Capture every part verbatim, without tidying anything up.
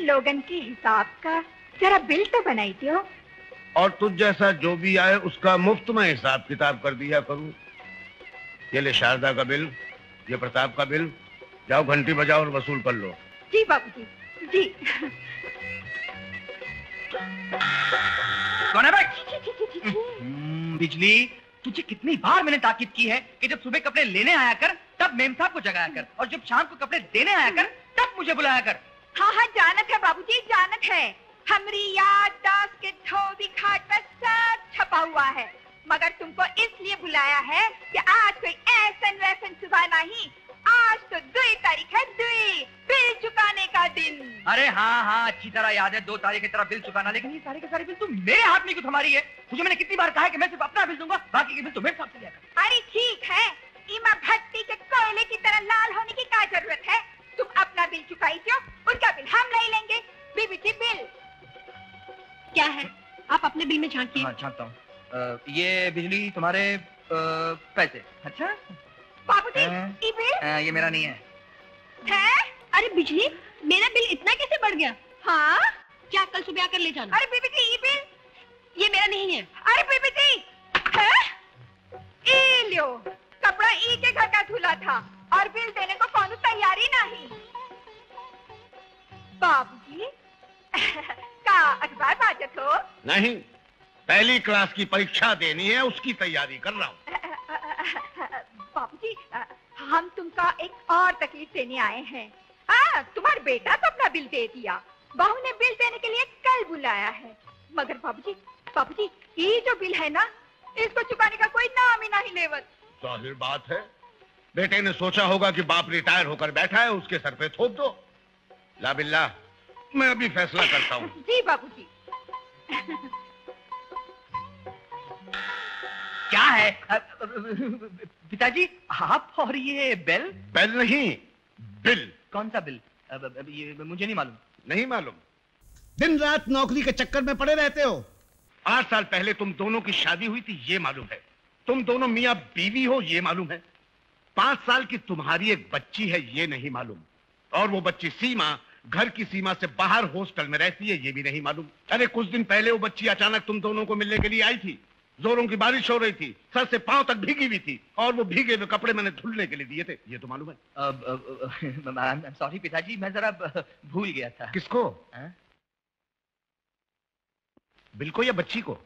लोगन के हिसाब का जरा बिल तो बनाई दो। और तुझ जैसा जो भी आए उसका मुफ्त में हिसाब किताब कर दिया करूं। ये ले शारदा का बिल, ये प्रताप का बिल, जाओ घंटी बजाओ और वसूल कर लो। जी बाबूजी, जी। कौन है भाई? बिजली, तुझे कितनी बार मैंने ताकीद की है कि जब सुबह कपड़े लेने आया कर तब मेम साहब को जगाया कर, और जब शाम को कपड़े देने आया कर तब मुझे बुलाया कर। हाँ हाँ जानत है बाबूजी, जानत है। हमारी याद दास के धोबी खाट पर सब छपा हुआ है, मगर तुमको इसलिए बुलाया है कि आज कोई ऐसन वैसन सुबह नहीं, आज तो दुई तारीख है, दुई बिल चुकाने का दिन। अरे हाँ हाँ अच्छी तरह याद है, दो तारीख की तरह बिल चुकाना, लेकिन ये सारे के सारे बिल तुम मेरे हाथ में क्यों थमारी है? मुझे मैंने कितनी बार कहा है कि मैं सिर्फ अपना बिल दूंगा, बाकी के बिल तो मेरे साथ से लिया कर। अरे ठीक है, इमा भट्टी के कोयले की तरह लाल होने की क्या जरूरत है? तुम अपना बिल चुकाई दो, उनका बिल हम नहीं लेंगे। बीबी जी बिल क्या है? आप अपने बिल में झांकिए। हाँ झांकता हूँ। ये बिजली तुम्हारे आ, पैसे। अच्छा बाबूजी, ये बिल आ, ये मेरा नहीं है। है? अरे बिजली, मेरा बिल इतना कैसे बढ़ गया? हाँ क्या कल सुबह आकर ले जाना? अरे बीबी जी, ये बिल ये मेरा नहीं है। अरे बीबी जी, है? ई लो, कपड़ा ई के घर का धुला था और बिल देने को कौन तैयारी नहीं। बाबूजी का अखबार बाजत हो? नहीं, पहली क्लास की परीक्षा देनी है, उसकी तैयारी कर रहा हूँ। बाबूजी, हम तुमका एक और तकलीफ देने आए हैं। हाँ, तुम्हारा बेटा तो अपना बिल दे दिया, बहू ने बिल देने के लिए कल बुलाया है, मगर बाबूजी बाबूजी ये जो बिल है ना, इसको चुकाने का कोई नाम ही नहीं लेवत। जाहिर बात है, बेटे ने सोचा होगा कि बाप रिटायर होकर बैठा है, उसके सर पे थोप दो। ला बिल्ला, मैं अभी फैसला करता हूँ। जी बाबूजी। क्या है पिताजी, आप और ये बिल? बिल नहीं, बिल। कौन सा बिल? ये मुझे नहीं मालूम। नहीं मालूम? दिन रात नौकरी के चक्कर में पड़े रहते हो। आठ साल पहले तुम दोनों की शादी हुई थी, ये मालूम है। तुम दोनों मियां बीवी हो, ये मालूम है। पांच साल की तुम्हारी एक बच्ची है, ये नहीं मालूम। और वो बच्ची सीमा घर की सीमा से बाहर हॉस्टल में रहती है, ये भी नहीं मालूम। अरे कुछ दिन पहले वो बच्ची अचानक तुम दोनों को मिलने के लिए आई थी। जोरों की बारिश हो रही थी, सर से पांव तक भीगी हुई थी, और वो भीगे हुए कपड़े मैंने धुलने के लिए दिए थे, ये तो मालूम है। सॉरी पिताजी, मैं जरा भूल गया था। किसको? बिल को या बच्ची को?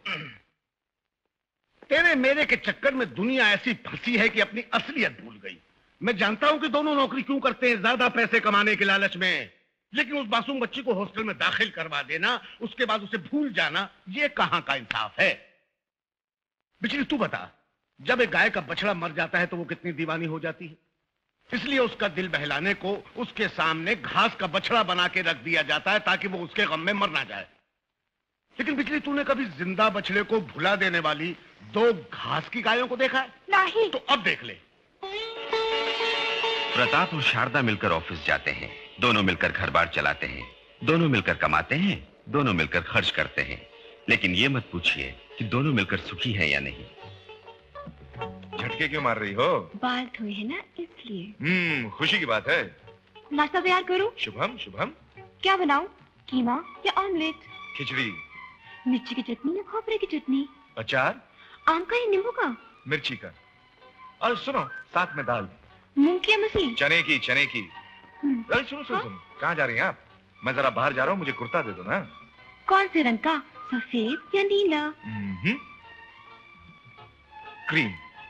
तेरे मेरे के चक्कर में दुनिया ऐसी फंसी है कि अपनी असलियत भूल गई। मैं जानता हूं कि दोनों नौकरी क्यों करते हैं, ज्यादा पैसे कमाने के लालच में, लेकिन उस मासूम बच्ची को हॉस्टल में दाखिल करवा देना, उसके बाद उसे भूल जाना, ये कहां का इंसाफ है? बिजली तू बता, जब एक गाय का बछड़ा मर जाता है तो वो कितनी दीवानी हो जाती है, इसलिए उसका दिल बहलाने को उसके सामने घास का बछड़ा बना के रख दिया जाता है ताकि वो उसके गम में मर ना जाए। लेकिन बिजली, तूने कभी जिंदा बछड़े को भुला देने वाली दो घास की गायों को देखा है? नहीं। तो अब देख ले। प्रताप और शारदा मिलकर ऑफिस जाते हैं, दोनों मिलकर घर बार चलाते हैं, दोनों मिलकर कमाते हैं, दोनों मिलकर खर्च करते हैं, लेकिन ये मत पूछिए कि दोनों मिलकर सुखी हैं या नहीं। झटके क्यों मार रही हो? बाल धोए हैं ना, इसलिए। हम्म, खुशी की बात है। नाश्ता तैयार करूं? शुभम शुभम। क्या बनाऊं? कीमा या ऑमलेट? खिचड़ी। मिर्ची की चटनी या खोपरे की चटनी? अचार। आम का या नींबू का? मिर्ची का। और सुनो, साथ में दाल। मूंग की या मसूर? चने की, चने की। अरे सुनो सुनो, सुनो, कहाँ जा रही हैं आप? मैं जरा बाहर जा रहा हूँ, मुझे कुर्ता दे दो ना। कौन से रंग का? सफेद या नीला? हम्म, क्रीम।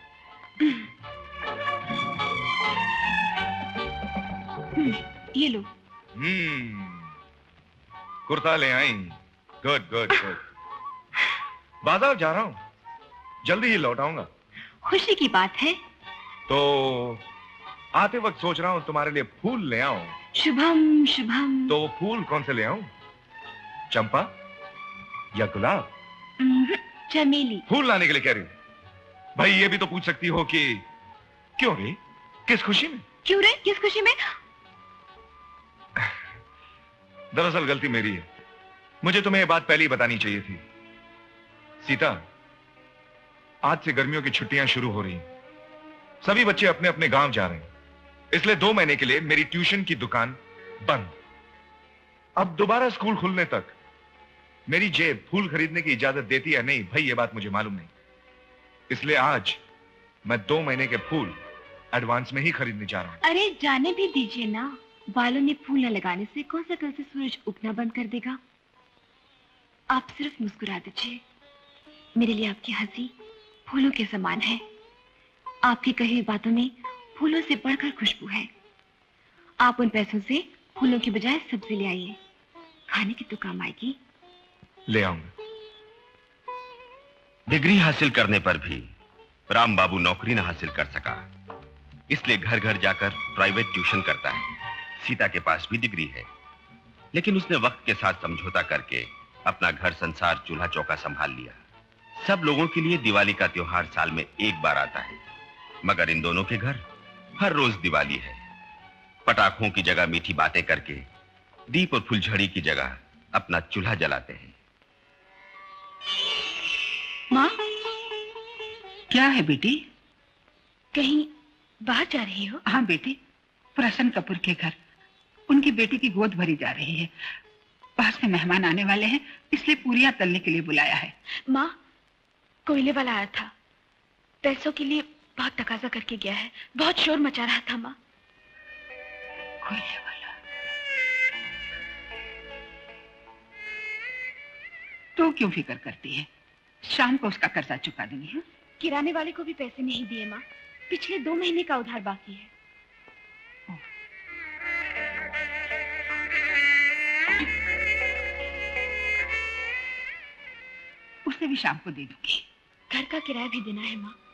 ये लो। हम्म, कुर्ता ले आई। Good good good. बाजार जा रहा हूँ, जल्दी ही लौट आऊंगा। खुशी की बात है। तो आते वक्त सोच रहा हूँ तुम्हारे लिए फूल ले आऊं। शुभम शुभम। तो फूल कौन से ले आऊं? चंपा या गुलाब? चमेली। फूल लाने के लिए कह रही हूँ। भाई ये भी तो पूछ सकती हो कि क्यों रे, किस खुशी में? क्यों रे, किस खुशी में? दरअसल गलती मेरी है, मुझे तुम्हें ये बात पहले ही बतानी चाहिए थी। सीता, आज से गर्मियों की छुट्टियां शुरू हो रही हैं। सभी बच्चे अपने अपने गांव जा रहे हैं, इसलिए दो महीने के लिए मेरी ट्यूशन की दुकान बंद। अब दोबारा स्कूल खुलने तक मेरी जेब फूल खरीदने की इजाजत देती है नहीं भाई, ये बात मुझे मालूम नहीं। इसलिए आज मैं दो महीने के फूल एडवांस में ही खरीदने जा रहा हूं। अरे जाने भी दीजिए ना, बालों में फूल न लगाने से कौन सा कल से सूरज उगना बंद कर देगा। आप सिर्फ मुस्कुरा दीजिए, मेरे लिए आपकी हंसी फूलों के समान है। आपकी कही बातों में फूलों से बढ़कर खुशबू है। आप उन पैसों से फूलों की बजाय सब्जी ले आइए, खाने की तो काम आएगी। ले आऊंगा। डिग्री हासिल करने पर भी राम बाबू नौकरी न हासिल कर सका, इसलिए घर घर जाकर प्राइवेट ट्यूशन करता है। सीता के पास भी डिग्री है, लेकिन उसने वक्त के साथ समझौता करके अपना घर संसार चूल्हा चौका संभाल लिया। सब लोगों के लिए दिवाली का त्योहार साल में एक बार आता है, मगर इन दोनों के घर हर रोज दिवाली है। पटाखों की जगह मीठी बातें करके, दीप और फुलझड़ी की जगह अपना चूल्हा जलाते हैं। माँ, क्या है बेटी? कहीं बाहर जा रही हो? हाँ बेटी, प्रसन्न कपूर के घर उनकी बेटी की गोद भरी जा रही है। पास में मेहमान आने वाले हैं, इसलिए पूरियां तलने के लिए बुलाया है। माँ, कोयले वाला आया था, पैसों के लिए बहुत तकाजा करके गया है। बहुत शोर मचा रहा था माँ। कोयले वाला? तो क्यों फिक्र करती है? शाम को उसका कर्जा चुका देंगे। है? किराने वाले को भी पैसे नहीं दिए माँ, पिछले दो महीने का उधार बाकी है। उसे भी शाम को दे दूंगी। घर का किराया भी देना है माँ।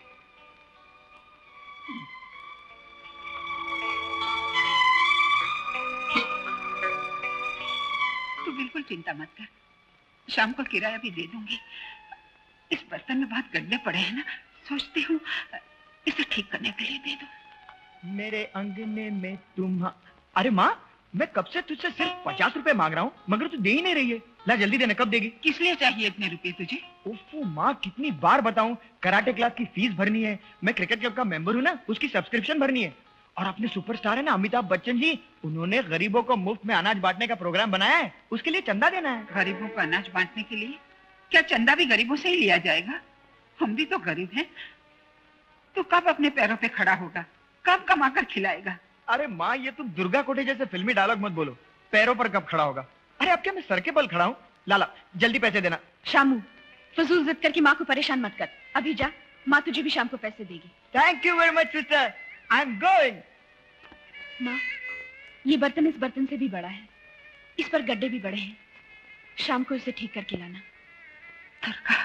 तू बिल्कुल चिंता मत कर, शाम को किराया भी दे दूंगी। इस बर्तन में बहुत गड्ढे पड़े हैं ना, सोचती हूँ इसे ठीक करने के लिए दे दूं। मेरे अंगने में तुम। अरे माँ, मैं कब से तुझसे सिर्फ पचास रुपए मांग रहा हूँ, मगर तू दे ही नहीं रही है। ला जल्दी देना, कब देगी? किस लिए चाहिए इतने रुपए तुझे? उफ़ माँ, कितनी बार बताऊं, कराटे क्लास की फीस भरनी है, मैं क्रिकेट क्लब का मेंबर हूँ ना, उसकी सब्सक्रिप्शन भरनी है, और अपने सुपरस्टार है ना अमिताभ बच्चन जी, उन्होंने गरीबों को मुफ्त में अनाज बांटने का प्रोग्राम बनाया है, उसके लिए चंदा देना है। गरीबों को अनाज बांटने के लिए? क्या चंदा भी गरीबों से ही लिया जाएगा? हम भी तो गरीब हैं। तो कब अपने पैरों पे खड़ा होगा, कब कमा कर खिलाएगा? अरे माँ, ये तुम दुर्गा कोठे जैसे फिल्मी डायलॉग मत बोलो। पैरों पर कब खड़ा होगा? अरे अब क्या मैं सर के बल खड़ा हूँ? लाला जल्दी पैसे देना। शामू, फजूल जिद करके माँ को परेशान मत कर। अभी जा, माँ तुझे भी शाम को पैसे देगी। Thank you very much sister, I am going. माँ, ये बर्तन इस बर्तन से भी बड़ा है, इस पर गड्ढे भी बड़े हैं। शाम को इसे ठीक करके लाना। दुर्गा,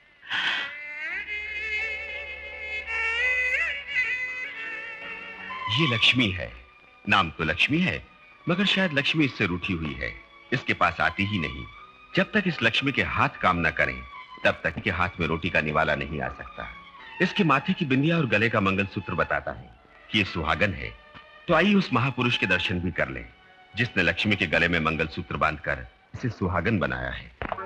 ये लक्ष्मी है, नाम तो लक्ष्मी है, मगर शायद लक्ष्मी इससे रूठी हुई है, इसके पास आती ही नहीं। जब तक इस लक्ष्मी के हाथ काम न करें, तब तक के हाथ में रोटी का निवाला नहीं आ सकता। इसके माथे की बिंदिया और गले का मंगलसूत्र बताता है कि ये सुहागन है। तो आइए उस महापुरुष के दर्शन भी कर लें, जिसने लक्ष्मी के गले में मंगलसूत्र बांधकर इसे सुहागन बनाया है।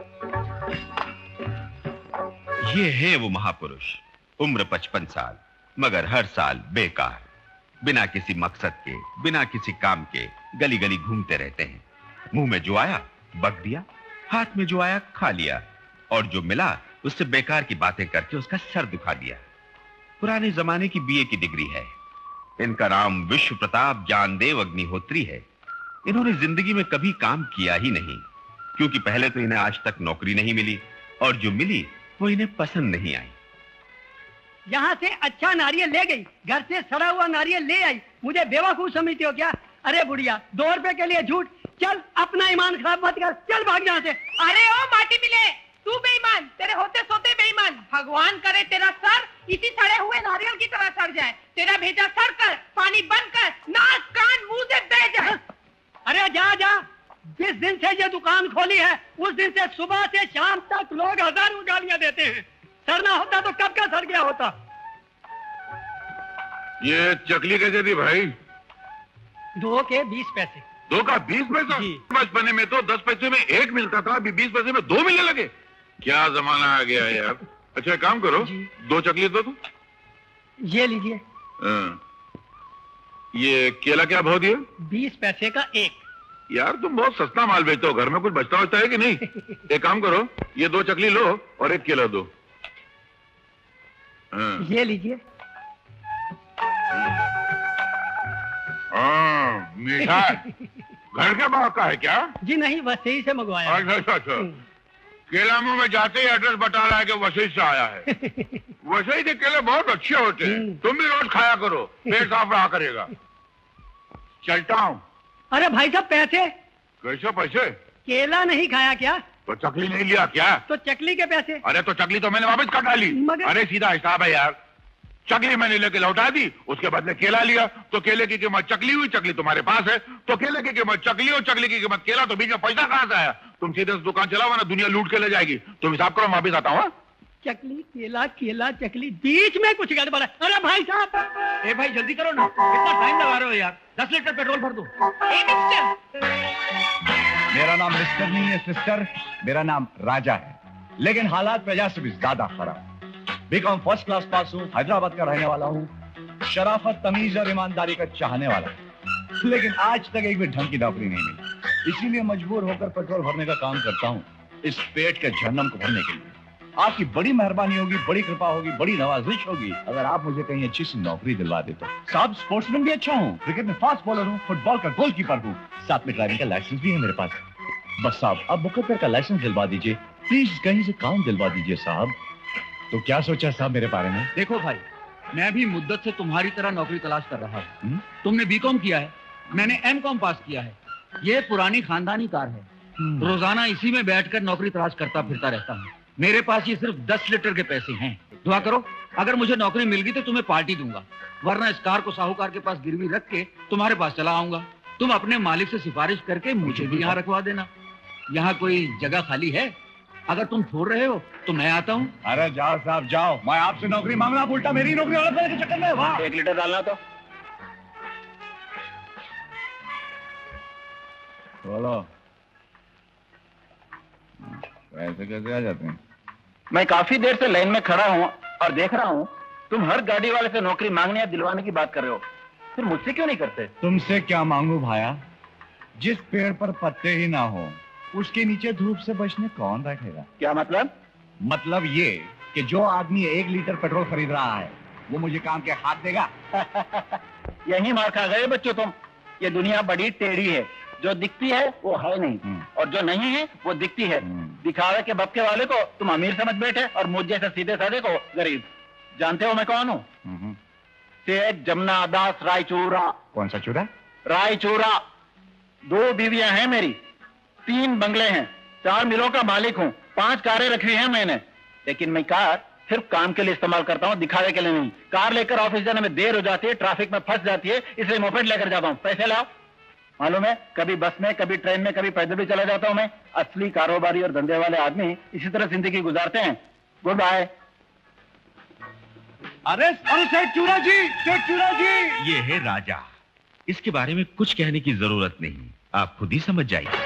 ये है वो महापुरुष, उम्र पचपन साल, मगर हर साल बेकार, बिना किसी मकसद के, बिना किसी काम के गली गली घूमते रहते हैं। मुंह में जो आया बक दिया, हाथ में जो आया खा लिया, और जो मिला उससे बेकार की बातें करके उसका सर दुखा दिया। पुराने जमाने की बीए की डिग्री है। इनका नाम विश्व प्रताप ज्ञानदेव अग्निहोत्री है। इन्होंने जिंदगी में कभी काम किया ही नहीं, क्योंकि पहले तो इन्हें आज तक नौकरी नहीं मिली, और जो मिली वो इन्हें पसंद नहीं आई। यहाँ से अच्छा नारियल ले गई, घर से सड़ा हुआ नारियल ले आई, मुझे बेवकूफ समझती हो क्या? अरे बुढ़िया, दो रुपए के लिए झूठ, चल अपना ईमान खराब मत कर, चल भाग यहाँ से। अरे ओ माटी मिले, तू बेईमान, तेरे होते सोते बेईमान। भगवान करे तेरा सर इसी सड़े हुए नारियल की तरह सड़ जाए। तेरा भेजा सड़ कर, पानी बंद कर, नाक कान मुंह से बह जाए। अरे जा जा, जिस दिन से ये दुकान खोली है उस दिन से सुबह से शाम तक लोग हजारों गालियां देते हैं। सड़ना होता तो कब का सड़ गया होता। ये चकली कैसे दी भाई? दो के बीस पैसे। दो का बीस पैसा? बचपने में तो दस पैसे में एक मिलता था, अभी बीस पैसे में दो मिलने लगे। क्या जमाना आ गया है यार। अच्छा काम करो, दो चकली दो तुम। ये लीजिए। ये केला क्या भाव दिया? बीस पैसे का एक। यार तुम बहुत सस्ता माल बेचते हो, घर में कुछ बचता होता है कि नहीं? एक काम करो, ये दो चकली लो और एक केला दो। हाँ। ये लीजिए। हाँ, मीठा घर के बाहर का है क्या? जी नहीं, वसई से मंगवाया। अच्छा अच्छा अच्छा। केला मुंह में जाते ही एड्रेस बता रहा है कि वसई से आया है। वसई के केले बहुत अच्छे होते हैं, तुम भी रोज खाया करो, पेट साफ रहा करेगा। चलता हूँ। अरे भाई साहब पैसे। कैसे पैसे? केला नहीं खाया क्या? तो चकली नहीं लिया क्या? तो चकली के पैसे? अरे तो चकली तो मैंने वापस कर डाली। मगर... अरे सीधा हिसाब है यार, चकली मैंने लेके लौटा दी, उसके बदले केला लिया, तो केले की कीमत चकली हुई, चकली तुम्हारे पास है, तो केले की कीमत चकली और चकली की कीमत केला, तो बीच में पैसा कहाँ से आया? तुम सीधे से दुकान चलाओ ना, दुनिया लूट के ले जाएगी। तुम हिसाब करो, वापिस आता हूँ। चकली केला केला चकली, बीच में कुछ गड़बड़ है। अरे भाई साहब, ए भाई जल्दी करो ना, इतना टाइम लगा रहे हो यार, दस लीटर पेट्रोल भर दो। ए मिस्टर, मेरा नाम मिस्टर नहीं है सिस्टर, मेरा नाम राजा है, लेकिन हालात प्रजा से भी ज्यादा खराब। बीकॉम फर्स्ट क्लास पास हूँ, हैदराबाद का रहने वाला हूँ, शराफत तमीज और ईमानदारी का चाहने वाला हूँ, लेकिन आज तक एक भी ढंग की नौकरी नहीं मिली, इसीलिए मजबूर होकर पेट्रोल भरने का काम करता हूँ, इस पेट के जहन्नम को भरने के लिए। आपकी बड़ी मेहरबानी होगी, बड़ी कृपा होगी, बड़ी नवाजिश होगी अगर आप मुझे कहीं अच्छी सी नौकरी दिलवा दे तो। साहब स्पोर्ट्समैन भी अच्छा हूँ, क्रिकेट में फास्ट बॉलर हूँ, फुटबॉल का गोलकीपर हूँ, साथ में ड्राइविंग का लाइसेंस भी है मेरे पास। बस साहब आप मुकद्दर का लाइसेंस दिलवा दीजिए प्लीज, कहीं से काम दिलवा दीजिए साहब। तो क्या सोचा साहब मेरे बारे में? देखो भाई, मैं भी मुद्दत से तुम्हारी तरह नौकरी तलाश कर रहा हूँ। तुमने बीकॉम किया है, मैंने एम कॉम पास किया है, ये पुरानी खानदानी कार है, रोजाना इसी में बैठकर नौकरी तलाश करता फिरता रहता हूँ। मेरे पास ये सिर्फ दस लीटर के पैसे हैं, दुआ करो, अगर मुझे नौकरी मिल गई तो तुम्हें पार्टी दूंगा, वरना इस कार को साहूकार के पास गिरवी रख के तुम्हारे पास चला आऊंगा। तुम अपने मालिक से सिफारिश करके मुझे भी यहाँ रखवा देना। यहाँ कोई जगह खाली है? अगर तुम छोड़ रहे हो तो मैं आता हूँ। अरे जाओ साहब जाओ, मैं आपसे नौकरी मांगना, उल्टा मेरी नौकरी वाला के चक्कर में। वाह, एक लीटर डालना तो बोलो, पैसे कैसे आ जाते हैं? मैं काफी देर से लाइन में खड़ा हूँ और देख रहा हूँ तुम हर गाड़ी वाले से नौकरी मांगने या दिलवाने की बात कर रहे हो, फिर मुझसे क्यों नहीं करते? तुमसे क्या मांगू भाया, जिस पेड़ पर पत्ते ही ना हो उसके नीचे धूप से बचने कौन बैठेगा? क्या मतलब? मतलब ये कि जो आदमी एक लीटर पेट्रोल खरीद रहा है वो मुझे काम के हाथ देगा। यही मार खा गए बच्चों तुम। ये दुनिया बड़ी टेढ़ी है, जो दिखती है वो है नहीं और जो नहीं है वो दिखती है। दिखावे के बक्के वाले को तुम अमीर समझ बैठे और मुझ जैसे सीधे साधे को गरीब। जानते हो मैं कौन हूँ? सेठ जमुना दास रायचूरा। कौन सा चूरा? रायचूरा। दो बीवियां हैं मेरी, तीन बंगले हैं, चार मिलों का मालिक हूँ, पांच कारें रखी हैं मैंने, लेकिन मैं कार सिर्फ काम के लिए इस्तेमाल करता हूँ, दिखावे के लिए नहीं। कार लेकर ऑफिस जाने में देर हो जाती है, ट्रैफिक में फंस जाती है, इसलिए मोपेड लेकर जाता हूँ। पैसे लाओ। मालूम है, कभी बस में, कभी ट्रेन में, कभी पैदल भी चला जाता हूँ मैं। असली कारोबारी और धंधे वाले आदमी इसी तरह जिंदगी गुजारते हैं। Good bye. अरे अरे सेठ चूरा जी, सेठ चूरा जी, ये है राजा, इसके बारे में कुछ कहने की जरूरत नहीं, आप खुद ही समझ जाइए।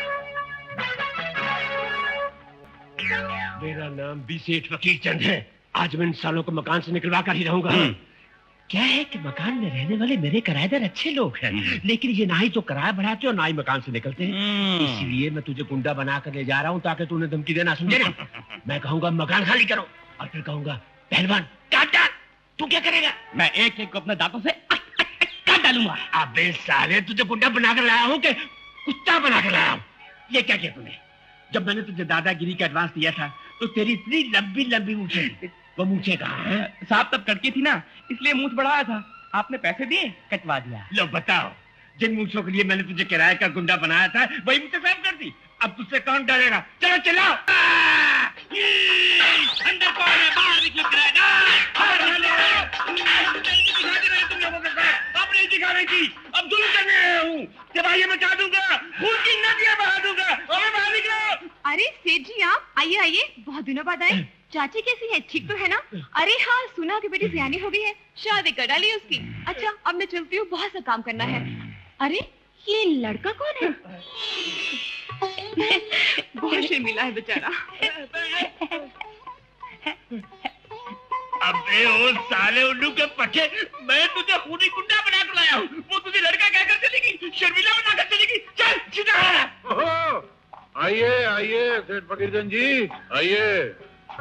मेरा नाम भी सेठ फकीर चंद है, आज मैं इन सालों को मकान से निकलवा कर ही रहूंगा। क्या है कि मकान में रहने वाले मेरे किराएदार अच्छे लोग हैं, लेकिन ये ना ही तो किराया बढ़ाते और ना ही मकान से निकलते हैं। इसलिए मैं तुझे गुंडा बना कर ले जा रहा हूँ ताकि तू उन्हें धमकी देना, समझे ना? मैं कहूंगा मकान खाली करो और फिर कहूंगा पहलवान काट डाल। तू क्या करेगा? मैं एक एक को अपने दांतों से काट डालूंगा। अबे साले, तुझे गुंडा बना कर लाया हूँ कि कुत्ता बना कर लाया हूँ? ये क्या किया तूने? जब मैंने तुझे दादागिरी का एडवांस दिया था तो तेरी इतनी लंबी लंबी मूछें थी, वो मूछें कहाँ हैं? साहब तब कटकी थी ना, इसलिए मूछ बढ़ाया था, आपने पैसे दिए, कटवा दिया। लो बताओ, जिन मूछों के लिए मैंने तुझे किराए का गुंडा बनाया था वही मुझे साफ कर दी, अब तुझसे कौन डरेगा? चलो चलाओ। अंदर कौन है? बाहर निकलो किराएदार। तुम लोगों के साथ अब नहीं दिखा रही थी, अब जुल्म करने आया हूँ, तिवाही मचा दूंगा, खून की नदियां बहा दूंगा। और बाहर निकलो। अरे सेठ जी आप आइए आइए, बहुत दिनों बाद आए। चाची कैसी है, ठीक तो है ना? अरे हाँ, सुना कि बेटी सियानी हो गई है, शादी कर डाली उसकी। अच्छा अब मैं चलती हूँ, बहुत सा काम करना है। अरे ये लड़का कौन है? बहुत शर्मिला है बेचारा। अबे ओ साले उल्लू के पट्टे, मैं तुझे खूनी गुंडा बना कर लाया हूँ, वो तुझे लड़का कहकर चलेगी, शर्मिला बना कर चलेगी। चल आइए आइए सेठ फकीरचंद जी, आइए।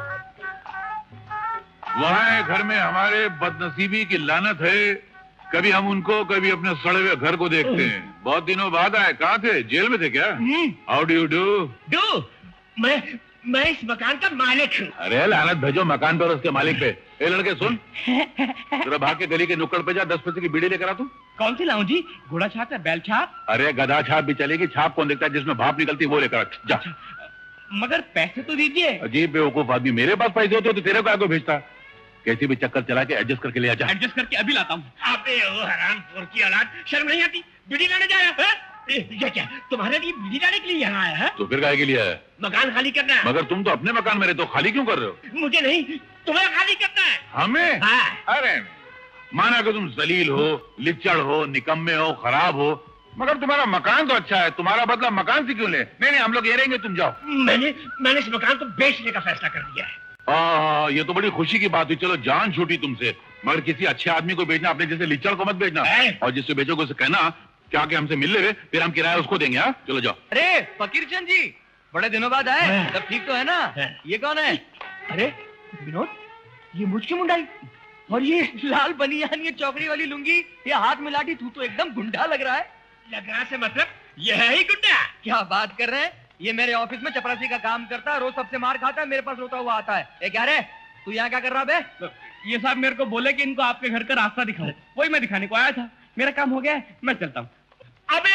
वहाँ घर में हमारे बदनसीबी की लानत है, कभी हम उनको कभी अपने सड़े हुए घर को देखते हैं। बहुत दिनों बाद आए, कहाँ थे? जेल में थे क्या? How do you do? Do मैं मैं इस मकान का मालिक हूँ। अरे लानत भेजो मकान पर, उसके मालिक पे। ए लड़के सुन, तेरा भाग के गली के नुक्कड़ पे जा, दस पैसे की बीड़ी लेकर आ तू। कौन सी लाऊं जी? घोड़ा छाप या बैल छाप? अरे गधा छाप भी चलेगी, छाप कौन देखता है? जिसमें भाप निकलती वो लेकर आ जा। मगर पैसे तो दीजिए। अजीब बेवकूफ आदमी, मेरे पास पैसे होते तो तेरे को आगे भेजता। कैसी भी चक्कर चला के एडजस्ट करके ले आ जा। एडजस्ट करके अभी लाता हूँ। अबे ओ हरामखोर की औलाद, शर्म नहीं आती? बीड़ी लाने जा रहा है? ये क्या तुम्हारे लिए बीड़ी लाने के लिए यहाँ आया है? तो फिर काहे के लिए आया? मकान खाली करना है। मगर तुम तो अपने मकान में रहते हो, खाली क्यों कर रहे हो? मुझे नहीं, तुम्हें खाली करना है। हमें? हाँ। अरे माना कि तुम जलील हो, लिच्चड़ हो, निकम्मे हो, खराब हो, मगर तुम्हारा मकान तो अच्छा है, तुम्हारा बदला मकान से क्यों ले? नहीं नहीं, हम लोग ये रहेंगे, तुम जाओ। मैंने मैंने इस मकान को बेचने का फैसला कर दिया है। आ, ये तो बड़ी खुशी की बात हुई, चलो जान छूटी तुमसे। मगर किसी अच्छे आदमी को बेचना, अपने जैसे लिच्चड़ को मत बेचना। और जिससे बेचोगे उसे कहना क्या कि हमसे मिल ले, फिर हम किराया उसको देंगे। हाँ चलो जाओ। अरे फकीरचंद जी, बड़े दिनों बाद आए, सब ठीक तो है ना? ये कौन है? अरे विनोद, ये मुझ की मुंडाई और ये लाल बनियान, ये चौकड़ी वाली लुंगी, ये हाथ में लाठी, तू तो एकदम गुंडा लग रहा है। लग रहा से मतलब ये है ही गुंडा? क्या बात कर रहे हैं? ये मेरे ऑफिस में चपरासी का काम करता है, रोज सबसे मार खाता है, मेरे पास रोता हुआ आता है। ए क्या रे, तू यहाँ क्या कर रहा बे? ये साहब मेरे को बोले कि इनको आपके घर का रास्ता दिखाओ, वही मैं दिखाने को आया था। मेरा काम हो गया है, मैं चलता हूँ। अबे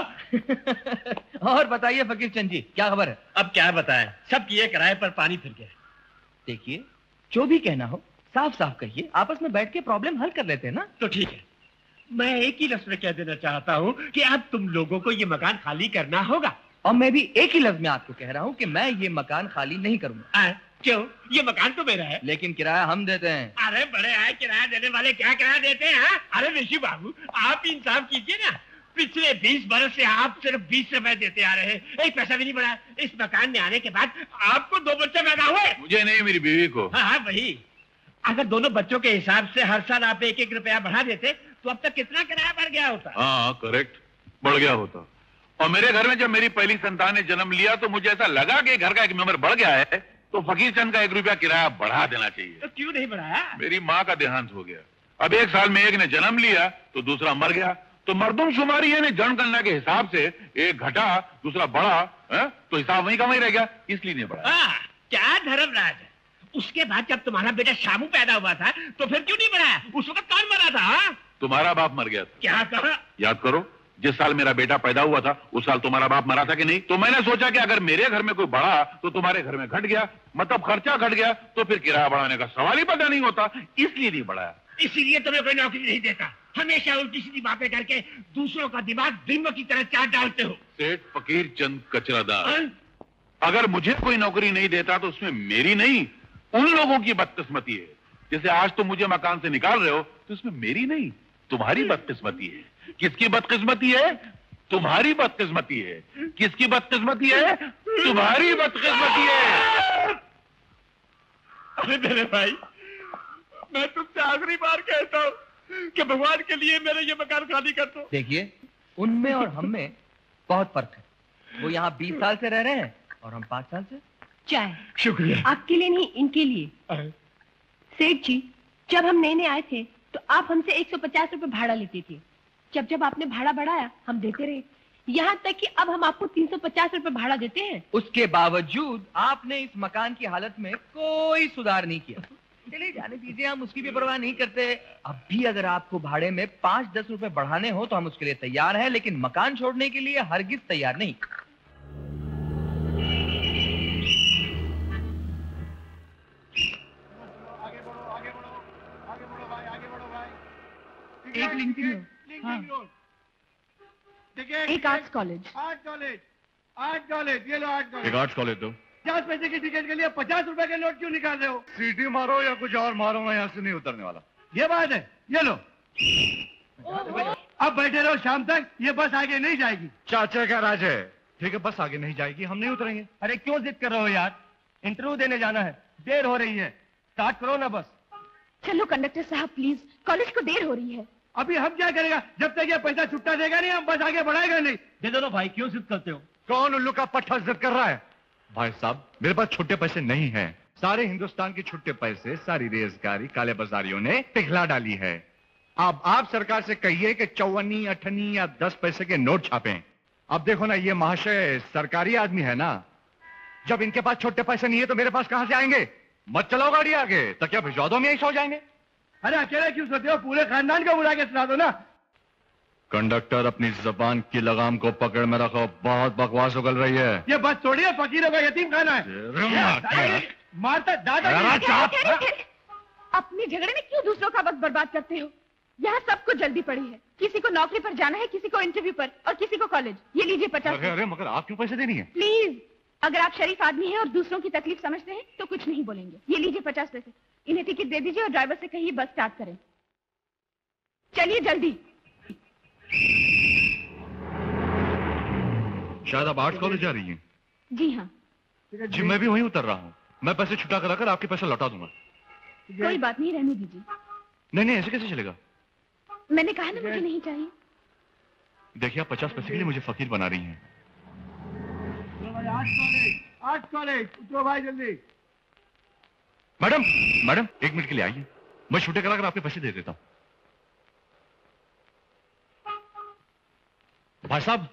ओ! और बताइए फकीरचंद जी, क्या खबर है? अब क्या बताएं, सब किए किराए पर पानी फिर गया। देखिए, जो भी कहना हो साफ साफ कहिए, आपस में बैठ के प्रॉब्लम हल कर लेते हैं ना। तो ठीक है, मैं एक ही लफ्ज में कह देना चाहता हूँ कि अब तुम लोगों को ये मकान खाली करना होगा। और मैं भी एक ही लफ्ज में आपको कह रहा हूँ कि मैं ये मकान खाली नहीं करूंगा। क्यों? ये मकान तो मेरा है। लेकिन किराया हम देते हैं। अरे बड़े आए किराया देने वाले क्या किराया देते हैं? अरे ऋषि बाबू, आप इंसाफ कीजिए ना, पिछले बीस बरस से आप सिर्फ बीस रुपए देते आ रहे हैं, एक पैसा भी नहीं बढ़ा। इस मकान में आने के बाद आपको दो बच्चे पैदा हुए। मुझे नहीं, मेरी बीवी को। हाँ हाँ वही। अगर दोनों बच्चों के हिसाब से हर साल आप एक एक रुपया बढ़ा देते तो अब तक कितना किराया बढ़ गया होता? हाँ करेक्ट, बढ़ गया होता। और मेरे घर में जब मेरी पहली संतान ने जन्म लिया तो मुझे ऐसा लगा कि घर का एक मेंबर बढ़ गया है, तो फकीरचंद का एक रुपया किराया बढ़ा देना चाहिए। तो क्यों नहीं बढ़ाया? मेरी माँ का देहांत हो गया। अब एक साल में एक ने जन्म लिया तो दूसरा मर गया, तो मर्दमशुमारी यानी जनगणना के हिसाब से एक घटा दूसरा बढ़ा है? तो हिसाब वहीं का वहीं रह गया, इसलिए नहीं बढ़ा। हाँ, क्या धर्मराज है? उसके बाद जब तुम्हारा बेटा शामू पैदा हुआ था तो फिर क्यों नहीं बढ़ाया? उस वक्त कौन मरा था? हाँ? तुम्हारा बाप मर गया था। क्या कहा? याद करो, जिस साल मेरा बेटा पैदा हुआ था उस साल तुम्हारा बाप मरा था कि नहीं? तो मैंने सोचा कि अगर मेरे घर में कोई बढ़ा तो तुम्हारे घर में घट गया, मतलब खर्चा घट गया, तो फिर किराया बढ़ाने का सवाल ही पैदा नहीं होता, इसलिए नहीं बढ़ाया। इसीलिए तुम्हें कोई नौकरी नहीं देता, हमेशा उल्टी सीधी बातें करके दूसरों का दिमाग दीमक की तरह चाट डालते हो। सेठ फकीरचंद कचरादार, अगर मुझे कोई नौकरी नहीं देता तो उसमें मेरी नहीं, उन लोगों की बदकिस्मती है। जैसे आज तुम मुझे मकान से निकाल रहे हो तो इसमें मेरी नहीं, तुम्हारी बदकिस्मती है। किसकी बदकिस्मती है? तुम्हारी बदकिस्मती है। किसकी बदकिस्मती है? तुम्हारी बदकिस्मती है। अरे मेरे भाई, मैं तुमसे आखिरी बार कहता हूँ कि भगवान के लिए मेरे ये मकान खाली कर दो। देखिए, उनमें और हम में बहुत फर्क है। वो यहाँ बीस साल से रह रहे हैं और हम पाँच साल से। चाय। शुक्रिया। आपके लिए नहीं, इनके लिए। सेठ जी, जब हम नए नए आए थे तो आप हमसे एक सौ पचास रुपए भाड़ा लेते थे। जब जब आपने भाड़ा बढ़ाया हम देते रहे, यहाँ तक कि अब हम आपको तीन सौ पचास रुपए भाड़ा देते हैं। उसके बावजूद आपने इस मकान की हालत में कोई सुधार नहीं किया। चलिए जाने दीजिए, हम उसकी भी परवाह नहीं करते। अब भी अगर आपको भाड़े में पाँच दस रुपए बढ़ाने हो तो हम उसके लिए तैयार हैं, लेकिन मकान छोड़ने के लिए हरगिज तैयार नहीं। एक लिंकिंग हाँ। एक arts college. Art college, art college, ये लो आर्ट कॉलेज। एक आर्ट्स कॉलेज दो। पचास पैसे की टिकट के लिए पचास रुपए के नोट क्यों निकाल रहे हो? सीटी मारो या कुछ और मारो, मैं यहाँ से नहीं उतरने वाला। ये बात है, ये लो। अब बैठे रहो शाम तक, ये बस आगे नहीं जाएगी। चाचा क्या राज है? ठीक है, बस आगे नहीं जाएगी, हम नहीं उतरेंगे। अरे क्यों जिद कर रहे हो यार? इंटरव्यू देने जाना है, देर हो रही है, स्टार्ट करो ना बस। चलो कंडक्टर साहब प्लीज, कॉलेज को देर हो रही है। अभी हम क्या करेगा? जब तक ये पैसा छुट्टा देगा नहीं हम बस आगे बढ़ाएगा नहीं। दे दो ना भाई, क्यों जिद करते हो? कौन उल्लू का पट्टा जिद कर रहा है? भाई साहब मेरे पास छुट्टे पैसे नहीं हैं। सारे हिंदुस्तान के छुट्टे पैसे सारी रेजगारी काले बाजारियों ने पिघला डाली है। अब आप सरकार से कहिए कि चौवनी अठनी या दस पैसे के नोट छापें। अब देखो ना, ये महाशय सरकारी आदमी है ना, जब इनके पास छोटे पैसे नहीं है तो मेरे पास कहां से आएंगे? मत चलाओ गाड़ी आगे, तो क्या भिजवा दो, में ही सो जाएंगे। अरे अकेले क्यों सोते हो? पूरे खानदान को बुला के सुना दो ना। कंडक्टर अपनी जबान की लगाम को पकड़ में रखो, बहुत बकवास उगल रही है। ये बस छोड़िए, फकीरों का यतीम खाना है। मारता दादा। अपने झगड़े में क्यों दूसरों का वक्त बर्बाद करते हो? यहाँ सबको जल्दी पड़ी है, किसी को नौकरी पर जाना है, किसी को इंटरव्यू पर और किसी को कॉलेज। ये लीजिए पचास। अरे अरे मगर आप क्यों पैसे देनी है? प्लीज, अगर आप शरीफ आदमी हैं और दूसरों की तकलीफ समझते हैं तो कुछ नहीं बोलेंगे। ये लीजिए पचास पैसे, इन्हें टिकट दे दीजिए और ड्राइवर से कहिए बस स्टार्ट करें। चलिए जल्दी। शायद आप आर्ट्स कॉलेज जा रही हैं? जी हाँ। जी मैं भी वहीं उतर रहा हूँ। मैं पैसे छुटा कराकर आपके पैसे लौटा दूंगा। कोई बात नहीं, रहने दीजिए। नहीं नहीं, ऐसे कैसे चलेगा? मैंने कहा ना मुझे नहीं चाहिए। देखिए आप पचास पैसे के लिए मुझे फकीर बना रही हैं। आर्ट्स कॉलेज, आर्ट्स कॉलेज, उतरो भाई जल्दी। मैडम मैडम एक मिनट के लिए आइए, मैं छुट्टे कराकर आपके पैसे दे देता हूँ। भाई साहब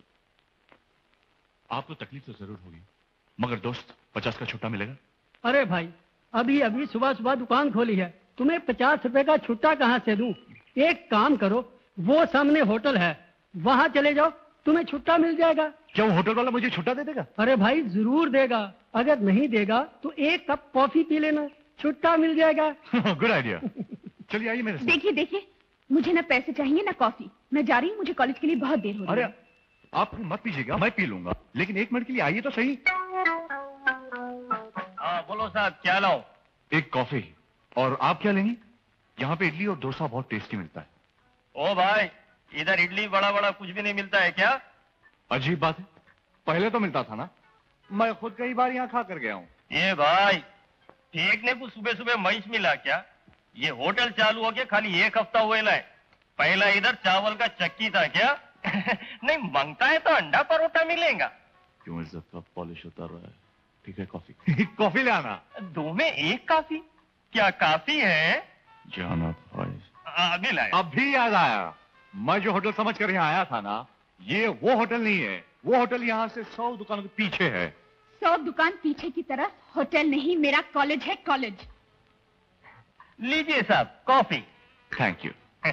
आपको तकलीफ तो जरूर होगी, मगर दोस्त पचास का छुट्टा मिलेगा? अरे भाई अभी अभी सुबह सुबह दुकान खोली है, तुम्हें पचास रुपए का छुट्टा कहाँ से दूं? एक काम करो, वो सामने होटल है वहां चले जाओ, तुम्हें छुट्टा मिल जाएगा। क्या वो होटल वाला मुझे छुट्टा दे देगा? अरे भाई जरूर देगा, अगर नहीं देगा तो एक कप कॉफी पी लेना, छुट्टा मिल जाएगा। Good idea. चलिए आइए मेरे साथ। देखिए देखिए, मुझे ना पैसे चाहिए ना कॉफी, मैं जा रही हूँ, मुझे कॉलेज के लिए बहुत देर हो रही है। अरे आप मत पीजिएगा, मैं पी लूंगा, लेकिन एक मिनट के लिए आइए तो सही। हाँ बोलो साहब, क्या लाओ? एक कॉफी। और आप क्या लेंगी? यहाँ पे इडली और डोसा बहुत टेस्टी मिलता है। ओ भाई, इधर इडली बड़ा बड़ा कुछ भी नहीं मिलता है क्या? अजीब बात है, पहले तो मिलता था ना, मैं खुद कई बार यहाँ खा कर गया हूँ। ये भाई देखने को सुबह सुबह मैच मिला क्या? ये होटल चालू हो गया खाली एक हफ्ता हुए लाए, पहला इधर चावल का चक्की था क्या? नहीं मांगता है तो अंडा परोठा मिलेगा। क्यों इज्जत का पॉलिश उतर रहा है? ठीक है कॉफी। कॉफी ले आना। दो में एक काफी? क्या काफी है? जाना भाई। अभी लाया। अभी याद आया, मैं जो होटल समझ कर यहाँ आया था ना, ये वो होटल नहीं है। वो होटल यहाँ से सौ दुकानों के पीछे है। सौ दुकान पीछे की तरफ होटल नहीं, मेरा कॉलेज है, कॉलेज। लीजिए साहब coffee. Thank you.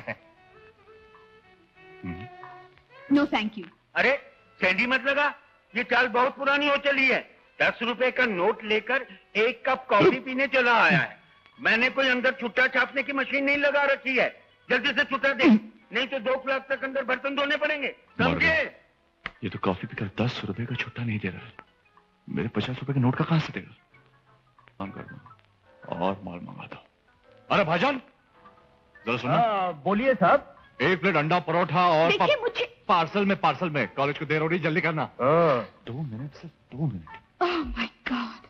No thank you. अरे सैंडी मत लगा, ये चाल बहुत पुरानी हो चली है। दस रुपए का नोट लेकर एक कप कॉफी पीने चला आया है। मैंने कोई अंदर छुट्टा छापने की मशीन नहीं लगा रखी है। जल्दी से छुट्टा दे, नहीं तो दो क्लास तक अंदर बर्तन धोने पड़ेंगे, समझे? ये तो कॉफी पीकर दस रुपए का छुट्टा नहीं दे रहा है, मेरे पचास रुपए के नोट का कहां से देगा? काम कर दूं और माल मंगाता हूं। अरे भाईजान जरा सुनो। बोलिए साहब। एक प्लेट अंडा परोठा और देखिए मुझे पार्सल में पार्सल में कॉलेज को देर हो रही, जल्दी करना। दो मिनट सिर्फ दो मिनट। Oh my God.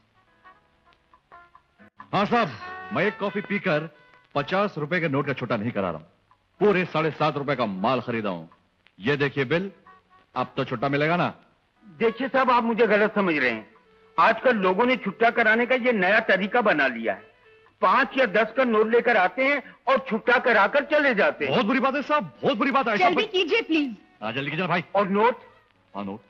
हाँ साहब, मैं एक कॉफी पीकर पचास रुपए के नोट का छुट्टा नहीं करा रहा हूँ, पूरे साढ़े सात रुपए का माल खरीदा हूँ। ये देखिए बिल, अब तो छुट्टा मिलेगा ना? देखिए साहब, आप मुझे गलत समझ रहे हैं। आजकल लोगों ने छुट्टा कराने का ये नया तरीका बना लिया है। पांच या दस का नोट लेकर आते हैं और छुट्टा कराकर चले जाते हैं। बहुत बुरी बात है साहब, बहुत बुरी बात है। जल्दी कीजिए प्लीज। हाँ जल्दी कीजिए भाई। और नोट? हाँ नोट।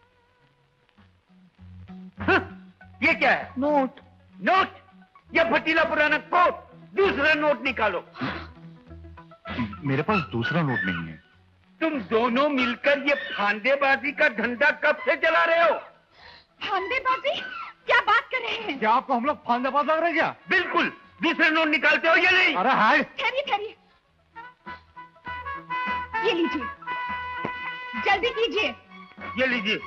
हाँ, ये क्या है? नोट। नोट? ये फटीला पुराना कोट। दूसरा नोट निकालो। मेरे पास दूसरा नोट नहीं है। तुम दोनों मिलकर ये फांदेबाजी का धंधा कब से चला रहे हो? फांदेबाजी? क्या बात कर रहे हैं? क्या आपको हम लोग फांदेबाज लग रहे हैं क्या? बिल्कुल। दूसरे नोट निकालते हो या नहीं? अरे हाय। ठहरिए ठहरिए, ये लीजिए, जल्दी कीजिए। ये लीजिए।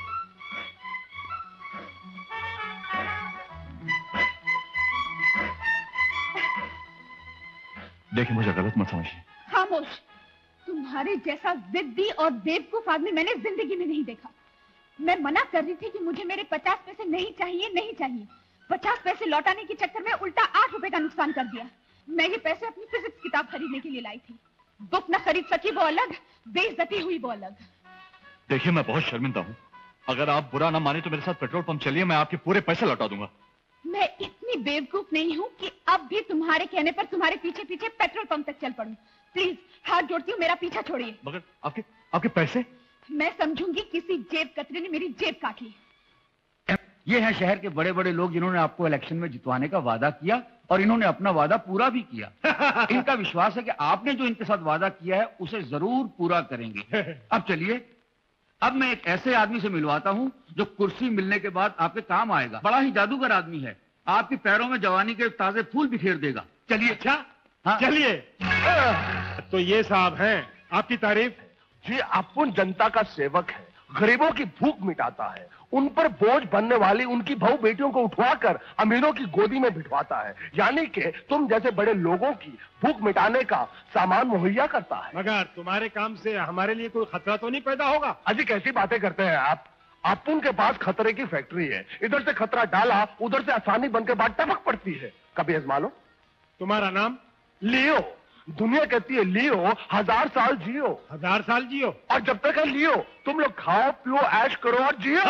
देखिए मुझे गलत मत समझिए। खामोश। तुम्हारे जैसा जिद्दी और बेवकूफ आदमी मैंने जिंदगी में नहीं देखा। मैं मना कर रही थी कि मुझे मेरे पचास पैसे नहीं चाहिए, नहीं चाहिए। पचास पैसे लौटाने के चक्कर में उल्टा आठ रुपए का नुकसान कर दिया। मैं ये पैसे अपनी फिजिक्स किताब खरीदने के लिए लाई थी। बुक न खरीद सकी वो अलग, बेइज्जती हुई वो अलग। देखिए मैं बहुत शर्मिंदा हूँ, अगर आप बुरा ना माने तो मेरे साथ पेट्रोल पंप चलिए, मैं आपके पूरे पैसे लौटा दूंगा। मैं इतनी बेवकूफ नहीं हूँ कि अब भी तुम्हारे कहने पर तुम्हारे पीछे पीछे पेट्रोल पंप तक चल पड़ूं। प्लीज हाथ जोड़ती हूँ, मेरा पीछा छोड़िए। मगर आपके आपके पैसे? मैं समझूंगी किसी जेब कतरे ने मेरी जेब काट ली। ये है शहर के बड़े बड़े लोग जिन्होंने आपको इलेक्शन में जितवाने का वादा किया और इन्होंने अपना वादा पूरा भी किया। इनका विश्वास है कि आपने जो इनके साथ वादा किया है उसे जरूर पूरा करेंगे। अब चलिए, अब मैं एक ऐसे आदमी से मिलवाता हूँ जो कुर्सी मिलने के बाद आपके काम आएगा। बड़ा ही जादूगर आदमी है, आपके पैरों में जवानी के ताजे फूल बिखेर देगा। चलिए। अच्छा हाँ चलिए। तो ये साहब हैं आपकी तारीफ? जी अपुन जनता का सेवक है, गरीबों की भूख मिटाता है, उन पर बोझ बनने वाली उनकी बहू बेटियों को उठवाकर अमीरों की गोदी में बिठवाता है, यानी कि तुम जैसे बड़े लोगों की भूख मिटाने का सामान मुहैया करता है। मगर तुम्हारे काम से हमारे लिए कोई खतरा तो नहीं पैदा होगा? अजी कैसी बातें करते हैं आप? अपुन के पास खतरे की फैक्ट्री है, इधर से खतरा डाला उधर से आसानी बनकर बाद टपक पड़ती है। कभी आजमा लो। तुम्हारा नाम? लियो। दुनिया कहती है लियो हजार साल जियो। हजार साल जियो? और जब तक है लियो तुम लोग खाओ पियो ऐश करो और जियो।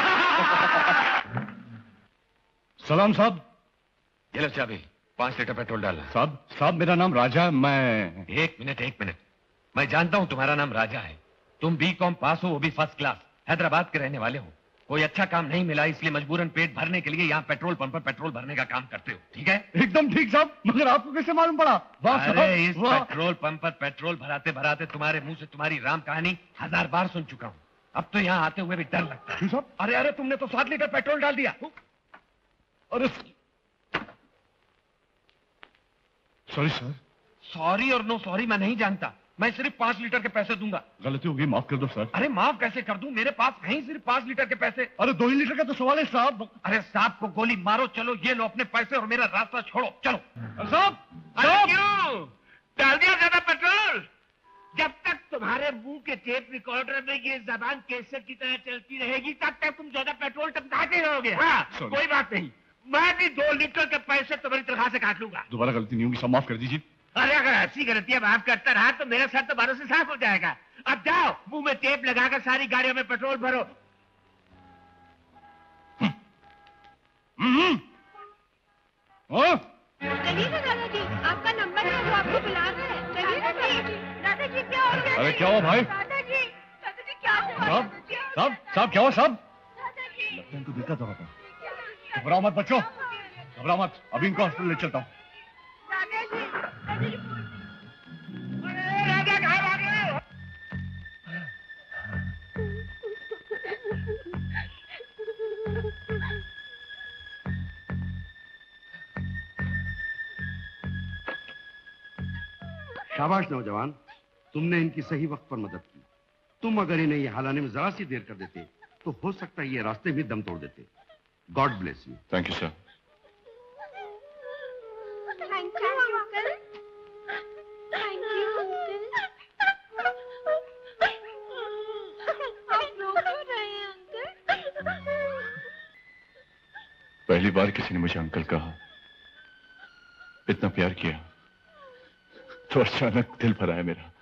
सलाम साहब। ये लो चाबी, पांच लीटर पेट्रोल डालना। साहब साहब मेरा नाम राजा, मैं एक मिनट एक मिनट मैं जानता हूं तुम्हारा नाम राजा है। तुम बी कॉम पास हो, वो भी फर्स्ट क्लास, हैदराबाद के रहने वाले हो। कोई अच्छा काम नहीं मिला इसलिए मजबूरन पेट भरने के लिए यहाँ पेट्रोल पंप पर पेट्रोल भरने का काम करते हो, ठीक है? एकदम ठीक साहब, मगर आपको कैसे मालूम पड़ा? वाह अरे इस वाह। पेट्रोल पंप पर पेट्रोल भराते भराते तुम्हारे मुंह से तुम्हारी राम कहानी हजार बार सुन चुका हूँ। अब तो यहाँ आते हुए भी डर लगता है। साहब? अरे अरे तुमने तो सात लीटर पेट्रोल डाल दिया। अरे सॉरी सर। सॉरी और नो सॉरी मैं नहीं जानता, मैं सिर्फ पांच लीटर के पैसे दूंगा। गलती होगी, माफ कर दो सर। अरे माफ कैसे कर दूं, मेरे पास नहीं सिर्फ पांच लीटर के पैसे। अरे दो ही लीटर का तो सवाल है साहब। अरे साहब को गोली मारो, चलो ये लो अपने पैसे और मेरा रास्ता छोड़ो, चलो। साहब क्यों डाल दिया ज्यादा पेट्रोल? जब तक तुम्हारे मुंह के टेप रिकॉर्डर में ये जबान कैसेट की तरह चलती रहेगी तब तक तुम ज्यादा पेट्रोल टपकाते रहोगे। हाँ कोई बात नहीं, मैं भी दो लीटर के पैसे तुम्हारी तनख्वाह से काट लूंगा। दोबारा गलती नहीं होगी साहब, माफ कर दीजिए। अरे अगर ऐसी गलतियां माफ करता रहा तो मेरा सर तो बारों से साफ हो जाएगा। अब जाओ मुंह में टेप लगाकर सारी गाड़ियों में पेट्रोल भरो। चलिए ना दादाजी, आपका नंबर है, वो आपको बुला रहे हैं। चलिए ना दादाजी। दादाजी क्या हो गया? अरे क्या हुआ भाई? दादाजी दादाजी क्या हुआ? साहब साहब साहब क्या हुआ साहब? लगता है इनको दिक्कत हो रहा था। घबराओ मत बच्चों, घबराओ मत, अभी इनको हॉस्पिटल ले चलता हूँ। राजा कहाँ भाग रहे हो? शाबाश नौजवान, तुमने इनकी सही वक्त पर मदद की। तुम अगर इन्हें ये हालाने में जरा सी देर कर देते तो हो सकता है ये रास्ते में दम तोड़ देते। God bless you. Thank you sir. Thank you uncle. Thank you uncle. आप रो क्यों रहे हैं अंकल? पहली बार किसी ने मुझे अंकल कहा, इतना प्यार किया तो अचानक दिल भरा है मेरा।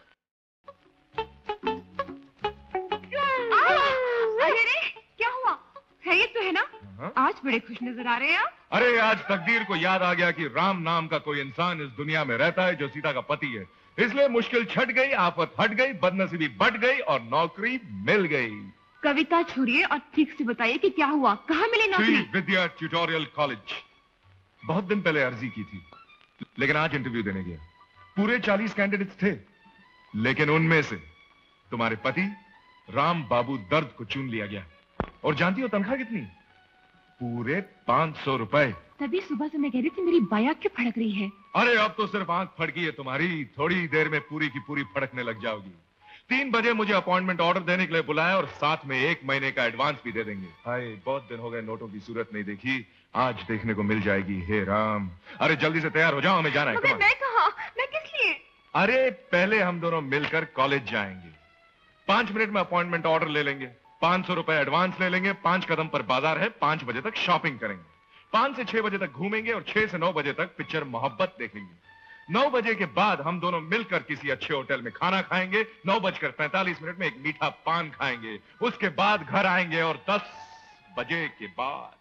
अरे रे क्या हुआ? खैरियत तो है ना? आज बड़े खुश नजर आ रहे हैं आप। अरे आज तकदीर को याद आ गया कि राम नाम का कोई इंसान इस दुनिया में रहता है जो सीता का पति है, इसलिए मुश्किल छट गई, आफत हट गई, बदनसीबी बढ़ गई और नौकरी मिल गई। कविता छोड़िए और ठीक से बताइए कि क्या हुआ, कहाँ मिली श्री नौकरी? Vidya tutorial college. बहुत दिन पहले अर्जी की थी, लेकिन आज इंटरव्यू देने गया। पूरे चालीस कैंडिडेट्स थे, लेकिन उनमें से तुम्हारे पति राम बाबू दर्द को चुन लिया गया। और जानती हो तनख्वाह कितनी? पूरे पांच सौ रुपए। तभी सुबह से मैं कह रही थी मेरी बाया क्यों फड़क रही है। अरे अब तो सिर्फ आंख फड़की है तुम्हारी, थोड़ी देर में पूरी की पूरी फड़कने लग जाओगी। तीन बजे मुझे अपॉइंटमेंट ऑर्डर देने के लिए बुलाया और साथ में एक महीने का एडवांस भी दे देंगे। हाय बहुत दिन हो गए नोटों की सूरत नहीं देखी, आज देखने को मिल जाएगी। हे राम, अरे जल्दी से तैयार हो जाओ, हमें जाना है। मगर मैं कहाँ, मैं किस लिए? अरे पहले हम दोनों मिलकर कॉलेज जाएंगे, पांच मिनट में अपॉइंटमेंट ऑर्डर ले लेंगे, पांच सौ रुपए एडवांस ले लेंगे, पांच कदम पर बाजार है, पांच बजे तक शॉपिंग करेंगे, पांच से छह बजे तक घूमेंगे और छह से नौ बजे तक पिक्चर मोहब्बत देखेंगे। नौ बजे के बाद हम दोनों मिलकर किसी अच्छे होटल में खाना खाएंगे। नौ बजकर पैंतालीस मिनट में एक मीठा पान खाएंगे। उसके बाद घर आएंगे और दस बजे के बाद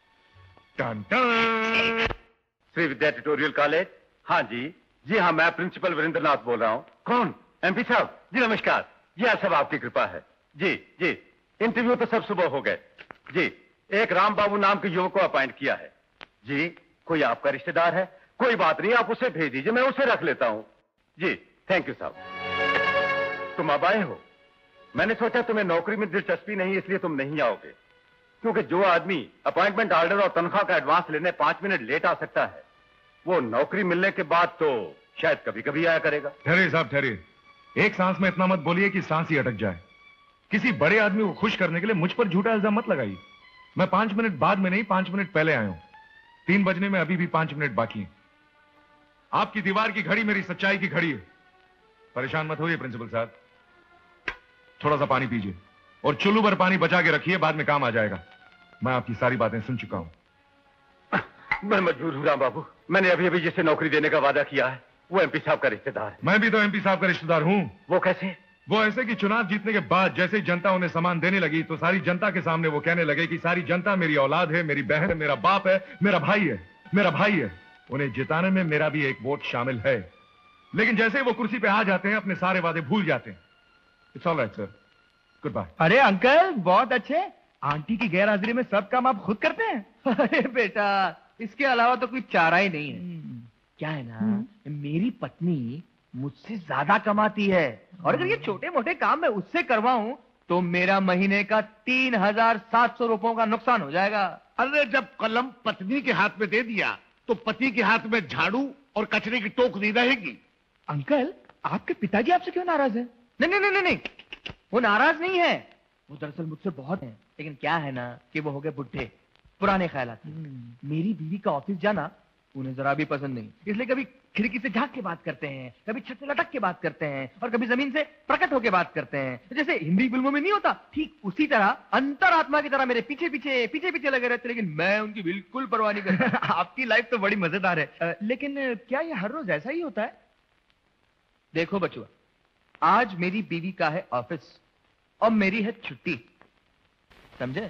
टन टन। Shri Vidya tutorial college. हाँ जी जी हाँ, मैं प्रिंसिपल वीरेंद्रनाथ बोल रहा हूँ। कौन? एमपी साहब जी नमस्कार। जी हाँ, सब आपकी कृपा है। जी जी, इंटरव्यू तो सब सुबह हो गए। जी, एक राम बाबू नाम के युवक को अपॉइंट किया है। जी, कोई आपका रिश्तेदार है? कोई बात नहीं, आप उसे भेज दीजिए, मैं उसे रख लेता हूँ। जी थैंक यू साहब। तुम अब आए हो। मैंने सोचा तुम्हें नौकरी में दिलचस्पी नहीं, इसलिए तुम नहीं आओगे, क्योंकि जो आदमी अपॉइंटमेंट ऑर्डर और तनख्वाह का एडवांस लेने पांच मिनट लेट आ सकता है, वो नौकरी मिलने के बाद तो शायद कभी कभी आया करेगा। ठहरिए साहब ठहरिए, एक सांस में इतना मत बोलिए कि सांस ही अटक जाए। किसी बड़े आदमी को खुश करने के लिए मुझ पर झूठा इल्जाम मत लगाइए। मैं पांच मिनट बाद में नहीं, पांच मिनट पहले आया हूं। तीन बजने में अभी भी पांच मिनट बाकी हैं। आपकी दीवार की घड़ी मेरी सच्चाई की घड़ी है। परेशान मत होइए प्रिंसिपल साहब। थोड़ा सा पानी पीजिए और चुल्लू भर पानी बचा के रखिए, बाद में काम आ जाएगा। मैं आपकी सारी बातें सुन चुका हूं। मैं मजबूर हूं राम बाबू। मैंने अभी अभी जिसे नौकरी देने का वादा किया है वो एमपी साहब का रिश्तेदार है। मैं भी तो एमपी साहब का रिश्तेदार हूं। वो कैसे? वो ऐसे कि चुनाव जीतने के बाद जैसे ही जनता उन्हें सामान देने लगी तो सारी जनता के सामने वो कहने लगे कि सारी जनता मेरी औलाद है, मेरी बहन है, मेरा बाप है, मेरा भाई है, मेरा भाई है। उन्हें जिताने में मेरा भी एक वोट शामिल है। लेकिन जैसे ही वो कुर्सी पे आ जाते हैं अपने सारे वादे भूल जाते हैं। It's all right sir, good bye. अरे अंकल बहुत अच्छे, आंटी की गैर हाजिरी में सब काम आप खुद करते हैं। अरे बेटा, इसके अलावा तो कोई चारा ही नहीं है। क्या है ना, मेरी पत्नी मुझसे ज्यादा कमाती है और अगर ये छोटे मोटे काम मैं उससे करवाऊं तो मेरा महीने का तीन हजार सात सौ रुपयों का नुकसान हो जाएगा। अरे जब कलम पत्नी के हाथ में दे दिया तो पति के हाथ में झाड़ू और कचरे की टोकरी रहेगी। अंकल आपके पिताजी आपसे क्यों नाराज है? नहीं नहीं नहीं नहीं, वो नाराज नहीं है, वो दरअसल मुझसे बहुत है। लेकिन क्या है ना कि वो हो गए बुढ़े, पुराने ख्यालात। मेरी बीवी का ऑफिस जाना उन्हें जरा भी पसंद नहीं, इसलिए कभी खिड़की से झांक के बात करते हैं, कभी छत से लटक के बात करते हैं और कभी जमीन से प्रकट होकर बात करते हैं। जैसे हिंदी फिल्मों में नहीं होता, ठीक उसी तरह अंतरात्मा की तरह मेरे पीछे पीछे पीछे पीछे लगे रहते, लेकिन मैं उनकी बिल्कुल परवाह नहीं करता। आपकी लाइफ तो बड़ी मजेदार है। आ, लेकिन क्या ये हर रोज ऐसा ही होता है? देखो बचुआ, आज मेरी बीवी का है ऑफिस और मेरी है छुट्टी, समझे?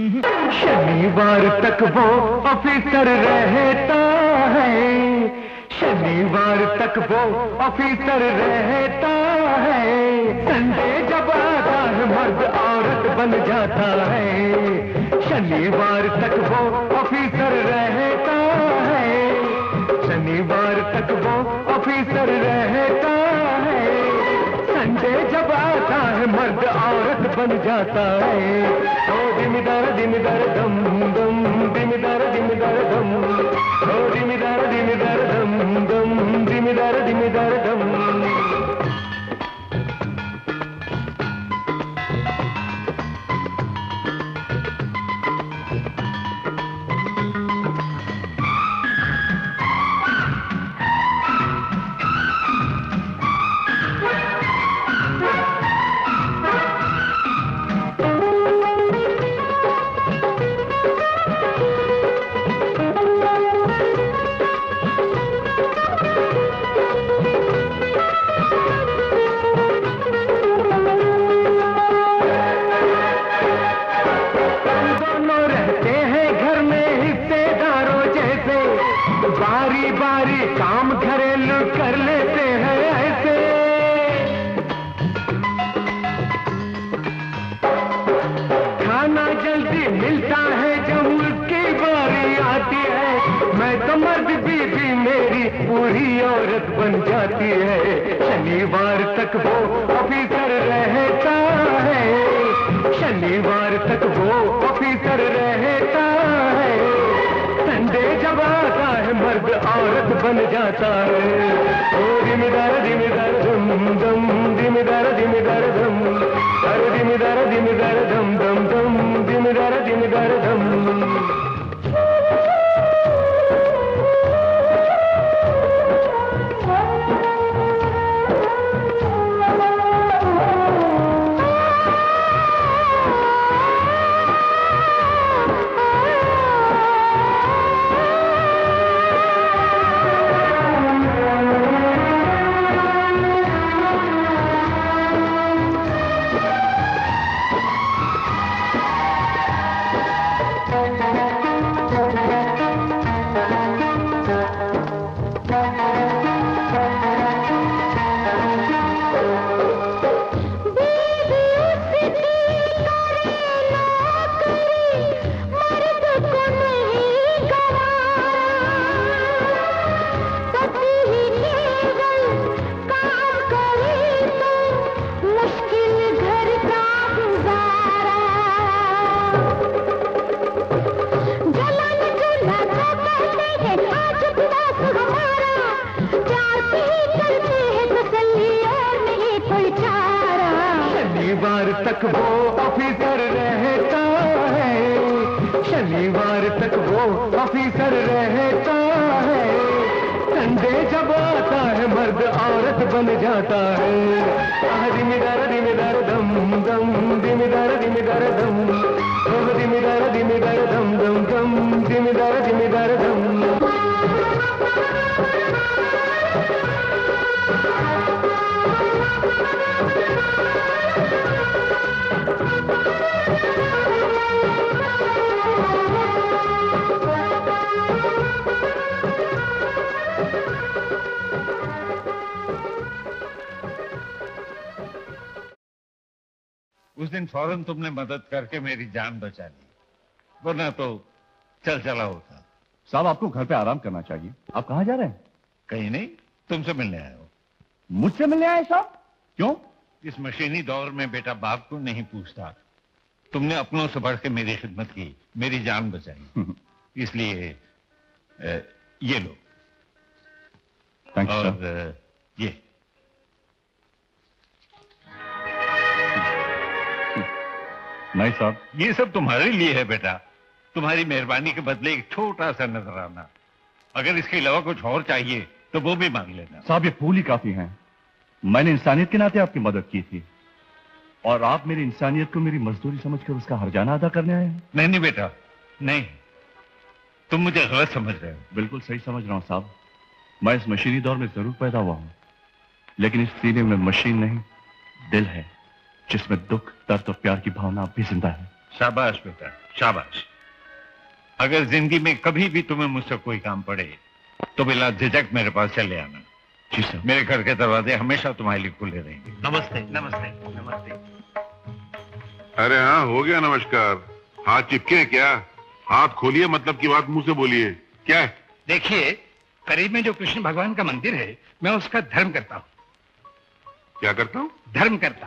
शनिवार तक वो ऑफिसर रहता है, शनिवार तक वो ऑफिसर रहता है। संडे जब आता है मर्द औरत बन जाता है। शनिवार तक वो ऑफिसर रहता है, शनिवार तक वो ऑफिसर रहता है। संडे जब आता है मर्द औरत बन जाता है। ओ दिमिदार दिमिदार दम दम, दिमिदार दिमिदार दम, ओ दिमिदार दिमिदार दम दम, दिमिदार दिमिदार दम। शनिवार तक वो ऑफिसर रहता है, शनिवार तक वो ऑफिसर रहता है। संडे जब आता है मर्द औरत बन जाता है। ओ दिमिदार दिमिदार दम दम, दिमिदार दिमिदार दम, अरे दिमिदार दिमिदार दम दम दम, दिमिदार दिमिदार दम। शनिवार तक वो ऑफिसर रहता है, संडे जब आता है मर्द औरत बन जाता है। दिमिदार दिमिदार दम दम दिमिदार दिमिदार दम दिमिदार दिमिदार दम दम दम दिमिदार दिमिदार दम। उस दिन फौरन तुमने मदद करके मेरी जान बचा ली, वरना तो चल चला होता। साहब आपको घर पे आराम करना चाहिए। आप कहाँ जा रहे हैं? कहीं नहीं, तुमसे मिलने आए हो। मुझसे मिलने आए साहब? क्यों? इस मशीनी दौर में बेटा बाप को नहीं पूछता। तुमने अपनों से बढ़ के मेरी खिदमत की, मेरी जान बचाई, इसलिए ए, ये लो। थैंक्स और सर। ये नहीं साहब, ये सब तुम्हारे लिए है बेटा, तुम्हारी मेहरबानी के बदले एक छोटा सा नजराना। अगर इसके अलावा कुछ और चाहिए तो वो भी मांग लेना। साहब ये फूल ही काफी हैं। मैंने इंसानियत के नाते आपकी मदद की थी और आप मेरी इंसानियत को मेरी मजदूरी समझकर उसका हर्जाना अदा करने आए हैं। नहीं नहीं बेटा, नहीं, तुम मुझे गलत समझ रहे हो। बिल्कुल सही समझ रहा हूँ साहब। मैं इस मशीनी दौर में जरूर पैदा हुआ हूँ, लेकिन इस सीने में मशीन नहीं, दिल है, जिसमें दुख, दर्द और प्यार की भावना अब भी जिंदा है। शाबाश बेटा, शाबाश। अगर जिंदगी में कभी भी तुम्हें मुझसे कोई काम पड़े तो बिला झिझक मेरे पास चले आना। जी सर। मेरे घर के दरवाजे हमेशा तुम्हारे लिए खुले रहेंगे। नमस्ते नमस्ते नमस्ते। अरे हाँ, हो गया नमस्कार। हाथ चिपके क्या? हाथ खोलिए, मतलब की बात मुंह से बोलिए। क्या है? देखिए, करीब में जो कृष्ण भगवान का मंदिर है, मैं उसका धर्म करता हूँ। क्या करता हूँ? धर्म करता।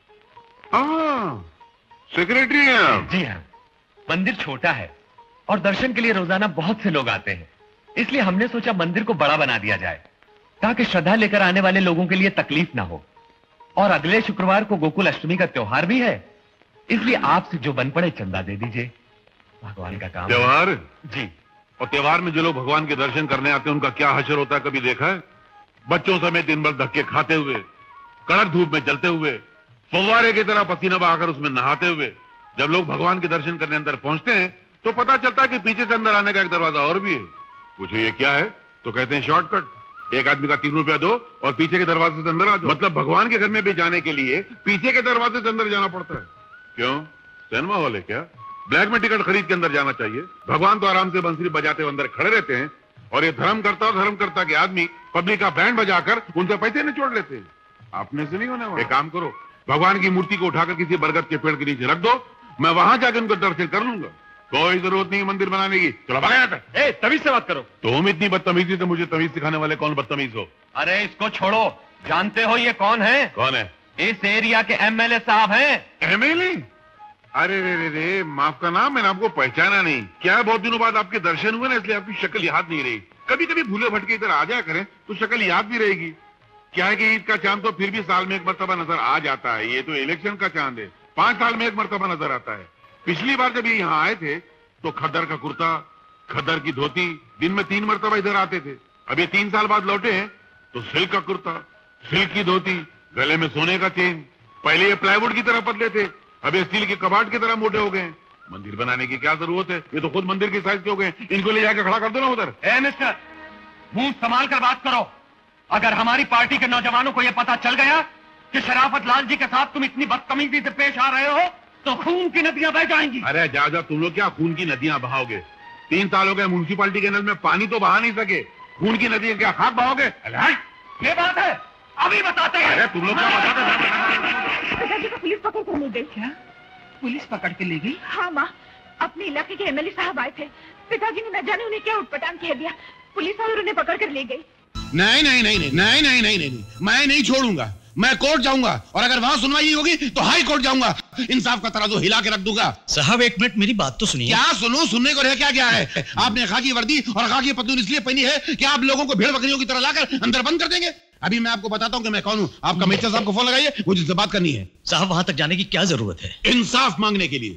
हाँ, सेक्रेटरी हैं आप? जी हाँ। मंदिर छोटा है और दर्शन के लिए रोजाना बहुत से लोग आते हैं, इसलिए हमने सोचा मंदिर को बड़ा बना दिया जाए ताकि श्रद्धा लेकर आने वाले लोगों के लिए तकलीफ ना हो। और अगले शुक्रवार को गोकुल अष्टमी का त्योहार भी है, इसलिए आपसे जो बन पड़े चंदा दे दीजिए। भगवान का काम। त्योहार? जी। और त्योहार में जो लोग भगवान के दर्शन करने आते हैं उनका क्या हशर होता है, कभी देखा है? बच्चों समेत दिन भर धक्के खाते हुए, कड़क धूप में जलते हुए, फव्वारे की तरह पसीना बहाकर उसमें नहाते हुए जब लोग भगवान के दर्शन करने अंदर पहुंचते हैं तो पता चलता है कि पीछे से अंदर आने का एक दरवाजा और भी है। पूछो ये क्या है, तो कहते हैं शॉर्टकट। एक आदमी का तीन रुपया दो और पीछे के दरवाजे से अंदर आ जाओ। मतलब भगवान के घर में भी जाने के लिए पीछे के दरवाजे से अंदर जाना पड़ता है। क्यों, सिनेमा हॉल है क्या? ब्लैक में टिकट खरीद के अंदर जाना चाहिए। भगवान तो आराम से बंसुरी बजाते हुए अंदर खड़े रहते हैं और ये धर्म करता और धर्म करता के आदमी पब्लिक का बैंड बजाकर उनसे पैसे निचोड़ लेते हैं। आपने से नहीं होने वाला। एक काम करो, भगवान की मूर्ति को उठाकर किसी बरगद के पेड़ के नीचे रख दो, मैं वहां जाकर उनको दर्शन कर लूंगा। कोई जरूरत नहीं मंदिर बनाने की। चलो भागा। ए, तमीज से बात करो। तुम इतनी बदतमीजी से मुझे तमीज सिखाने वाले कौन बदतमीज हो? अरे इसको छोड़ो, जानते हो ये कौन है? कौन है? इस एरिया के एमएलए साहब हैं। एमएलए? अरे रे रे रे, माफ का नाम, मैंने आपको पहचाना नहीं। क्या है, बहुत दिनों बाद आपके दर्शन हुए ना, इसलिए आपकी शक्ल याद नहीं रही। कभी कभी भूले भटके इधर आ जाया करें तो शक्ल याद भी रहेगी। क्या है कि ईद का चांद तो फिर भी साल में एक मरतबा नजर आ जाता है, ये तो इलेक्शन का चांद है, पांच साल में एक मरतबा नजर आता है। पिछली बार जब ये यहाँ आए थे तो खद्दर का कुर्ता, खद्दर की धोती, दिन में तीन मरतबा इधर आते थे। अब ये तीन साल बाद लौटे हैं तो सिल्क का कुर्ता, सिल्क की धोती, गले में सोने का चेन। पहले ये प्लाईवुड की तरह पतले थे, अब ये स्टील के कबाड़ की तरह मोटे हो गए। मंदिर बनाने की क्या जरूरत है, ये तो खुद मंदिर के साइज के हो गए। इनको ले जाकर खड़ा कर दो ना उधर। ए मिस्टर, मुंह संभाल कर बात करो। अगर हमारी पार्टी के नौजवानों को यह पता चल गया कि शराफत लाल जी के साथ तुम इतनी बदतमीजी से पेश आ रहे हो तो खून की नदियां बह जाएंगी। अरे जा जा, तुम लोग क्या खून की नदियां बहाओगे? तीन साल हो गए म्यूनसिपालिटी के नल में पानी तो बहा नहीं सके, खून की नदियां क्या खाक बहाओगे? ये बात है, अभी बताते हैं। अरे तुम लोग क्या बताते? पिताजी को पुलिस पकड़ कर ले गई। क्या पुलिस पकड़ के ले गई? हाँ माँ, अपने इलाके के एमएलए साहब आए थे। पिताजी ने न जाने उन्हें क्या उठपटांग कह दिया, पुलिस और उन्हें पकड़ कर ले गई। नहीं नहीं नहीं नहीं नहीं नहीं नहीं नहीं मैं नहीं छोड़ूंगा। मैं कोर्ट जाऊंगा और अगर वहां सुनवाई होगी तो हाई कोर्ट जाऊंगा। इंसाफ का तराजू हिला के रख दूंगा। साहब एक मिनट मेरी बात तो सुनिए। क्या सुनो, सुनने को रह क्या क्या है? आपने खाकी वर्दी और खाकी पतलून इसलिए पहनी है कि आप लोगों को भेड़ बकरियों की तरह लाकर अंदर बंद कर देंगे। अभी मैं आपको बताता हूं कि मैं कौन हूं। आप कमिश्नर साहब को फोन लगाइए, मुझे इससे बात करनी है। साहब वहां तक जाने की क्या जरूरत है? इंसाफ मांगने के लिए।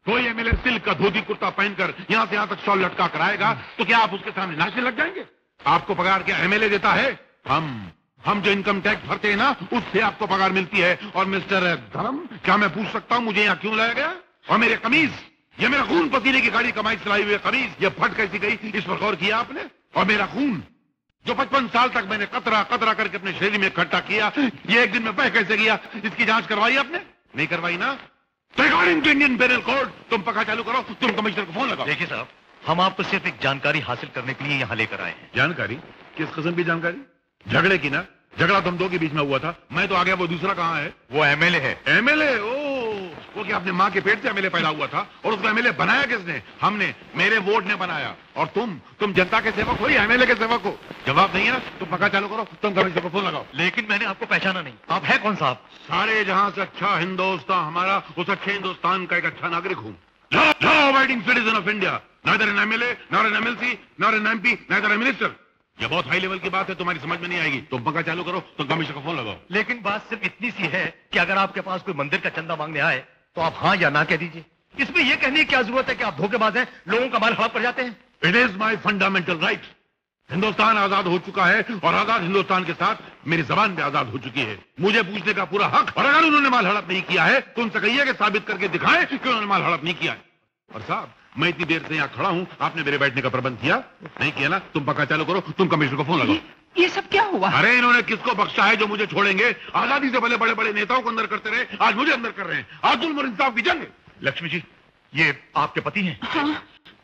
कोई एमएलए सिल्क का धोती कुर्ता पहनकर यहां से यहां तक शॉल लटका कर आएगा तो क्या आप उसके सामने नाचने लग जाएंगे? आपको पगार क्या एमएलए देता है? हम हम जो इनकम टैक्स भरते हैं ना, उससे आपको पगार मिलती है। और मिस्टर धर्म, क्या मैं पूछ सकता हूं मुझे यहाँ क्यों लाया गया? और मेरे कमीज, ये मेरा खून पसीने की गाड़ी कमाई चलाई हुई कमीज, ये फट कैसी गई, इस पर गौर किया आपने? और मेरा खून जो पचपन साल तक मैंने कतरा कतरा करके अपने शरीर में इकट्ठा किया, ये एक दिन में बह कैसे गया? इसकी जांच करवाई आपने? नहीं करवाई ना? According to Indian penal code तुम पक्का चालू करो, तुम कमिश्नर को फोन लगाओ। देखिए साहब, हम आपको सिर्फ एक जानकारी हासिल करने के लिए यहाँ लेकर आए हैं। जानकारी? किस किस्म की जानकारी? झगड़े की ना? झगड़ा तुम दो के बीच में हुआ था, मैं तो आ गया, वो दूसरा कहाँ है? वो एमएलए है। एमएलए? ओ, वो क्या अपने माँ के पेट से एमएलए पैदा हुआ था? और उसको एमएलए बनाया किसने? हमने, मेरे वोट ने बनाया। और तुम तुम जनता के सेवक हो या एमएलए के सेवक हो? जवाब नहीं है ना? तुम पक्का चालू करो, तुम कमिश्नर को फोन लगाओ। लेकिन मैंने आपको पहचाना नहीं, आप है कौन साहब? सारे जहां से अच्छा हिंदुस्तान हमारा, उस अच्छे हिंदुस्तान का एक अच्छा नागरिक हूँ। Law abiding citizen of India, neither an MLA, nor an MLC, nor an MP, neither an minister. ये बहुत हाई लेवल की बात है, तुम्हारी समझ में नहीं आएगी। तुम पंखा चालू करो, तुम कमिश्नर को फोन लगाओ। लेकिन बात सिर्फ इतनी सी है कि अगर आपके पास कोई मंदिर का चंदा मांगने आए तो आप हाँ या ना कह दीजिए। इसमें यह कहने की क्या जरूरत है कि आप धोखेबाज हैं, लोगों का माल हड़प कर जाते हैं? It is my fundamental right. Hindustan आजाद हो चुका है और आजाद हिंदुस्तान के साथ मेरी जबान भी आजाद हो चुकी है। मुझे पूछने का पूरा हक। और अगर उन्होंने माल हड़प नहीं किया है तो उनसे कहिए कि साबित करके दिखाएं कि उन्होंने माल हड़प नहीं किया है। और साहब, मैं इतनी देर से यहाँ खड़ा हूँ, आपने मेरे बैठने का प्रबंध किया नहीं किया ना? तुम पक्का चालू करो, तुम कमिश्नर को फोन लगाओ। ये सब क्या हुआ? अरे इन्होंने किसको बख्शा है जो मुझे छोड़ेंगे? आजादी से पहले बड़े बड़े नेताओं को अंदर करते रहे, आज मुझे अंदर कर रहे हैं। आज जुल्म और इंसाफ की जंग। लक्ष्मी जी, ये आपके पति हैं? हाँ।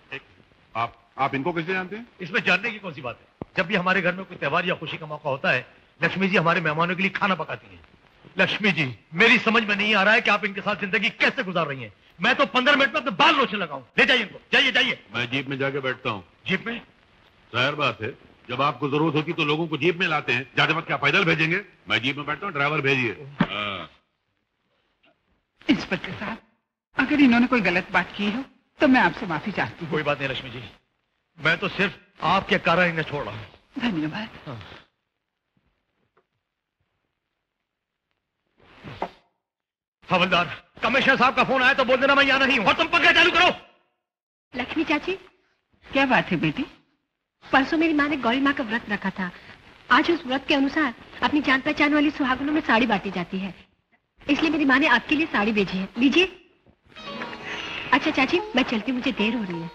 आप आप इनको कैसे जानते हैं? इसमें जानने की कौन सी बात है? जब भी हमारे घर में कोई त्योहार या खुशी का मौका होता है, लक्ष्मी जी हमारे मेहमानों के लिए खाना पकाती हैं। लक्ष्मी जी, मेरी समझ में नहीं आ रहा है कि आप इनके साथ जिंदगी कैसे गुजार रही हैं। मैं तो पंद्रह मिनट में अपने बाल लोचने लगाऊं। ले जाइए इनको, जाइए जाइए। मैं जीप में जाके बैठता हूँ। जीप में? जाहिर बात है, जब आपको जरूरत होती तो लोगों को जीप में लाते हैं। जाते वक्त क्या पैदल भेजेंगे? मैं जीप में बैठता हूँ, ड्राइवर भेजिए। इंस्पेक्टर साहब, अगर इन्होंने कोई गलत बात की हो तो मैं आपसे माफी चाहती हूँ। कोई बात नहीं लक्ष्मी जी, मैं तो सिर्फ आपके कारण इन्हें छोड़ रहा हूँ। धन्यवाद। हाँ। हवलदार, कमिश्नर साहब का फोन आया तो बोल देना मैं यहाँ नहीं हूँ। और तुम पंखा चालू करो। लक्ष्मी चाची, क्या बात है बेटी? परसों मेरी माँ ने गौरी माँ का व्रत रखा था। आज उस व्रत के अनुसार अपनी जान पहचान वाली सुहागनों में साड़ी बांटी जाती है, इसलिए मेरी माँ ने आपके लिए साड़ी भेजी है। लीजिए। अच्छा चाची, मैं चलती हूँ, मुझे देर हो रही है।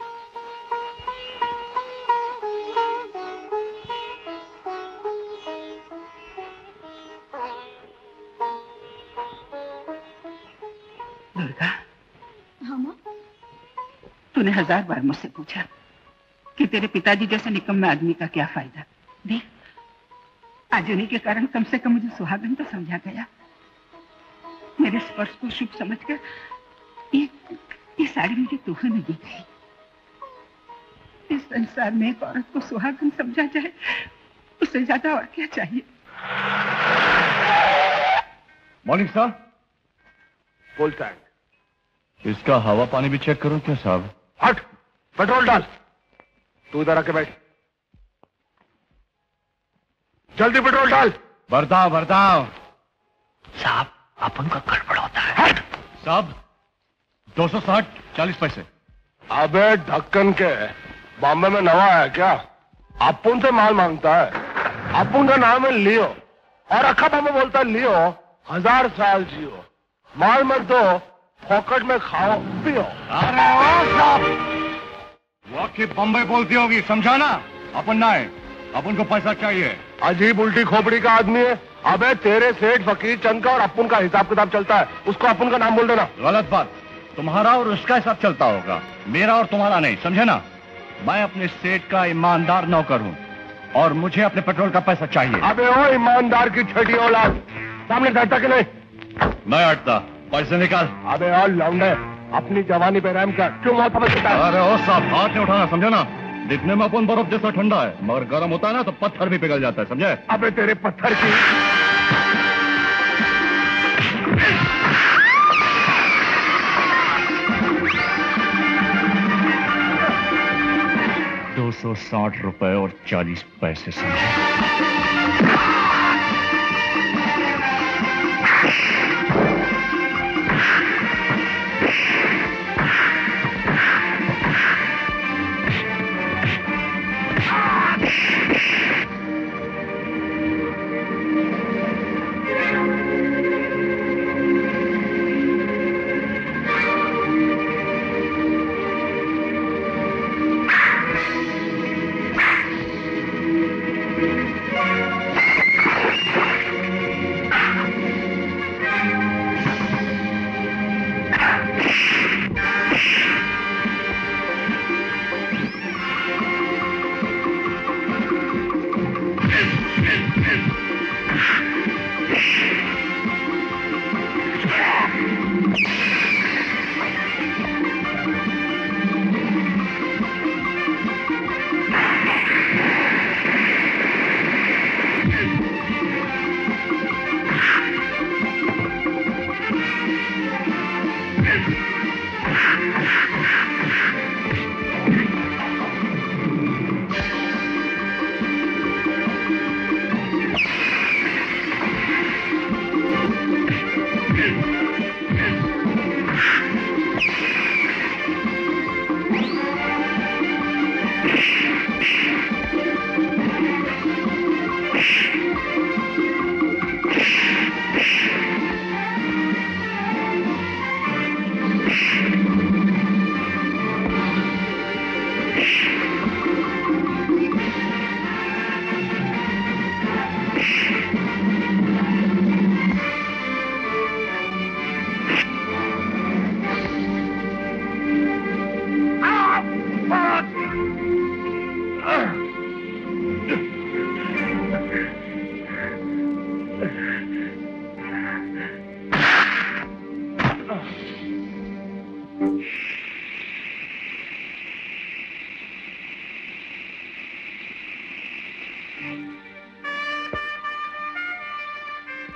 दुर्गा, हाँ माँ? तूने हजार बार मुझसे पूछा कि तेरे पिताजी जैसे निकम्मे आदमी का क्या फायदा। देख, आज उन्हीं के कारण कम से कम मुझे सुहागन तो समझा गया। मेरे स्पर्श को शुभ समझकर ये ये साड़ी मुझे तोहफे में दी गई। इस संसार में एक औरत को सुहागन समझा जाए, उससे ज्यादा और क्या चाहिए? Morning sir. Full tank. इसका हवा पानी भी चेक करो क्या साहब? हट, पेट्रोल डाल। तू इधर आके बैठ, जल्दी पेट्रोल डाल। बरताओ बरताओ। साहब, अपन का गड़बड़ होता है। हट साहब, दो सौ साठ चालीस पैसे। अबे ढक्कन के, बॉम्बे में नवा है क्या? अपुन से माल मांगता है। अपुन का नाम है लियो और अखा बॉम्बे बोलता है लियो हजार साल जियो, माल मत दो, पॉकेट में खाओ पियो। अरे ओ साहब, वाकई बम्बई बोलती होगी, समझा ना? अपन ना है, अपन को पैसा चाहिए। अजीब उल्टी खोपड़ी का आदमी है। अबे तेरे सेठ फकीर चंद का और अपुन का हिसाब किताब चलता है, उसको अपुन का नाम बोल देना। गलत बात, तुम्हारा और उसका हिसाब चलता होगा, मेरा और तुम्हारा नहीं, समझे ना? मैं अपने सेठ का ईमानदार नौकर हूँ और मुझे अपने पेट्रोल का पैसा चाहिए। अबे ओ ईमानदार की छठी औलाद, सामने बैठता कि नहीं? मैं हटता, पैसे निकाल। अबे और लौंडे, अपनी जवानी पे रहम कर, क्यों मौत समझता है? अरे ओ साहब, हाथ नहीं उठाना, समझे ना? दिखने में अपन बर्फ जैसा ठंडा है, मगर गर्म होता है ना तो पत्थर भी पिघल जाता है, समझे? अबे तेरे पत्थर की दो सौ साठ रुपए और चालीस पैसे समझे?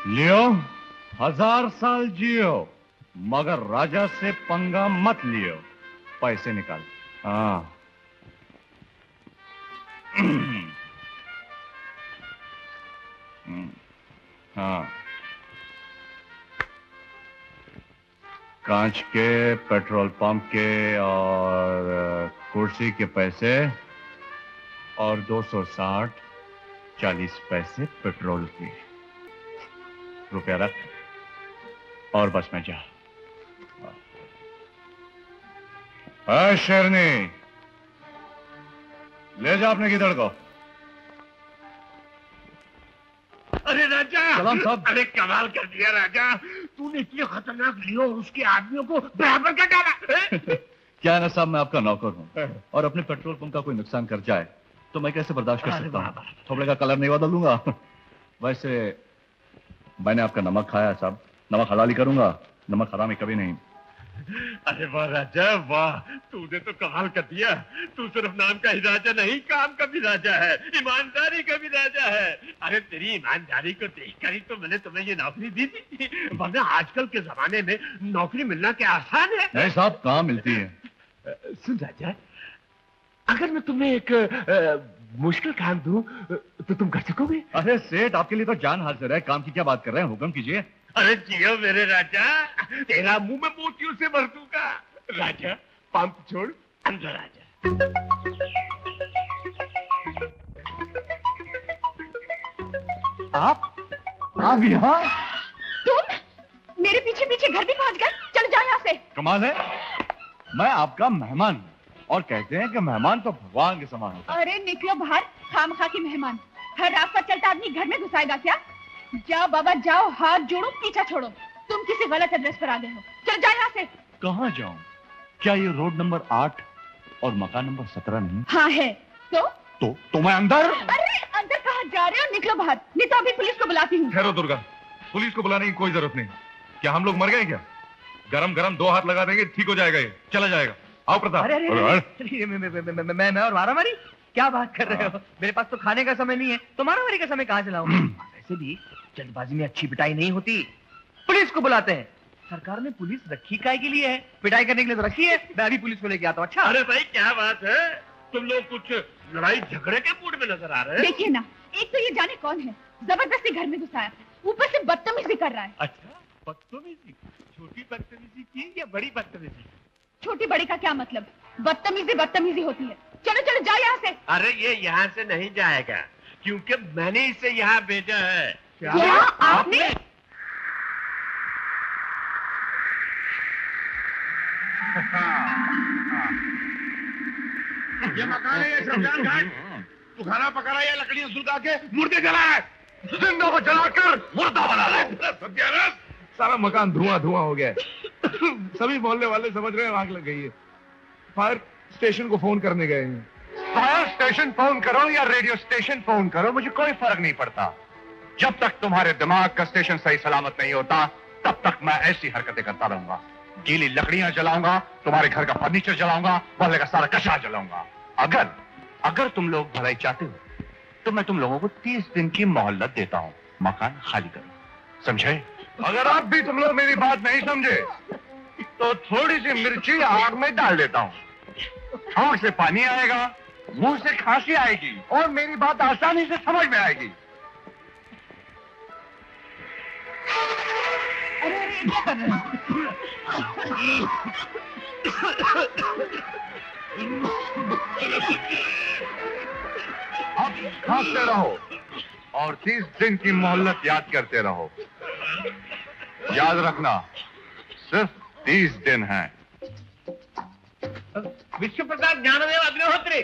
लियो, हजार साल जियो, मगर राजा से पंगा मत लियो। पैसे निकाल। हाँ। हाँ, कांच के, पेट्रोल पंप के और कुर्सी के पैसे और दो सौ साठ चालीस पैसे पेट्रोल के। रुपया रख और बस में जा। हाँ शेरनी, ले जा अपने गिदड़ को। अरे राजा, सलाम साहब। अरे कमाल कर दिया राजा, तूने इतने खतरनाक लियो और उसके आदमियों को बराबर कर डाला। क्या है ना साहब, मैं आपका नौकर हूँ और अपने पेट्रोल पंप का कोई नुकसान कर जाए तो मैं कैसे बर्दाश्त कर सकता हूँ? थोबड़े का कलर नहीं बदल दूंगा। वैसे मैंने आपका नमक खाया साहब, नमक हलाली करूंगा, नमक हरामी कभी नहीं। अरे वाह राजा वाह, तूने तो कमाल कर दिया। तू सिर्फ नाम का ही राजा नहीं, काम का भी राजा है, ईमानदारी का भी राजा है। अरे तेरी ईमानदारी को देखकर ही तो मैंने तुम्हें ये नौकरी दी थी, वरना आजकल के जमाने में नौकरी मिलना क्या आसान है? नहीं साहब, कहाँ मिलती है। सुन राजा, अगर मैं तुम्हें एक आ, मुश्किल काम दूं तो तुम कर सकोगे? अरे सेठ, आपके लिए तो जान हाजिर है, काम की क्या बात कर रहे हैं, हुक्म कीजिए। अरे जियो मेरे राजा, तेरा मुंह में मोतियों से भर दूंगा। राजा, पंप छोड़, अंदर आ जा। आप आप यहाँ? तुम मेरे पीछे पीछे घर भी पहुंच गए? चल जाओ यहाँ से। कमाल है, मैं आपका मेहमान हूँ और कहते हैं कि मेहमान तो भगवान के समान होता है। अरे निकलो बाहर, खामखा की मेहमान। हर रास्ता चलता आदमी घर में घुसाएगा क्या? जाओ बाबा जाओ, हाथ जोड़ो, पीछा छोड़ो। तुम किसी गलत एड्रेस पर आ गए हो, चल जाओ यहाँ से। कहाँ जाऊँ? क्या ये रोड नंबर आठ और मकान नंबर सत्रह नहीं? हाँ है। तो तो तो मैं अंदर। अरे अंदर कहाँ जा रहे हो? निकलो बाहर, नहीं तो अभी पुलिस को बुलाती हूँ। ठहरो दुर्गा, पुलिस को बुलाने की कोई जरूरत नहीं। क्या हम लोग मर गए क्या? गरम गरम दो हाथ लगा देंगे, ठीक हो जाएगा, ये चला जाएगा। आओ प्रताप। अरे अरे, अरे, मैं, मैं, मैं, मैं, मैं, मैं और मारामारी? क्या बात कर रहे हो? मेरे पास तो खाने का समय नहीं है, तो मारामारी का समय कहाँ से लाऊं? वैसे भी जल्दबाजी में अच्छी पिटाई नहीं होती, पुलिस को बुलाते हैं। सरकार ने पुलिस रखी काय के लिए है, पिटाई करने के लिए तो रखी है। मैं अभी पुलिस को लेके आता हूँ। अच्छा। अरे भाई क्या बात है, तुम लोग कुछ लड़ाई झगड़े के मूड में नजर आ रहे हैं। देखिए ना, एक तो ये जाने कौन है, जबरदस्ती घर में घुसाया, ऊपर से बदतमीजी कर रहा है। अच्छा, बदतमीजी? छोटी बदतमीजी की या बड़ी बदतमीजी? छोटी बड़ी का क्या मतलब? बदतमीजी बदतमीजी होती है। चलो चलो जाओ यहाँ से। अरे ये यहाँ से नहीं जाएगा, क्योंकि मैंने इसे यहाँ भेजा है। क्या, क्या आपने? ये मकान है, ये शमशान घाट। तू खाना पका रहा है या लकड़ियां सुलगा के मुर्दे जला है? जिंदा को जलाकर मुर्दा बना रहा है। सत्यानाश, सारा मकान धुआं धुआं हो गया है। सभी मोहल्ले वाले समझ रहे हैं आग लग गई है। फायर स्टेशन को फोन करने गए हैं। फायर स्टेशन फोन करो या रेडियो स्टेशन फोन करो, मुझे कोई फर्क नहीं पड़ता। जब तक तुम्हारे दिमाग का स्टेशन सही सलामत नहीं होता, तब तक मैं ऐसी हरकतें करता रहूंगा। गीली लकड़ियां जलाऊंगा, तुम्हारे घर का फर्नीचर जलाऊंगा, मोहल्ले का सारा कचरा जलाऊंगा। अगर अगर तुम लोग भलाई चाहते हो तो मैं तुम लोगों को तीस दिन की मोहल्लत देता हूँ, मकान खाली करो, समझे? अगर आप भी तुम लोग मेरी बात नहीं समझे तो थोड़ी सी मिर्ची आग में डाल देता हूँ। आंख से पानी आएगा, मुंह से खांसी आएगी और मेरी बात आसानी से समझ में आएगी। अब खांसते रहो और तीस दिन की मोहल्लत याद करते रहो। याद रखना, सिर्फ तीस दिन है। विश्व प्रसाद ज्ञानदेव अग्निहोत्री,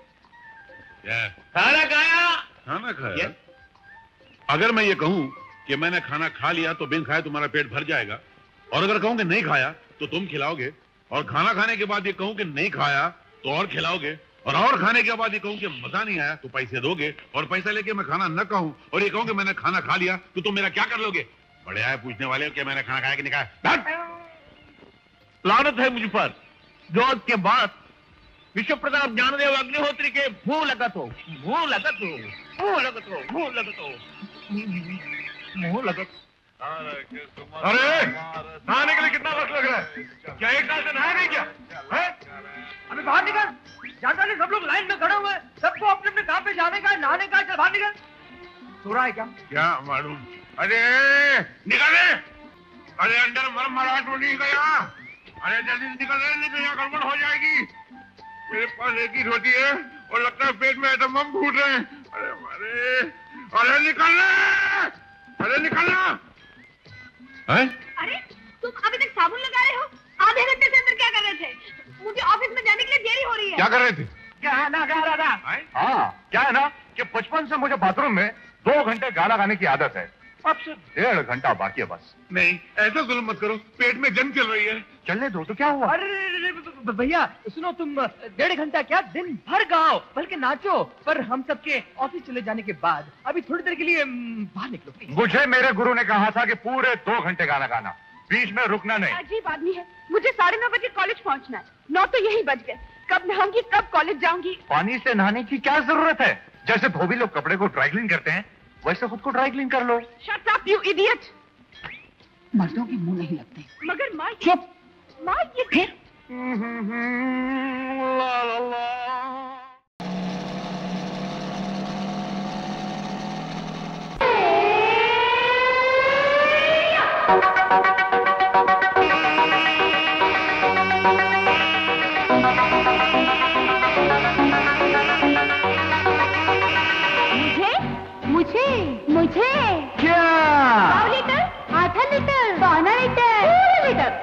खाना खाया? खाना खाया? अगर मैं ये कहूं कि मैंने खाना खा लिया तो बिन खाए तुम्हारा पेट भर जाएगा, और अगर कहूं कि नहीं खाया तो तुम खिलाओगे, और खाना खाने के बाद ये कहूं कि नहीं खाया तो और खिलाओगे, और और खाने के बाद ये कहूं कि मजा नहीं आया तो पैसे दोगे, और पैसा लेके मैं खाना न कहूं और ये कहूं कि मैंने खाना खा लिया तो तुम मेरा क्या कर लोगे? बड़े आए पूछने वाले कि मैंने खाना खाया कि नहीं खाया। लानत है मुझ पर जो के बाद विश्व प्रताप ज्ञानदेव अग्निहोत्री के मुंह लगत हो, मुंह लगत हो, मुंह लगत हो, मुंह लगत हो, मुंह लगत अरे नहाने के लिए कितना वक्त लग रहा है? क्या एक साल से नहाया नहीं क्या? है? अभी बाहर निकल। जानता नहीं सब लोग लाइन में खड़े हुए हैं, सबको अपने अपने काम पे जाने का है, नहाने का है, चल बाहर निकल। सो रहा है क्या? क्या मालूम। अरे निकले, अरे अंदर मरमराहट हो नहीं गया। अरे जल्दी निकल रहे, नहीं तो यहाँ गड़बड़ हो जाएगी। मेरे पास एक ही रोटी है और लगता है पेट में एटम बम फूट रहे हैं। अरे अरे अरे निकलना, अरे निकलना। अरे तुम अभी तक साबुन लगा रहे हो? आधे घंटे से अंदर क्या कर रहे थे? मुझे ऑफिस में जाने के लिए देरी हो रही है। क्या कर रहे थे? क्या है ना कह रहा था? हाँ, क्या है ना कि बचपन से मुझे बाथरूम में दो घंटे गाना गाने की आदत है। अब से डेढ़ घंटा बाकी है बस। नहीं, ऐसा जुल्म मत करो, पेट में जंग चल रही है। चलने दो तो क्या हुआ? अरे भैया सुनो, तुम डेढ़ घंटा क्या दिन भर गाओ, बल्कि नाचो, पर हम सबके ऑफिस चले जाने के बाद अभी थोड़ी देर के लिए बाहर निकलो प्लीज। मुझे मेरे गुरु ने कहा था कि पूरे दो घंटे गाना गाना, बीच में रुकना नहीं। अजीब आदमी है, मुझे साढ़े नौ बजे कॉलेज पहुंचना है, नौ तो यही बज गए। कब नहाऊंगी, कब कॉलेज जाऊंगी? पानी से नहाने की क्या जरूरत है? जैसे धोबी लोग कपड़े को ड्राई क्लीन करते हैं, वैसे खुद को ड्राई क्लीन कर लो। Shut up you idiot. मर्दों के मुंह नहीं लगते। मगर माँ चुप। माँ ये फिर ला ला ला। मुझे मुझे क्या? पाव लीटर, आधा लीटर, पौना लीटर, पूरा लीटर।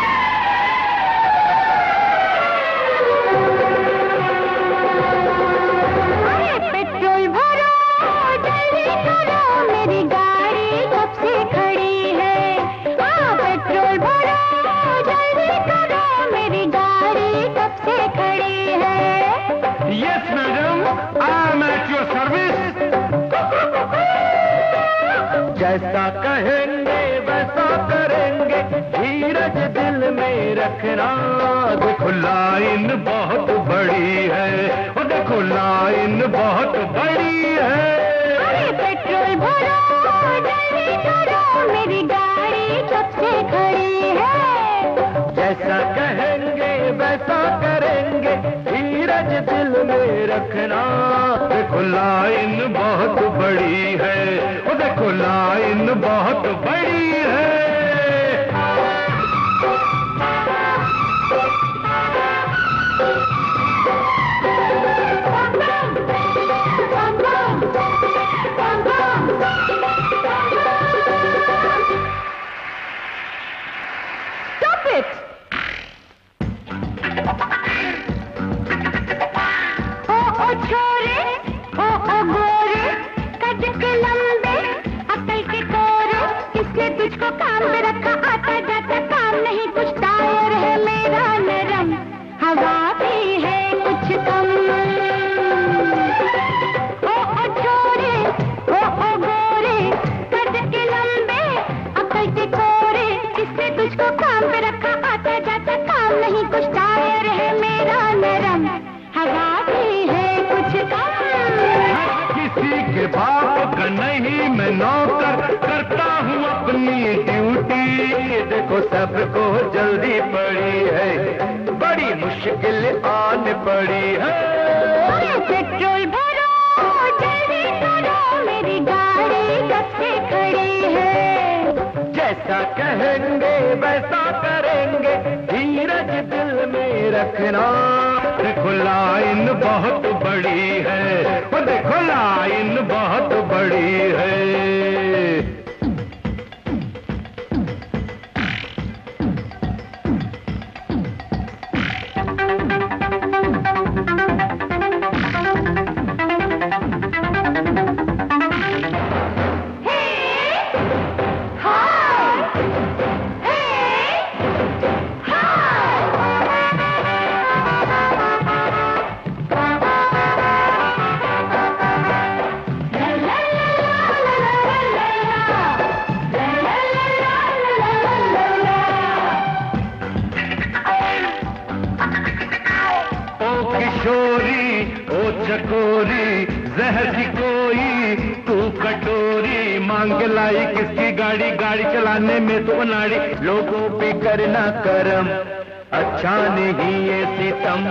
अरे पेट्रोल भरो, जल्दी करो, मेरी गाड़ी कब से खड़ी है। हाँ पेट्रोल भरो, जल्दी करो, मेरी गाड़ी कब से खड़ी है। Yes madam, I am at your service. जैसा कहेंगे वैसा करेंगे, धीरज दिल में रखना। देखो लाइन बहुत बड़ी है, ओ देखो लाइन बहुत बड़ी है। अरे पेट्रोल भरो, जल्दी करो, मेरी गाड़ी कब से खड़ी है। जैसा कहेंगे वैसा करेंगे, धीरज दिल में रखना। देखो लाइन बहुत बड़ी है, ओ देखो लाइन बहुत बड़ी है। Stop it! ओ ओ छोरे, ओ ओ गोरे, कद के लंबे, अकल के कोरे, किसने तुझको काम में रखा? आता जाता काम नहीं, कुछ टायर है मेरा नरम, हवा भी है कुछ कम। ओ ओ छोरे, ओ ओ गोरे, कद के लंबे, अकल के कोरे, किसने तुझको काम पे रखा? आता जाता काम नहीं, कुछ टायर है मेरा नरम, हवा भी है कुछ कम। किसी के बाप का नहीं मैं नौकर, करता हूँ अपनी ड्यूटी। देखो सबको जल्दी पड़ी है, बड़ी मुश्किल आन पड़ी है। अरे पेट्रोल भरो, जल्दी करो, मेरी गाड़ी कब से खड़ी है। जैसा कहेंगे वैसा करेंगे, धीरज दिल में रखना। देखो लाइन बहुत बड़ी है, वो देखो लाइन बहुत बड़ी है। La la la la किशोरी ओ चकोरी जहर की कोई तू कटोरी मांग लाई किसकी गाड़ी गाड़ी चलाने में तो नाड़ी लोगों पे करना करम अच्छा नहीं ये सितम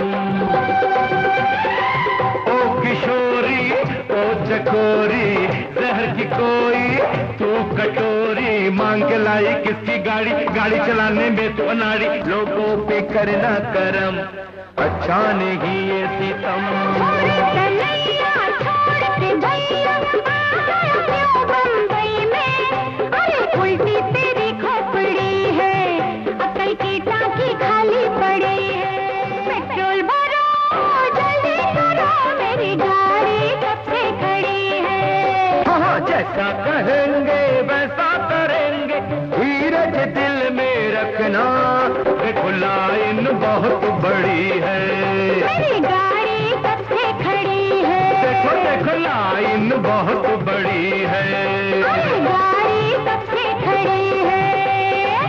ओ किशोरी ओ चकोरी जहर की कोई तू कटोरी मांग लाई किसकी गाड़ी गाड़ी चलाने में तो नाड़ी लोगों पे करना करम अच्छा नहीं ये सितम उल्टी तेरी खोपड़ी है अकल की टांकी खाली पड़ी है पेट्रोल भरो जल्दी करो मेरी गाड़ी कब से खड़ी है हाँ जैसा कहेंगे वैसा करेंगे धीरज दिल में रखना देखो लाइन बहुत बड़ी है मेरी गाड़ी कब से खड़ी है देखो देखो लाइन बहुत बड़ी है मेरी गाड़ी कब से खड़ी है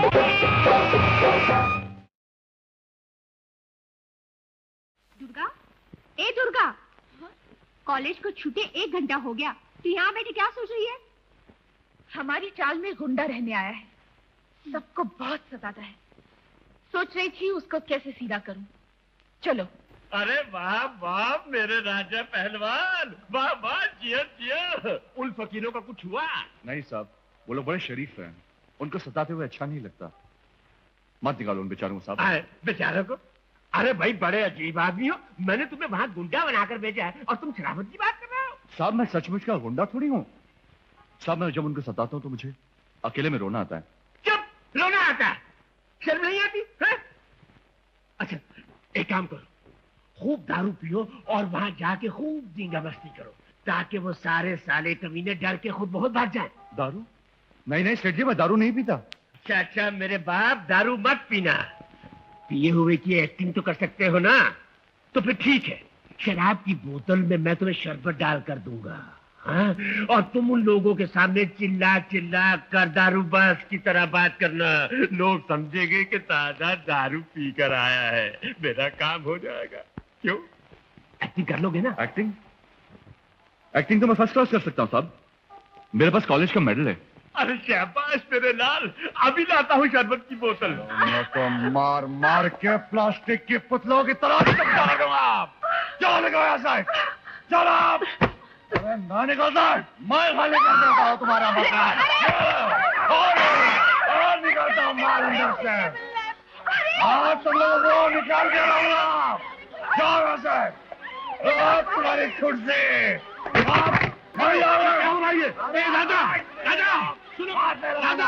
दुर्गा ए दुर्गा कॉलेज को छूटे एक घंटा हो गया तू यहाँ बैठे क्या सोच रही है? हमारी चाल में गुंडा रहने आया है सबको बहुत सताता है सोच रही थी उसको कैसे सीधा करूं चलो अरे वाह वाह मेरे राजा पहलवान वाह वाह जिया जिया उन फकीरों का कुछ हुआ? नहीं साहब वो लोग बड़े शरीफ हैं उनको सताते हुए अच्छा नहीं लगता मत निकालो उन बेचारों को साहब बेचारों को अरे भाई बड़े अजीब आदमी हो मैंने तुम्हें वहां गुंडा बनाकर भेजा है और तुम शराफत की बात कर रहे हो साहब मैं सचमुच का गुंडा थोड़ी हूँ साहब मैं जब उनको सताता हूँ तो मुझे अकेले में रोना आता है चुप रोना आता है शर्म नहीं आती है? अच्छा एक काम करो खूब दारू पियो और वहां जाके खूब दींगा मस्ती करो ताकि वो सारे साले कमीने डर के खुद बहुत भाग जाए दारू नहीं नहीं सेठ जी मैं दारू नहीं पीता अच्छा अच्छा मेरे बाप दारू मत पीना पिए हुए की एक्टिंग तो कर सकते हो ना तो फिर ठीक है शराब की बोतल में मैं तुम्हें शरबत डाल कर दूंगा हाँ? और तुम उन लोगों के सामने चिल्ला चिल्ला कर दारू बस की तरह बात करना लोग समझेंगे कि ताजा दारू पी कर आया है मेरा काम हो जाएगा क्यों एक्टिंग कर लोगे ना एक्टिंग एक्टिंग तो मैं फर्स्ट क्लास कर सकता हूँ साहब मेरे पास कॉलेज का मेडल है अरे शाबाश मेरे लाल अभी लाता हूँ शरबत की बोतल तो मार मार के प्लास्टिक की पुतलों की तरह चमका दूंगा चलो निकलो साहब चलो आप अरे ना निकलता मैं खाली कर देता हूँ तुम्हारा मकान और और निकलता हूँ मार अंदर से आज तुम लोगों को निकाल के लाऊंगा जाओ से तुम्हारी कुर्सी आप आइए राजा राजा सुनो राजा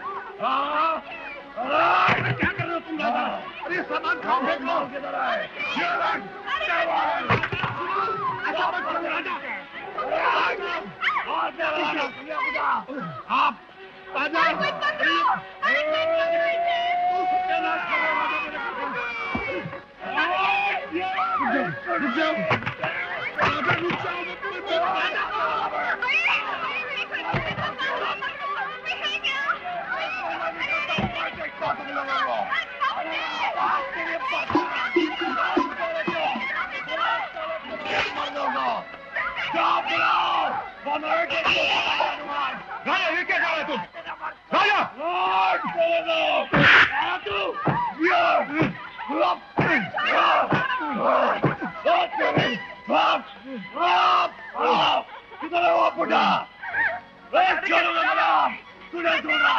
क्या कर रहे हो तुम राजा अरे सामान खाओ फेंको किधर आए आप राजा ये क्या कर रहे तुम राजा किधर है वो बुढ़ा तूने ढूंढा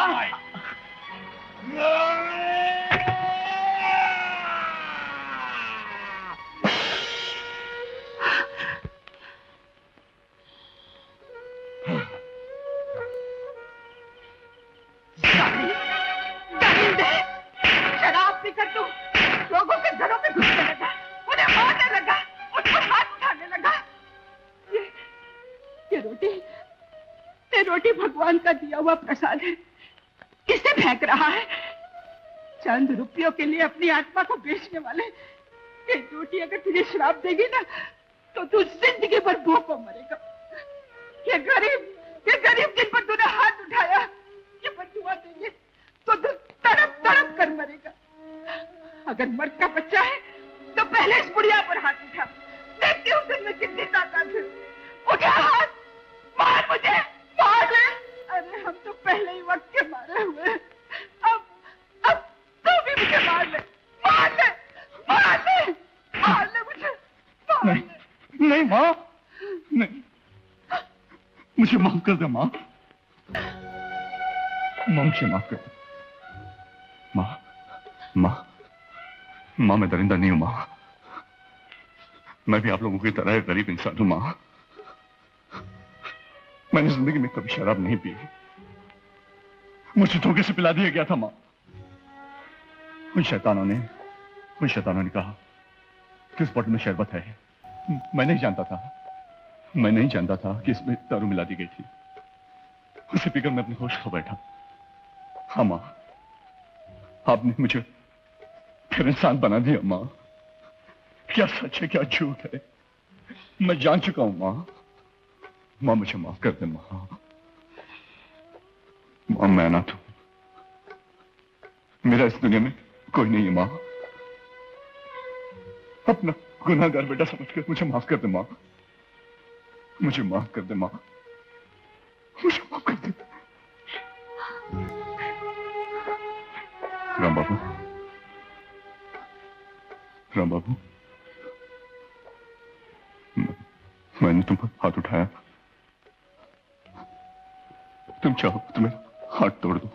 शराब पीकर तू लोगों के घरों में घुसने लगा उन्हें मारने लगा उन पर हाथ उठाने लगा ये, ये रोटी ये रोटी भगवान का दिया हुआ प्रसाद है किसे फेंक रहा है चंद रुपयों के लिए अपनी आत्मा को बेचने वाले ये रोटी अगर तुझे श्राप देगी ना तो तू जिंदगी भर भूखों मरेगा ये गरीब ये गरीब जिन पर तूने हाथ उठाया ये बदुआ देंगे तो तू तड़प तड़प कर मरेगा अगर मर्द का बच्चा है तो पहले इस बुढ़िया पर हाथ उठा नहीं माँ, नहीं, मुझे माफ कर दे माँ, माँ मुझे माफ कर दे। माँ, माँ, माँ मैं दरिंदा नहीं हूं माँ, मैं भी आप लोगों की तरह एक गरीब इंसान हूं माँ। मैंने जिंदगी में कभी शराब नहीं पी, मुझे धोखे से पिला दिया गया था माँ। उन शैतानों ने उन शैतानों ने कहा कि इस बोतल में शरबत है। मैं नहीं जानता था मैं नहीं जानता था कि इसमें दारू मिला दी गई थी। उसे पीकर मैं अपने होश खो बैठा। हाँ माँ, आपने मुझे फिर इंसान बना दिया माँ। क्या सच है क्या झूठ है मैं जान चुका हूं माँ। माँ मुझे माफ कर दे माँ। माँ मैं अनाथ हूं, मेरा इस दुनिया में कोई नहीं है माँ। अपना गुनाहगार बेटा समझकर मुझे माफ कर दे माँ। मुझे माफ कर दे माँ, मुझे माफ कर दे। राम बाबू, राम बाबू, मैंने तुम पर हाथ उठाया, तुम चाहो तो मेरा हाथ तोड़ दो,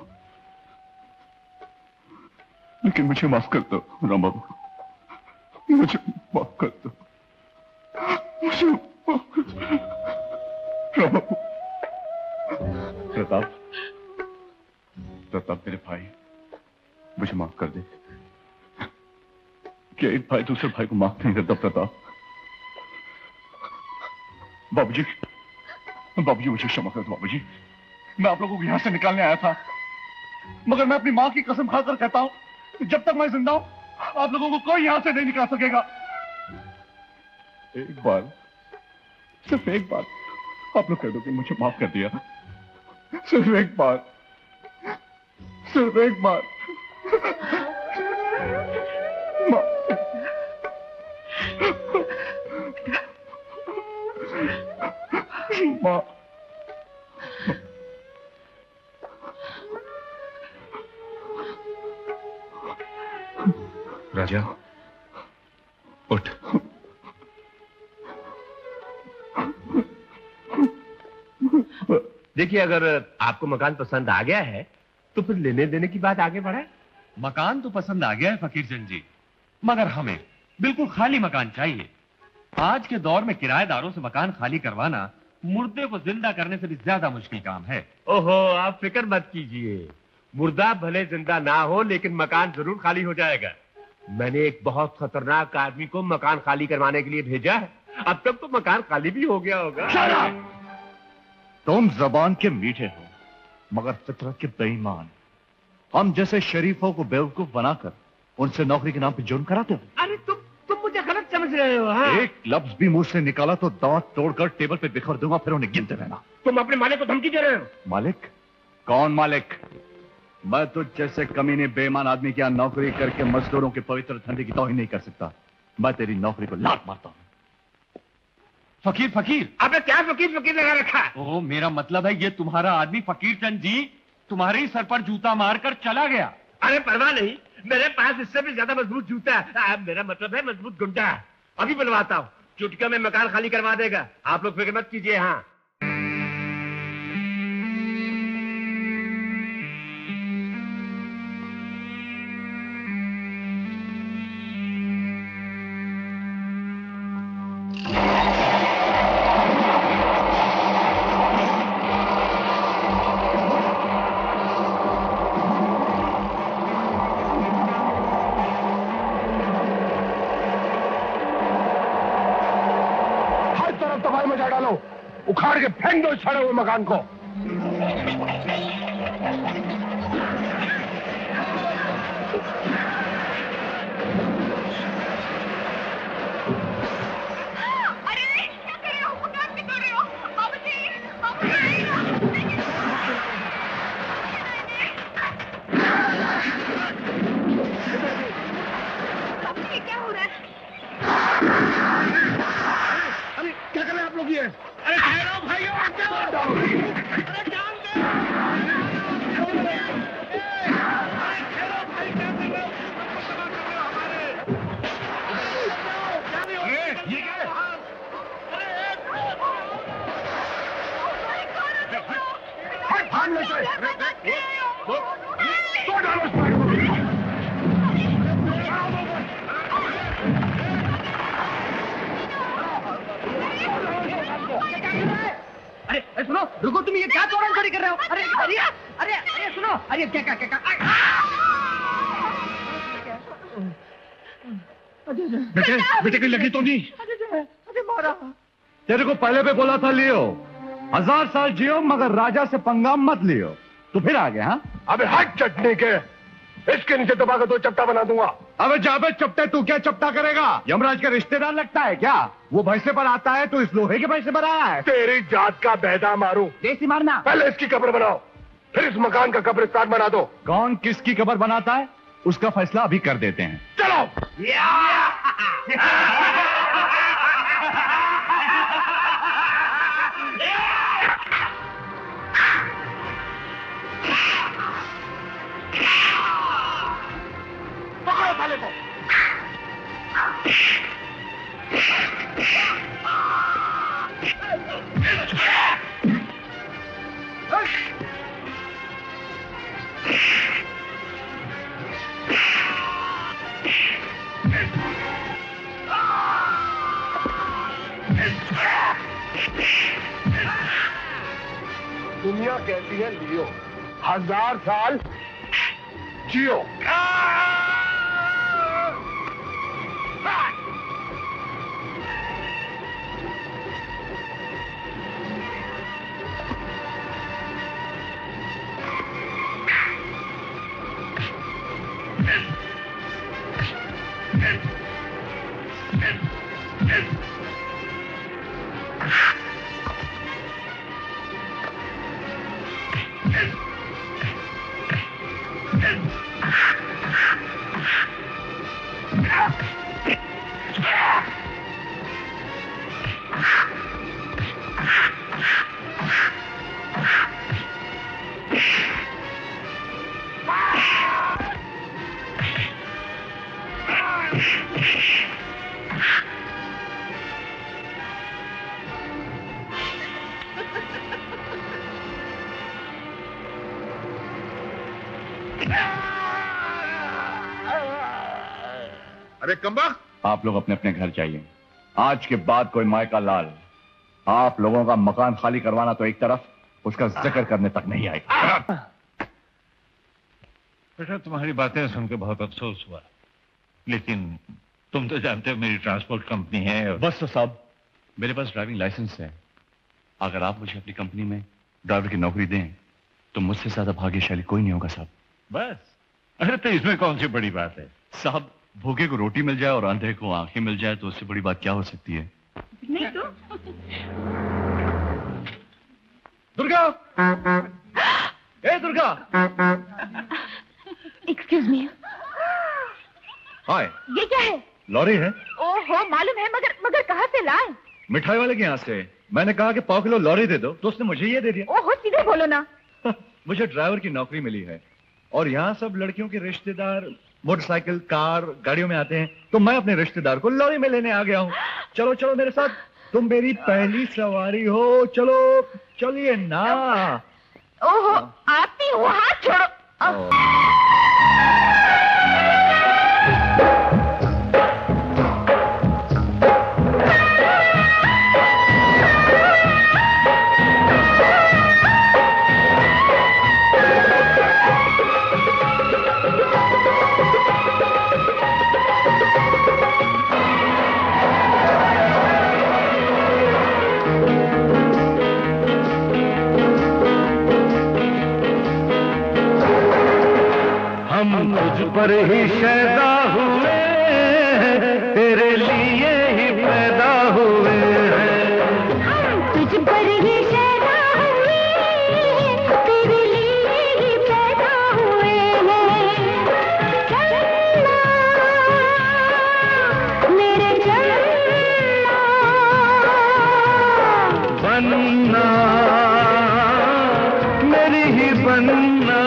लेकिन मुझे माफ कर दो राम बाबू, मुझे माफ कर दो, मुझे माफ कर दो राम बाबू। प्रताप, प्रताप मेरे भाई, मुझे माफ कर दे। क्या एक भाई दूसरे भाई को माफ नहीं करता प्रताप? बाबूजी, बाबूजी मुझे क्षमा कर दो बाबूजी। मैं आप लोगों को यहां से निकालने आया था, मगर मैं अपनी मां की कसम खाकर कहता हूं जब तक मैं जिंदा हूं आप लोगों को कोई यहां से नहीं निकाल सकेगा। एक बार, सिर्फ एक बार आप लोग कह दो कि मुझे माफ कर दिया। सिर्फ एक बार, सिर्फ एक बार। मां, राजा उठ। देखिए, अगर आपको मकान पसंद आ गया है तो फिर लेने देने की बात आगे बढ़ाए। मकान तो पसंद आ गया है फकीर चंद जी, मगर हमें बिल्कुल खाली मकान चाहिए। आज के दौर में किराएदारों से मकान खाली करवाना मुर्दे को जिंदा करने से भी ज्यादा मुश्किल काम है। ओहो, आप फिक्र मत कीजिए, मुर्दा भले जिंदा ना हो लेकिन मकान जरूर खाली हो जाएगा। मैंने एक बहुत खतरनाक आदमी को मकान खाली करवाने के लिए भेजा है, अब तक तो मकान खाली भी हो गया होगा। तुम जबान के मीठे हो मगर फितरत के बेईमान। हम जैसे शरीफों को बेवकूफ बनाकर उनसे नौकरी के नाम पे जुर्म कराते हो। अरे तुम तुम मुझे गलत समझ रहे हो। हाँ? एक लफ्ज भी मुंह से निकाला तो दांत तोड़कर टेबल पे बिखर दूंगा, फिर उन्हें गिनते रहना। तुम अपने मालिक को धमकी दे रहे हो। मालिक? कौन मालिक? मैं तो जैसे कमीने बेईमान आदमी के यहाँ नौकरी करके मजदूरों के पवित्र धंधे की तौहीन नहीं कर सकता। मैं तेरी नौकरी को लात मारता हूँ। फकीर फकीर, अबे क्या फकीर फकीर लगा रखा? ओह, मेरा मतलब है ये तुम्हारा आदमी फकीर चंद जी तुम्हारे ही सर पर जूता मारकर चला गया। अरे परवाह नहीं, मेरे पास इससे भी ज्यादा मजबूत जूता है। मेरा मतलब है मजबूत गुंडा। अभी बुलवाता हूँ, चुटकियों में मकान खाली करवा देगा। आप लोग फिक्र मत कीजिए। हाँ, उखाड़ के फेंक दो इस सड़े हुए मकान को। अरे क्या कर रहे हो? मकान क्यों तोड़ रहे हो? बाबूजी, बाबूजी। बाबूजी क्या हो रहा है? अरे क्या कर रहे हैं आप लोग ये? अरे ठहरो भाइयों, अरे जान दे। बांध लेते हैं। तो डालो इस पाइप को। अरे अरे सुनो, रुको, तुम ये क्या तोड़न चोरी कर रहे हो? अरे अरे अरे अरे सुनो, अरे क्या क्या क्या क्या बेटे बेटे की लगी तो नहीं? अरे मारा। तेरे को पहले पे बोला था लियो, हजार साल जियो मगर राजा से पंगा मत लियो। तो फिर आ गया? हाँ, अबे हट चटनी के, इसके नीचे दबाकर तो चपटा बना दूंगा। अबे जाबे चपटे, तू क्या चपटा करेगा? यमराज का रिश्तेदार लगता है क्या? वो भैंसे पर आता है तो इस लोहे के भैंसे पर आया है। तेरी जात का बेदा मारूं। देसी मारना। पहले इसकी कब्र बनाओ, फिर इस मकान का कब्रिस्तान बना दो। कौन किसकी कब्र बनाता है उसका फैसला अभी कर देते हैं। चलो। पकड़ो साले को। दुनिया कहती है लियो, हजार साल जियो। अरे कम्बख्त, आप लोग अपने अपने घर जाइए। आज के बाद कोई मायका लाल आप लोगों का मकान खाली करवाना तो एक तरफ, उसका जिक्र करने तक नहीं आएगा। बेटा, तुम्हारी बातें सुनकर बहुत अफसोस हुआ, लेकिन तुम तो जानते हो मेरी ट्रांसपोर्ट कंपनी है और... बस तो साहब, मेरे पास ड्राइविंग लाइसेंस है। अगर आप मुझे अपनी कंपनी में ड्राइवर की नौकरी दें तो मुझसे ज्यादा भाग्यशाली कोई नहीं होगा साहब। बस, अरे तो इसमें कौन सी बड़ी बात है साहब। भूखे को रोटी मिल जाए और अंधे को आंखें मिल जाए तो उससे बड़ी बात क्या हो सकती है? नहीं तो। दुर्गा, ए दुर्गा, एक्सक्यूज मी। हाय, ये क्या है? लॉरी है। ओहो, मालूम है, मगर मगर कहाँ से लाए? मिठाई वाले के यहाँ से। मैंने कहा कि पाव किलो लॉरी दे दो तो उसने मुझे ये दे दिया। ओहो, सीधे बोलो ना। मुझे ड्राइवर की नौकरी मिली है और यहाँ सब लड़कियों के रिश्तेदार मोटरसाइकिल, कार, गाड़ियों में आते हैं, तो मैं अपने रिश्तेदार को लॉरी में लेने आ गया हूँ। चलो चलो मेरे साथ, तुम मेरी पहली सवारी हो। चलो चलिए ना। ओहो, आती हूँ, हाथ छोड़ो। हम तुझ पर ही शैदा हुए, तेरे लिए ही पैदा हुए हैं। हम तुझ पर ही शैदा हुए, तेरे लिए ही पैदा हुए हैं। चलना मेरे चलना, बनना मेरी ही बनना।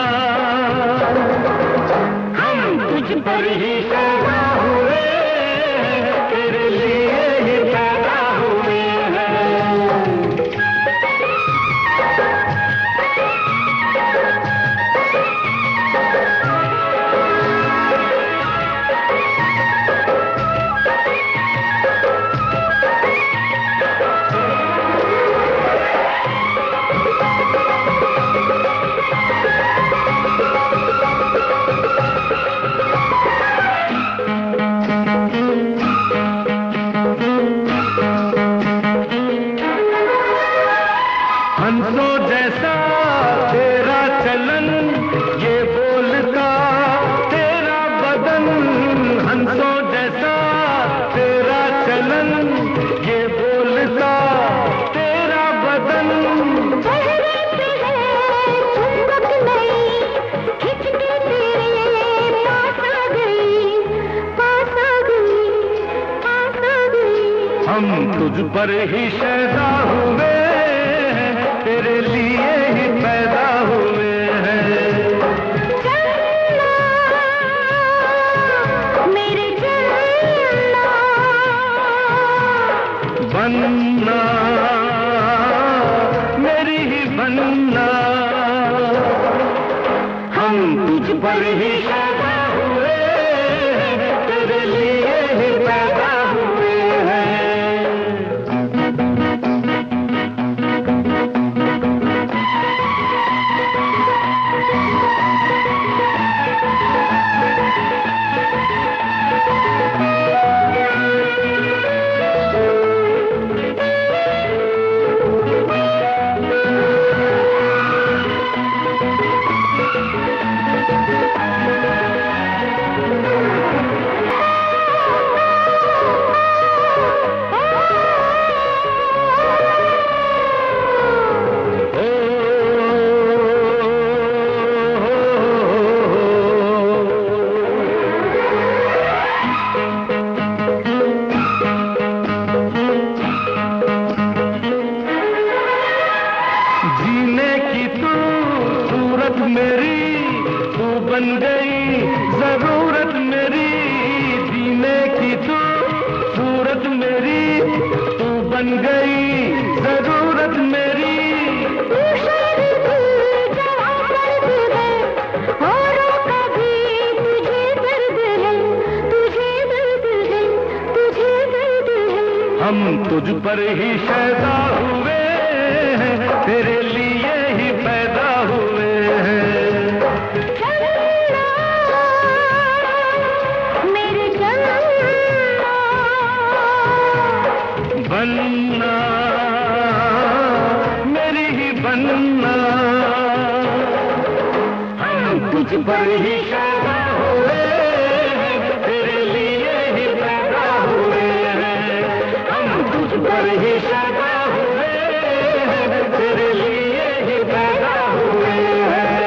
पर ही पैदा हुए, तेरे लिए ही पैदा हुए हैं। जैसा तेरा चलन, ये बोलता तेरा बदन, हंसों जैसा तेरा चलन, ये बोलता तेरा बदन। हम तुझ पर ही शैदा हुए हैं, तेरे लिए ही पैदा हुए हैं। मेरे बनना मेरी ही बनना, हम तुझ पर ही शैदा हुए हैं, तेरे लिए ही पैदा हुए हैं। तुझ पर ही शैदा हुए हैं, तेरे लिए ही पैदा हुए हैं। मेरे बनना मेरी ही बनना, हम तुझ पर ही शैदा हुए हैं, तेरे लिए ही पैदा हुए हैं। हम तुझ पर ही शैदा हुए हैं, तेरे लिए ही पैदा हुए हैं।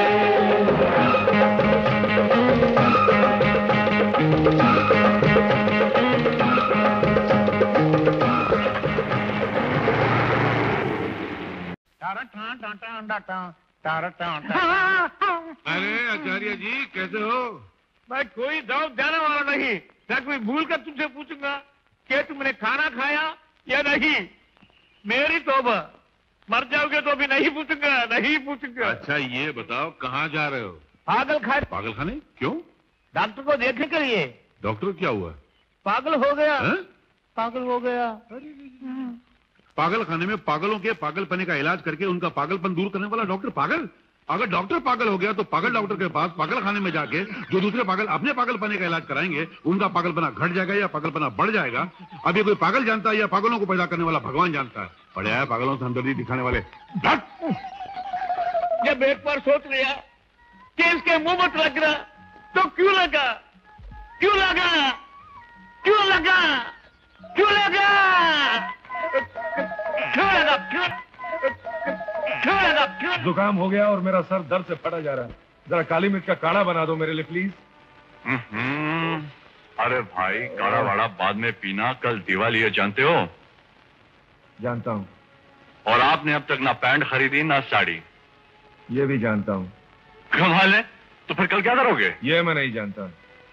अरे आचार्य जी कैसे हो? मैं कोई दाव देने वाला नहीं। मैं कोई भूल कर तुमसे पूछूंगा कि तुमने खाना खाया या नहीं। मेरी तौबा, मर जाओगे तो भी नहीं पूछूंगा, नहीं पूछूंगा। अच्छा ये बताओ कहाँ जा रहे हो? पागल खाने। पागल खाने क्यों? डॉक्टर को देखने के लिए। डॉक्टर क्या हुआ? पागल हो गया। है? पागल हो गया। पागल खाने में पागलों के पागलपने का इलाज करके उनका पागलपन दूर करने वाला डॉक्टर पागल? अगर डॉक्टर पागल हो गया तो पागल डॉक्टर के पास पागल खाने में जाके जो दूसरे पागल अपने पागलपने का इलाज कराएंगे उनका पागलपना घट जाएगा या पागलपना बढ़ जाएगा। अब ये कोई पागल जानता है या पागलों को पैदा करने वाला भगवान जानता है? पड़े आया पागलों से हमदर्दी दिखाने वाले। जब एक बार सोच लिया कि इसके मुंह मत लग रहा तो क्यों लगा? क्यों लगा? क्यों लगा? क्यों लगा? क्यों लगा? क्यों क्यों लगा? क्यों? जुकाम हो गया और मेरा सर दर्द से फटा जा रहा है। जरा काली मिर्च का काढ़ा बना दो मेरे लिए प्लीज। अरे भाई काढ़ा वाड़ा बाद में पीना, कल दिवाली है जानते हो? जानता हूँ। और आपने अब तक ना पैंट खरीदी ना साड़ी। ये भी जानता हूँ। कमाल है। तो फिर कल क्या करोगे? ये मैं नहीं जानता।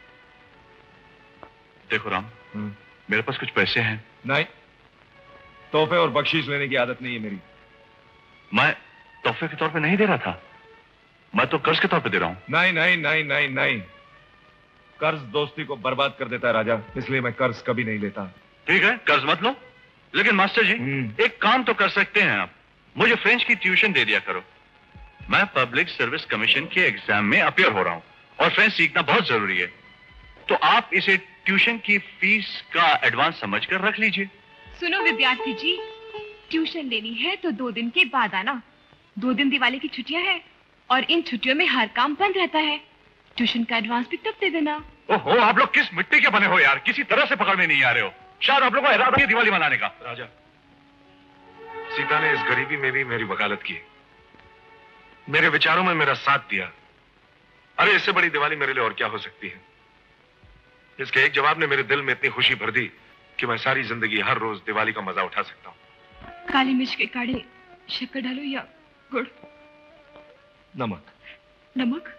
देखो राम, मेरे पास कुछ पैसे हैं। नहीं, तोहफे और बख्शीश लेने की आदत नहीं है मेरी। मैं तोहफे के तौर पे नहीं दे रहा था, मैं तो कर्ज के तौर पे दे रहा हूँ। नहीं नहीं नहीं नहीं नहीं, कर्ज दोस्ती को बर्बाद कर देता है राजा, इसलिए मैं कर्ज कभी नहीं लेता। ठीक है कर्ज मत लो, लेकिन मास्टर जी एक काम तो कर सकते हैं आप, मुझे फ्रेंच की ट्यूशन दे दिया करो। मैं पब्लिक सर्विस कमीशन के एग्जाम में अपियर हो रहा हूँ और फ्रेंच सीखना बहुत जरूरी है, तो आप इसे ट्यूशन की फीस का एडवांस समझ कर रख लीजिए। सुनो विद्यार्थी जी, ट्यूशन लेनी है तो दो दिन के बाद आना। दो दिन दिवाली की छुट्टियां हैं और इन छुट्टियों में हर काम बंद रहता है। ट्यूशन का एडवांस भी तब दे देना। ओहो, आप लोग किस मिट्टी के बने हो यार, किसी तरह से पकड़ में नहीं आ रहे हो। शायद आप लोगों को इरादा है दिवाली मनाने का। राजा, सीता ने इस गरीबी में भी मेरी वकालत की, मेरे विचारों में मेरा साथ दिया। अरे इससे बड़ी दिवाली मेरे लिए और क्या हो सकती है। इसके एक जवाब ने मेरे दिल में इतनी खुशी भर दी कि मैं सारी जिंदगी हर रोज दिवाली का मजा उठा सकता हूँ। काली मिर्च के काढ़े शक्कर डालो या गुड़? नमक। नमक?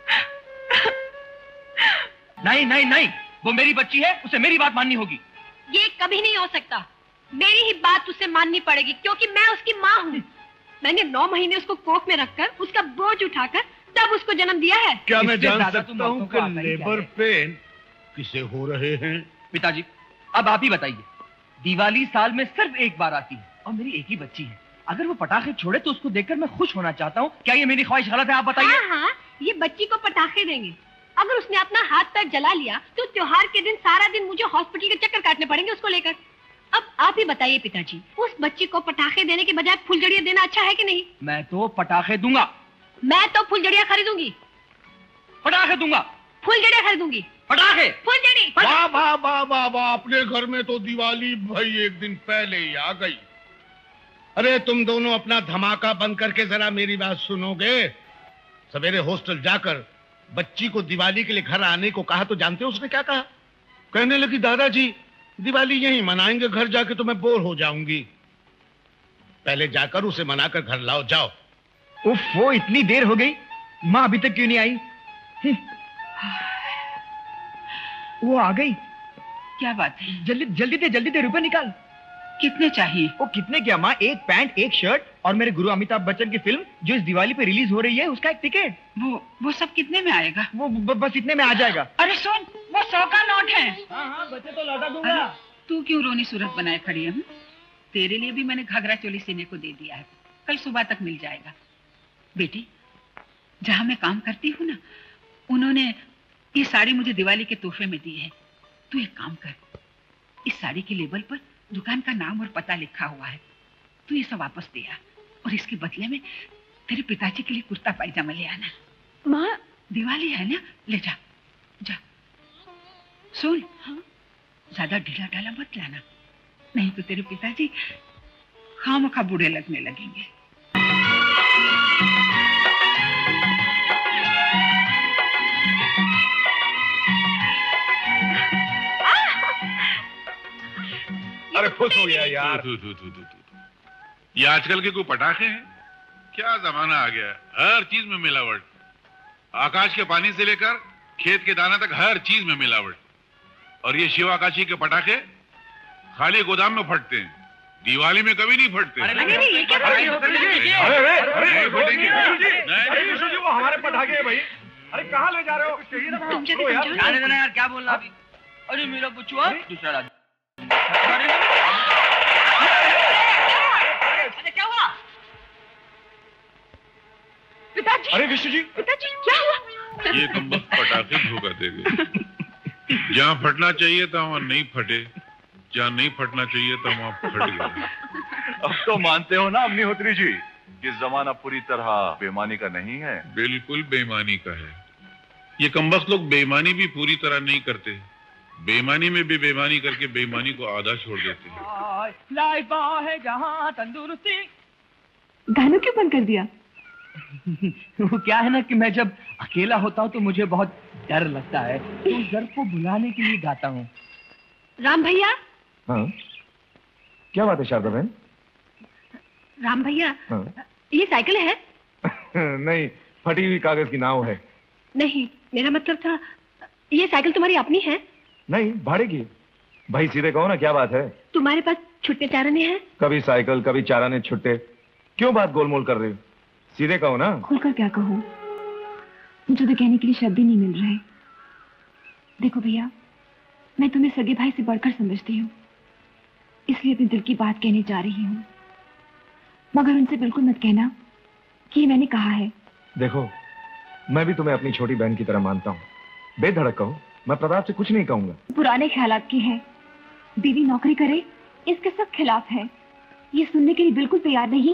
नहीं नहीं नहीं, वो मेरी बच्ची है, उसे मेरी बात माननी होगी। ये कभी नहीं हो सकता। मेरी ही बात उसे माननी पड़ेगी क्योंकि मैं उसकी माँ हूँ। मैंने नौ महीने उसको कोख में रखकर उसका बोझ उठाकर तब उसको जन्म दिया है। क्या मैं जान सकता हूँ कि लेबर पेन किसे हो रहे हैं? पिताजी, अब आप ही बताइए। दिवाली साल में सिर्फ एक बार आती है और मेरी एक ही बच्ची है। अगर वो पटाखे छोड़े तो उसको देखकर मैं खुश होना चाहता हूँ। क्या ये मेरी ख्वाहिश गलत है? आप बताइए। हाँ हाँ, ये बच्ची को पटाखे देंगे। अगर उसने अपना हाथ पैर जला लिया तो त्योहार के दिन सारा दिन मुझे हॉस्पिटल के चक्कर काटने पड़ेंगे उसको लेकर। अब आप ही बताइए पिताजी, उस बच्ची को पटाखे देने के बजाय फुलझड़ियाँ देना अच्छा है कि नहीं? मैं तो पटाखे दूंगा। मैं तो फुलझड़ियाँ खरीदूंगी। पटाखे दूंगा। फुलझड़ियाँ खरीदूंगी। पटाखे। फुलझड़ी। वाह वाह वाह वाह वाह, अपने घर में तो दिवाली भाई एक दिन पहले ही आ गई। अरे तुम दोनों अपना धमाका बंद करके जरा मेरी बात सुनोगे? सवेरे हॉस्टल जाकर बच्ची को दिवाली के लिए घर आने को कहा तो जानते हो उसने क्या कहा? कहने लगी दादाजी दिवाली यहीं मनाएंगे, घर जाके तो मैं बोर हो जाऊंगी। पहले जाकर उसे मनाकर घर लाओ, जाओ। उफ, वो इतनी देर हो गई, माँ अभी तक क्यों नहीं आई? वो आ गई। क्या बात है? जल्दी जल्दी दे, जल्दी दे, रुपए निकाल। कितने चाहिए? वो कितने क्या माँ? एक पैंट, एक शर्ट और मेरे गुरु अमिताभ बच्चन की फिल्म जो इस दिवाली पे रिलीज हो रही है उसका एक टिकट। वो वो सब कितने में आएगा? वो ब, बस इतने में आ जाएगा। अरे सुन, वो सौ का नोट है। हाँ हाँ, बच्चे तो लौटा दूंगा। तू क्यों रोनी सूरत बनाए खड़ी है? तेरे लिए भी मैंने घाघरा चोली सीने को दे दिया है, कल सुबह तक मिल जाएगा। बेटी, जहाँ मैं काम करती हूँ ना, उन्होंने ये साड़ी मुझे दिवाली के तोहफे में दी है। तू एक काम कर, इस साड़ी के लेबल पर दुकान का नाम और पता लिखा हुआ है, तू ये सब वापस दे आ और इसके बदले में तेरे पिताजी के लिए कुर्ता पायजामा ले आना। माँ, दिवाली है ना, ले जा जा। सुन, हाँ? ज्यादा ढीला ढाला मत लाना, नहीं तो तेरे पिताजी खामखा बूढ़े लगने लगेंगे। अरे खुश हो गया यार। तू, तू, तू, तू, तू। ये आजकल के कोई पटाखे हैं? क्या जमाना आ गया है, हर चीज में मिलावट। आकाश के पानी से लेकर खेत के दाना तक हर चीज में मिलावट। और ये शिव आकाशी के पटाखे खाली गोदाम में फटते हैं, दिवाली में कभी नहीं फटते। अरे नहीं, ये क्या बात है? अरे अरे अरे वो हमारे पटाखे हैं भाई। अरे कहाँ ले जा रहे हो? जाने देना यार, क्या बोल रहा अभी? अरे मेरा बच्चुआ दूसरा राज। अरे क्या हुआ? पिताजी। अरे विष्णु जी, पिताजी क्या हुआ? ये कमबख्त पटाखे धोखा दे गए। जहाँ फटना चाहिए था वहाँ नहीं फटे, जहाँ नहीं फटना चाहिए था वहाँ फट गए। अब तो मानते हो ना अग्निहोत्री जी कि जमाना पूरी तरह बेईमानी का नहीं है? बिल्कुल बेईमानी का है। ये कमबख्त लोग बेईमानी भी पूरी तरह नहीं करते, बेईमानी में भी बेईमानी करके बेईमानी को आधा छोड़ देते हैं। लाइफ है जहाँ तंदुरुस्ती। गानों क्यों बंद कर दिया? वो क्या है ना कि मैं जब अकेला होता हूँ तो मुझे बहुत डर लगता है, तो उस डर को भुलाने के लिए गाता हूँ। राम भैया। हाँ, क्या बात है शारदा बहन? राम भैया, हाँ। ये साइकिल है? नहीं, फटी हुई कागज की नाव है। नहीं, मेरा मतलब था ये साइकिल तुम्हारी अपनी है? नहीं, भाड़े की। भाई सीधे कहो ना, क्या बात है? तुम्हारे पास छुट्टे चाराने हैं? कभी साइकिल, कभी चाराने छुट्टे, क्यों बात गोलमोल कर रही हो? सीधे कहो ना। खुलकर क्या कहूँ, मुझे तो कहने के लिए शब्द ही नहीं मिल रहे। देखो भैया, मैं तुम्हें सगे भाई से बढ़कर समझती हूँ, इसलिए अपने दिल की बात कहने जा रही हूँ, मगर उनसे बिल्कुल मत कहना कि ये मैंने कहा है। देखो, मैं भी तुम्हें अपनी छोटी बहन की तरह मानता हूँ, बेधड़क कहो, मैं प्रताप से कुछ नहीं कहूंगा। पुराने ख्यालात की है, बीवी नौकरी करे इसके सब खिलाफ है, ये सुनने के लिए बिल्कुल तैयार नहीं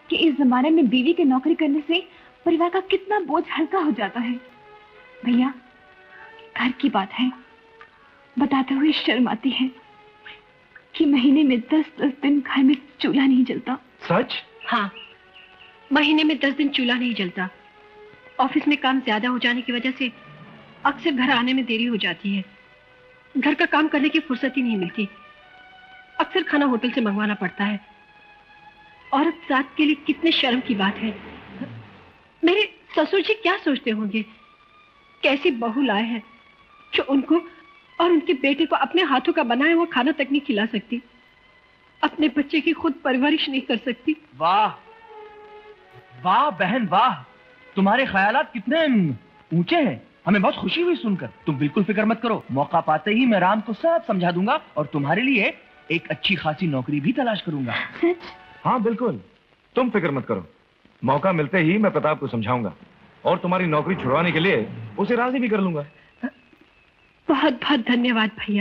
कि इस जमाने में बीवी की नौकरी करने से परिवार का कितना बोझ हल्का हो जाता है। भैया, घर की बात है, बताते हुए शर्म आती है कि महीने में दस दस दिन घर में चूल्हा नहीं जलता। सच? हाँ, महीने में दस दिन चूल्हा नहीं जलता। ऑफिस में काम ज्यादा हो जाने की वजह से अक्सर घर आने में देरी हो जाती है। घर का काम करने की फुर्सत ही नहीं मिलती। अक्सर खाना होटल से मंगवाना पड़ता है। औरत जात के लिए कितने शर्म की बात है। मेरे ससुर जी क्या सोचते होंगे, कैसी बहू लाए हैं जो उनको और उनके बेटे को अपने हाथों का बनाया हुआ खाना तक नहीं खिला सकती, अपने बच्चे की खुद परवरिश नहीं कर सकती। वाह वाह बहन वाह, तुम्हारे ख्यालात कितने ऊंचे हैं। हमें बहुत खुशी हुई सुनकर। तुम बिल्कुल फिक्र मत करो, मौका पाते ही मैं राम को सब समझा दूंगा और तुम्हारे लिए एक अच्छी खासी नौकरी भी तलाश करूंगा। हाँ बिल्कुल, तुम फिक्र मत करो। मौका मिलते ही मैं प्रताप को समझाऊंगा और तुम्हारी नौकरी छुड़वाने के लिए उसे राजी भी कर लूंगा। बहुत बहुत धन्यवाद भैया।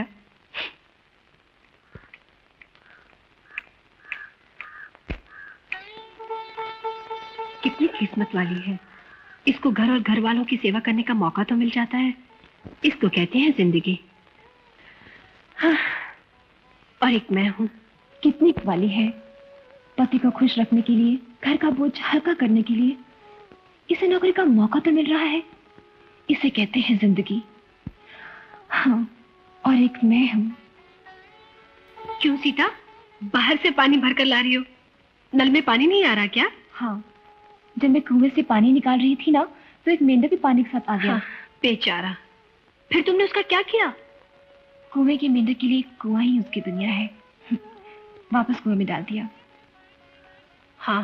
कितनी किस्मत वाली है, इसको घर और घर वालों की सेवा करने का मौका तो मिल जाता है। इसको कहते हैं जिंदगी। हाँ, और एक मैं हूँ। कितनी वाली है, पति को खुश रखने के लिए, घर का बोझ हल्का करने के लिए इसे नौकरी का मौका तो मिल रहा है। इसे कहते हैं जिंदगी। हाँ, और एक मैं हूँ। क्यों सीता, बाहर से पानी भरकर ला रही हो? नल में पानी नहीं आ रहा क्या? हाँ, जब मैं कुएं से पानी निकाल रही थी ना, तो एक मेंढक भी पानी के साथ आ गया। हाँ, बेचारा। फिर तुमने उसका क्या किया? कुएं के मेंढक के लिए कुआं ही उसकी दुनिया है। वापस कुएं में डाल दिया। हाँ।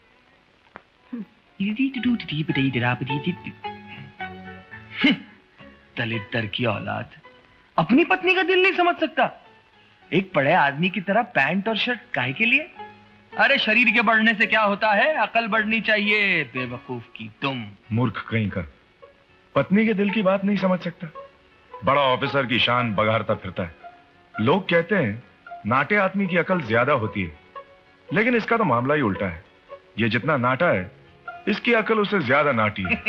दलित की औलाद अपनी पत्नी का दिल नहीं समझ सकता। एक बड़े आदमी की तरह पैंट और शर्ट काहे के लिए? अरे शरीर के बढ़ने से क्या होता है, अकल बढ़नी चाहिए। बेवकूफ की तुम। मूर्ख कहीं का, पत्नी के दिल की बात नहीं समझ सकता। बड़ा ऑफिसर की शान बघारता फिरता है। लोग कहते हैं नाटे आदमी की अकल ज्यादा होती है, लेकिन इसका तो मामला ही उल्टा है। ये जितना नाटा है, इसकी अकल उससे ज्यादा नाटी है।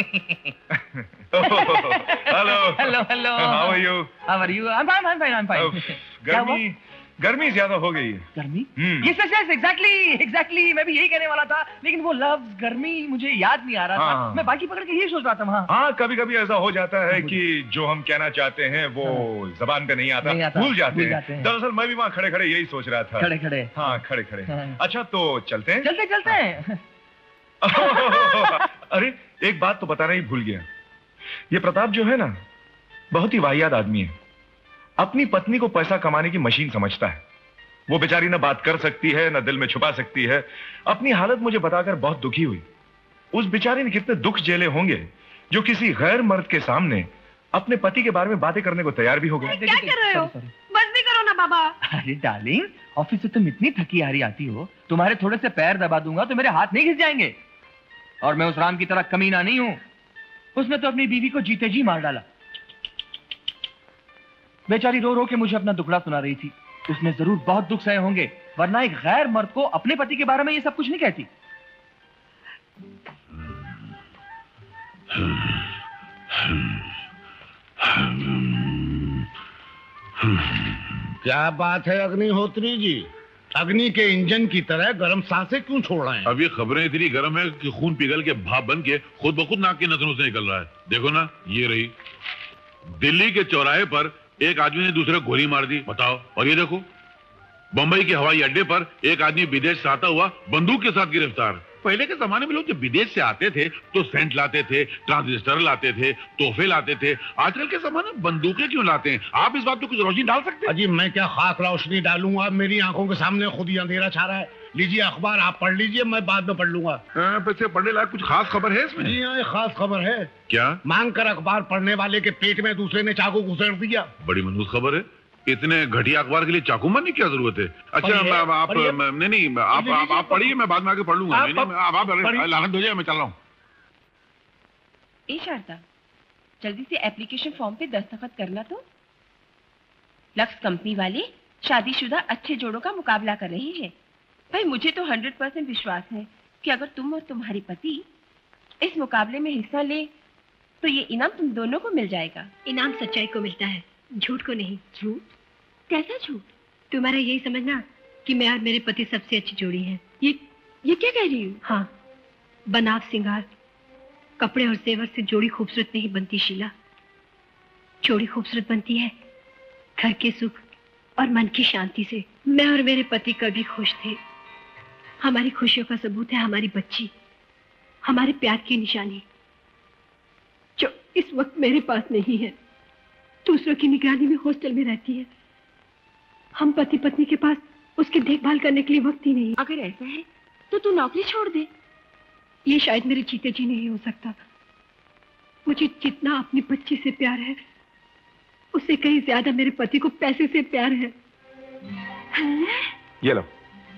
Hello hello hello, how are you? How are you? I am fine, I am fine, I am fine. गर्मी गर्मी ज्यादा हो गई है। गर्मी? Yes yes yes, exactly exactly, मैं भी यही कहने वाला था, लेकिन वो लफ्ज गर्मी मुझे याद नहीं आ रहा हाँ। था। मैं बाकी पकड़ के यही सोच रहा था वहाँ। हाँ, कभी कभी ऐसा हो जाता है कि जो हम कहना चाहते हैं वो जबान पे नहीं आता, नहीं आता, भूल जाते भूल हैं। जाते हैं। दरअसल मैं भी वहाँ खड़े खड़े यही सोच रहा था। खड़े खड़े? हाँ, खड़े खड़े। हाँ। अच्छा, तो चलते हैं? चलते चलते हैं। अरे एक बात तो बताना ही भूल गया। ये प्रताप जो है ना, बहुत ही वाहियात आदमी है। अपनी पत्नी को पैसा कमाने की मशीन समझता है। वो बेचारी ना बात कर सकती है, ना दिल में छुपा सकती है। अपनी हालत मुझे बताकर बहुत दुखी हुई। उस बेचारी ने कितने दुख झेले होंगे जो किसी गैर मर्द के सामने अपने पति के बारे में बातें करने को तैयार भी हो गए। क्या कर रहे हो? बस भी करो ना बाबा। अरे डार्लिंग, ऑफिस से तुम इतनी थकी हारी आती हो, तुम्हारे थोड़े से पैर दबा दूंगा तो मेरे हाथ नहीं घिस जाएंगे। और मैं उस राम की तरह कमीना नहीं हूं। उसने तो अपनी बीवी को जीते जी मार डाला। बेचारी रो रो के मुझे अपना दुखड़ा सुना रही थी। उसने जरूर बहुत दुख सहे होंगे, वरना एक गैर मर्द को अपने पति के बारे में ये सब कुछ नहीं कहती। क्या बात है अग्निहोत्री जी, अग्नि के इंजन की तरह गर्म सांसें क्यों छोड़ रहे हैं? अब ये खबरें इतनी गर्म है कि खून पिघल के भाप बन के खुद ब खुद नाक की नसों से निकल रहा है। देखो ना, ये रही दिल्ली के चौराहे पर एक आदमी ने दूसरे को गोली मार दी, बताओ। और ये देखो बंबई के हवाई अड्डे पर एक आदमी विदेश से आता हुआ बंदूक के साथ गिरफ्तार। पहले के जमाने में लोग जब विदेश से आते थे तो सेंट लाते थे, ट्रांजिस्टर लाते थे, तोहफे लाते थे। आजकल के जमाने में बंदूकें क्यों लाते हैं? आप इस बात पे कुछ रोशनी डाल सकते हैं? अजी मैं क्या खास रोशनी डालूंगा, मेरी आंखों के सामने खुद ही अंधेरा छा रहा है। लीजिए अखबार, आप पढ़ लीजिए, मैं बाद में पढ़ लूंगा। पैसे पढ़ने लायक कुछ खास खबर है इसमें? जी हाँ, एक खास खबर है। क्या? मांग कर अखबार पढ़ने वाले के पेट में दूसरे ने चाकू घुसेड़ दिया। बड़ी मनहूस खबर है। इतने घटिया अखबार के लिए चाकू मारने की क्या जरूरत है? अच्छा आप आप नहीं नहीं आप आप आप पढ़िए, मैं बाद में आके पढ़ लूंगा। आप आप लानत हो जाए, मैं चल रहा हूँ। ए शारदा, जल्दी से एप्लीकेशन फॉर्म पे दस्तखत करना। तो लक्स कंपनी वाले शादीशुदा अच्छे जोड़ों का मुकाबला कर रहे हैं। भाई मुझे तो हंड्रेड परसेंट विश्वास है कि अगर तुम और तुम्हारी पति इस मुकाबले में हिस्सा ले तो ये इनाम तुम दोनों को मिल जाएगा। इनाम सच्चाई को मिलता है, झूठ को नहीं। झूठ? कैसा झूठ? तुम्हारा यही समझना कि मैं और मेरे पति सबसे अच्छी जोड़ी हैं। ये ये क्या कह रही हूँ? हाँ, बनाव सिंगार, कपड़े और जेवर से जोड़ी खूबसूरत नहीं बनती शीला। जोड़ी खूबसूरत बनती है घर के सुख और मन की शांति से। मैं और मेरे पति कभी खुश थे। हमारी खुशियों का सबूत है हमारी बच्ची, हमारे प्यार की निशानी, जो इस वक्त मेरे पास नहीं है। दूसरों की निगरानी में हॉस्टल में रहती है। हम पति पत्नी के पास उसकी देखभाल करने के लिए वक्त ही नहीं। अगर ऐसा है तो तू नौकरी छोड़ दे। ये शायद मेरे जीते जी नहीं हो सकता। मुझे जितना अपनी बच्ची से प्यार है, उससे कहीं ज्यादा मेरे पति को पैसे से प्यार है। ये लो।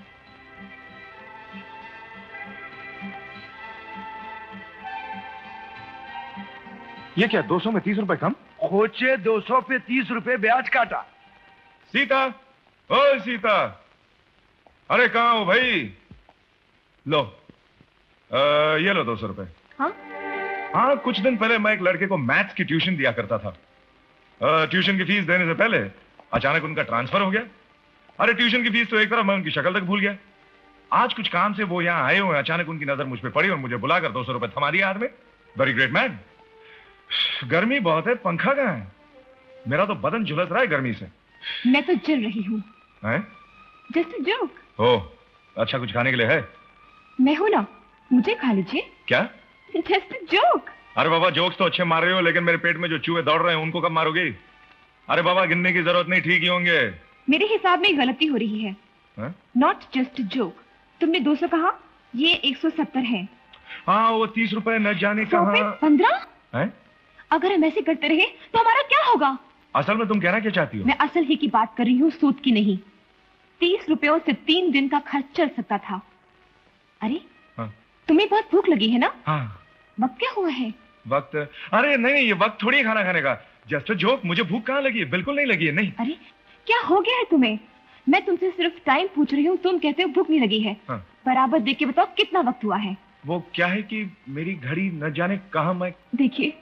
ये क्या, दो सौ में तीस रुपए कम? खोचे दो सौ पे तीस रुपए ब्याज काटा। सीता, ओ सीता, अरे कहाँ हो भाई? लो, आ, ये लो दो सौ रुपए। हाँ? हाँ, कुछ दिन पहले मैं एक लड़के को मैथ्स की ट्यूशन दिया करता था। आ, ट्यूशन की फीस देने से पहले अचानक उनका ट्रांसफर हो गया। अरे ट्यूशन की फीस तो एक तरफ, मैं उनकी शक्ल तक भूल गया। आज कुछ काम से वो यहाँ आए हुए, अचानक उनकी नजर मुझ पे पड़ी और मुझे बुलाकर दो सौ रुपए थमा दिया हाथ में। Very great man. गर्मी बहुत है, पंखा कहाँ है? मेरा तो बदन झुलस रहा है गर्मी से। मैं तो जल रही हूँ। Just joke. ओह, अच्छा कुछ खाने के लिए है? मैं हूँ ना, मुझे खा लीजिए। क्या? Just joke. अरे बाबा, जोक्स तो अच्छे मार रहे हो, लेकिन मेरे पेट में जो चूहे दौड़ रहे हैं उनको कब मारोगे? अरे बाबा, गिनने की जरूरत नहीं, ठीक ही होंगे। मेरे हिसाब में गलती हो रही है। Not just joke. तुमने दो सौ कहा, ये एक सौ सत्तर है। हाँ, वो तीस रुपए न जाने कहाँ। पंद्रह? है? अगर हम ऐसे करते रहे तो हमारा क्या होगा? असल में तुम कहना क्या चाहती हो? मैं असल ही की बात कर रही हूँ, सूद की नहीं। तीस रुपयों से तीन दिन का खर्च चल सकता था। अरे हाँ। तुम्हें बहुत भूख लगी है ना? हाँ। वक्त क्या हुआ है? वक्त? अरे नहीं नहीं, ये वक्त थोड़ी है खाना खाने का। Just joke. मुझे भूख कहाँ लगी है? बिल्कुल नहीं लगी है। नहीं। अरे क्या हो गया है तुम्हें? मैं तुमसे सिर्फ टाइम पूछ रही हूँ, तुम कहते हो भूख नहीं लगी है। हाँ। बराबर देख के बताओ कितना वक्त हुआ है। वो क्या है कि मेरी घड़ी न जाने कहाँ। मैं देखिए,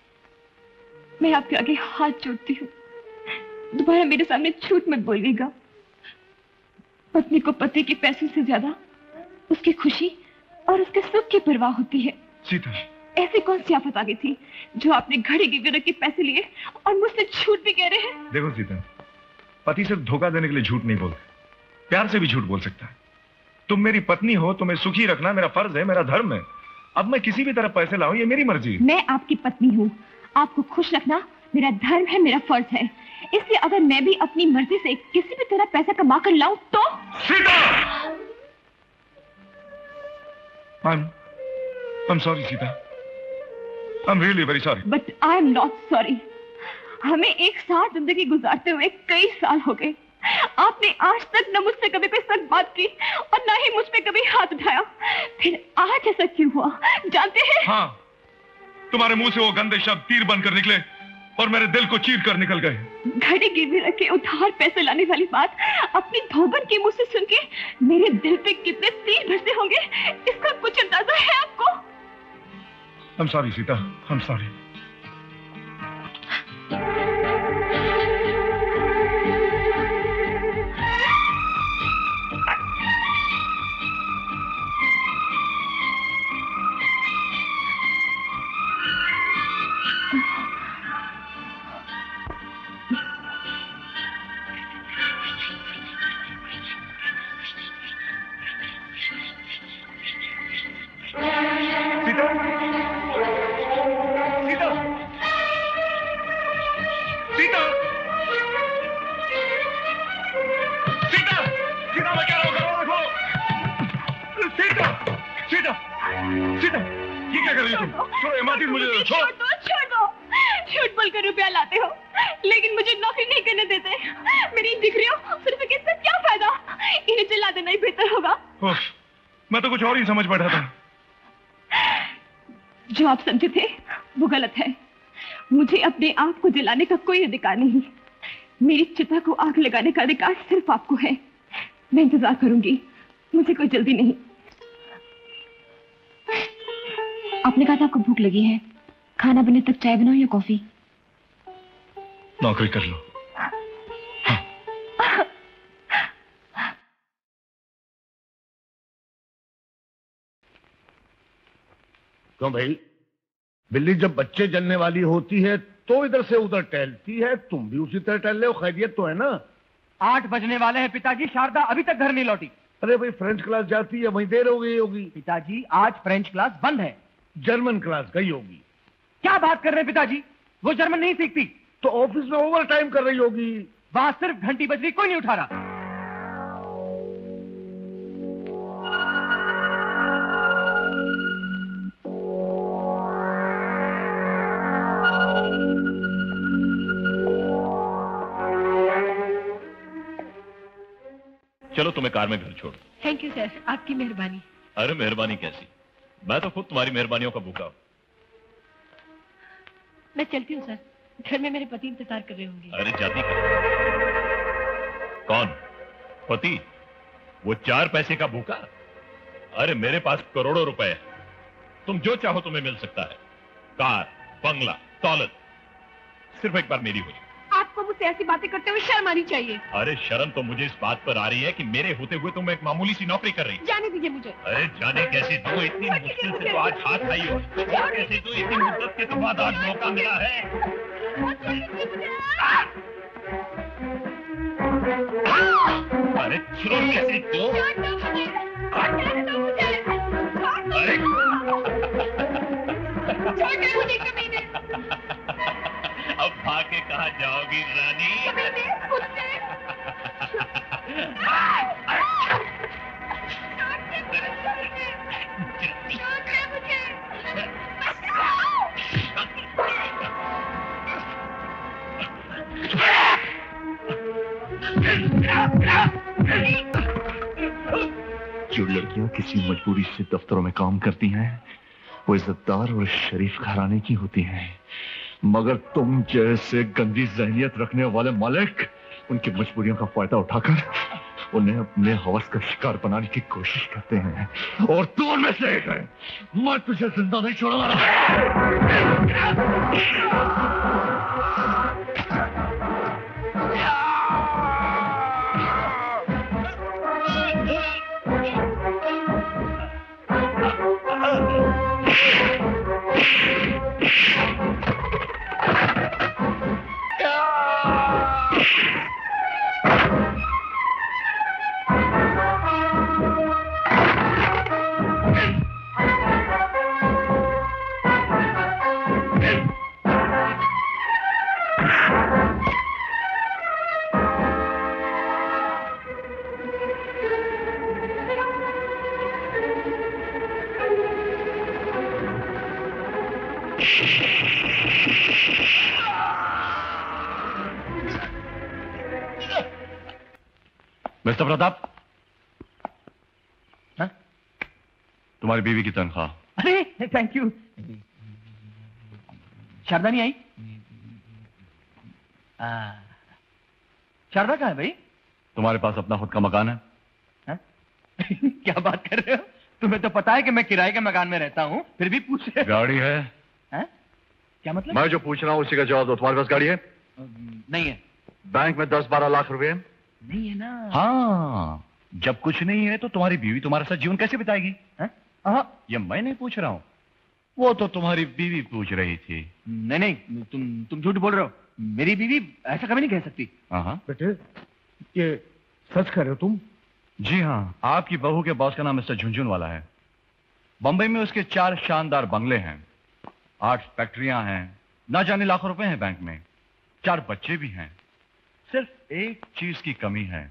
मैं आपके आगे हाथ जोड़ती हूँ, दोबारा मेरे सामने झूठ मत बोलिएगा। पत्नी को पति के पैसों से ज्यादा उसकी खुशी और उसके सुख की परवाह होती है। सीता, ऐसी कौन सी आफत आ गई थी जो आपने घड़ी गिरवी रख के पैसे लिए और मुझसे झूठ भी कह रहे हैं? देखो सीता, पति सिर्फ धोखा देने के लिए झूठ नहीं बोलते, प्यार से भी झूठ बोल सकता है। तुम मेरी पत्नी हो, तुम्हें सुखी रखना मेरा फर्ज है, मेरा धर्म है। अब मैं किसी भी तरह पैसे लाऊं, ये मेरी मर्जी। मैं आपकी पत्नी हूँ, आपको खुश रखना मेरा धर्म है, मेरा फर्ज है। इसलिए अगर मैं भी अपनी मर्जी से किसी भी तरह पैसा कमा कर लाऊं तो Sita! I'm, I'm sorry, Sita. I'm really very sorry. But I am not sorry. हमें एक साथ जिंदगी गुजारते हुए कई साल हो गए। आपने आज तक न मुझसे कभी कोई सख्त बात की और न ही मुझ पे कभी हाथ उठाया। फिर आज ऐसा क्यों हुआ जानते हैं? हाँ, तुम्हारे मुंह से वो गंदे शब्द तीर बनकर निकले और मेरे दिल को चीर कर निकल गए। घड़ी गिरवी रख के उधार पैसे लाने वाली बात अपनी धोबन के मुंह से सुन के मेरे दिल पे कितने तीर बरसे होंगे, इसका कुछ अंदाजा है आपको? I'm sorry, Sita. I'm sorry. समझ बैठा था। जो आप समझे थे वो गलत है। मुझे अपने आप को जलाने का कोई अधिकार नहीं। मेरी चिता को आग लगाने का अधिकार सिर्फ आपको है। मैं इंतजार करूंगी, मुझे कोई जल्दी नहीं। आपने कहा था आपको भूख लगी है। खाना बनने तक चाय बनाओ या कॉफी? नौकरी कर लो। क्यों भाई, बिल्ली जब बच्चे जलने वाली होती है तो इधर से उधर टहलती है, तुम भी उसी तरह टहल रहे हो। खैरियत तो है ना? आठ बजने वाले हैं पिताजी, शारदा अभी तक घर नहीं लौटी। अरे भाई, फ्रेंच क्लास जाती है, वहीं देर हो गई होगी। पिताजी आज फ्रेंच क्लास बंद है। जर्मन क्लास गई होगी। क्या बात कर रहे हैं पिताजी, वो जर्मन नहीं सीखती। तो ऑफिस में ओवर टाइम कर रही होगी। वहां सिर्फ घंटी बज रही, कोई नहीं उठा रहा। चलो तुम्हें कार में घर छोड़। थैंक यू सर, आपकी मेहरबानी। अरे मेहरबानी कैसी, मैं तो खुद तुम्हारी मेहरबानियों का भूखा हूं। मैं चलती हूँ सर, घर में मेरे पति इंतजार कर रहे होंगे। अरे जाती कौन? पति? वो चार पैसे का भूखा? अरे मेरे पास करोड़ों रुपए है, तुम जो चाहो तुम्हें मिल सकता है। कार, बंगला, दौलत, सिर्फ एक बार मेरी हो जाए। आपको मुझसे ऐसी बातें करते हुए शर्म आनी चाहिए। अरे शर्म तो मुझे इस बात पर आ रही है कि मेरे होते हुए तुम एक मामूली सी नौकरी कर रही। जाने दीजिए मुझे। अरे जाने कैसे दो, इतनी मुश्किल से तो आज हाथ आई हो। कैसे दो, इतनी मुद्दत के तो बाद आज मौका मिला है। अरे छोड़ कैसे दो। अरे अब भागे कहाँ जाओगी रानी? जो लड़कियां किसी मजबूरी से दफ्तरों में काम करती हैं वो इज्जतदार और शरीफ घराने की होती हैं, मगर तुम जैसे गंदी जहनियत रखने वाले मालिक उनकी मजबूरियों का फायदा उठाकर उन्हें अपने हवस का शिकार बनाने की कोशिश करते हैं, और तू उनमें से एक है। मैं तुझे जिंदा नहीं छोड़ूंगा। मिस्टर प्रताप, हाँ? तुम्हारी बीवी की तनख्वाह। अरे थैंक यू। शारदा नहीं आई? आ, शारदा कहाँ है भाई? तुम्हारे पास अपना खुद का मकान है? हा? क्या बात कर रहे हो? तुम्हें तो पता है कि मैं किराए के मकान में रहता हूँ, फिर भी पूछ रहे हो। गाड़ी है? हा? क्या मतलब? मैं जो पूछ रहा हूँ उसी का जवाब दो। तुम्हारे पास गाड़ी है? नहीं है। बैंक में दस बारह लाख रुपए? नहीं है ना। हाँ, जब कुछ नहीं है तो तुम्हारी बीवी तुम्हारे साथ जीवन कैसे बिताएगी? ये मैं नहीं पूछ रहा हूँ, वो तो तुम्हारी बीवी पूछ रही थी। नहीं नहीं, तुम तुम झूठ बोल रहे हो। मेरी बीवी ऐसा कभी नहीं कह सकती। हाँ बेटे, ये सच कह रहे हो तुम? जी हाँ, आपकी बहू के बॉस का नाम मिस्टर झुनझुनवाला है। बंबई में उसके चार शानदार बंगले हैं, आठ फैक्ट्रियां हैं, ना जाने लाखों रुपए हैं बैंक में, चार बच्चे भी हैं। सिर्फ एक चीज की कमी है,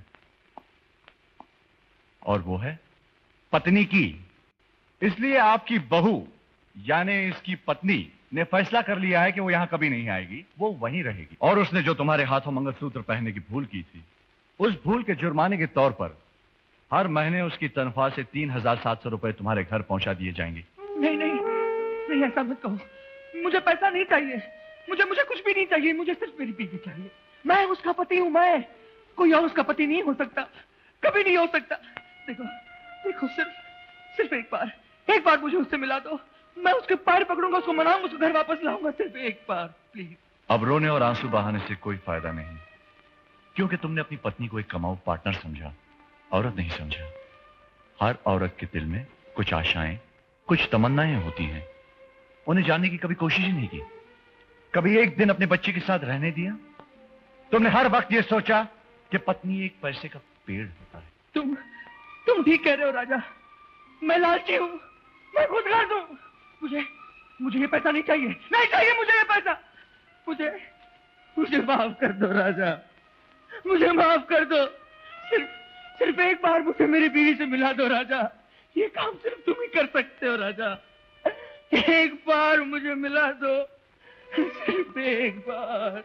और वो है पत्नी की। इसलिए आपकी बहू यानी इसकी पत्नी ने फैसला कर लिया है कि वो यहां कभी नहीं आएगी, वो वहीं रहेगी। और उसने जो तुम्हारे हाथों मंगलसूत्र पहनने की भूल की थी, उस भूल के जुर्माने के तौर पर हर महीने उसकी तनख्वाह से तीन हजार सात सौ रुपए तुम्हारे घर पहुंचा दिए जाएंगे। नहीं नहीं नहीं, ऐसा मत कहो। मुझे पैसा नहीं चाहिए, मुझे मुझे कुछ भी नहीं चाहिए। मुझे सिर्फ मेरी बीवी चाहिए। मैं उसका पति हूं, मैं कोई और उसका पति नहीं हो सकता, कभी नहीं हो सकता। देखो देखो, सिर्फ सिर्फ एक बार एक बार मुझे उससे मिला दो, मैं उसके पैर पकड़ूंगा, उसको मनाऊंगा, उसको घर वापस लाऊंगा, सिर्फ एक बार प्लीज। अब रोने और आंसू बहाने से कोई फायदा नहीं, क्योंकि तुमने अपनी पत्नी को एक कमाऊ पार्टनर समझा, औरत नहीं समझा। हर औरत के दिल में कुछ आशाएं, कुछ तमन्नाएं होती हैं, उन्हें जानने की कभी कोशिश ही नहीं की। कभी एक दिन अपने बच्चे के साथ रहने दिया? तुमने हर वक्त ये सोचा कि पत्नी एक पैसे का पेड़ होता है। तुम तुम ठीक कह रहे हो राजा, मैं लालची हूँ, मैं खुद कर दूं। मुझे मुझे ये पैसा नहीं चाहिए, नहीं चाहिए मुझे ये पैसा। मुझे मुझे माफ कर दो राजा, मुझे माफ कर दो। सिर्फ सिर्फ एक बार मुझे मेरी बीवी से मिला दो राजा, ये काम सिर्फ तुम ही कर सकते हो राजा। एक बार मुझे मिला दो, सिर्फ एक बार।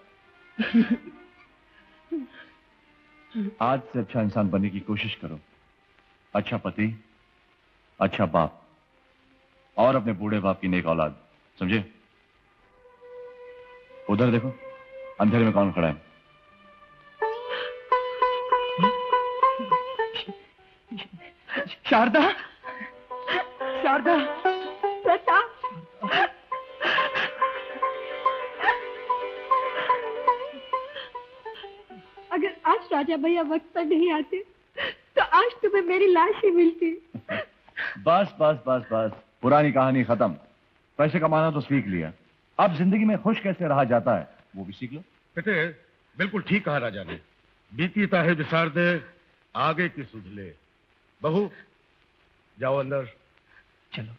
आज से अच्छा इंसान बनने की कोशिश करो, अच्छा पति, अच्छा बाप और अपने बूढ़े बाप की नेक औलाद, समझे? उधर देखो, अंधेरे में कौन खड़ा है? शारदा, शारदा, लता, अगर आज राजा भैया वक्त पर नहीं आते तो आज तुम्हें मेरी लाश ही मिलती। बस बस बस बस, पुरानी कहानी खत्म। पैसे कमाना तो सीख लिया, अब जिंदगी में खुश कैसे रहा जाता है वो भी सीख लो। बेटे बिल्कुल ठीक कहा राजा ने, बीती ताहे विसार दे, आगे की सुध ले। बहू जाओ अंदर। चलो।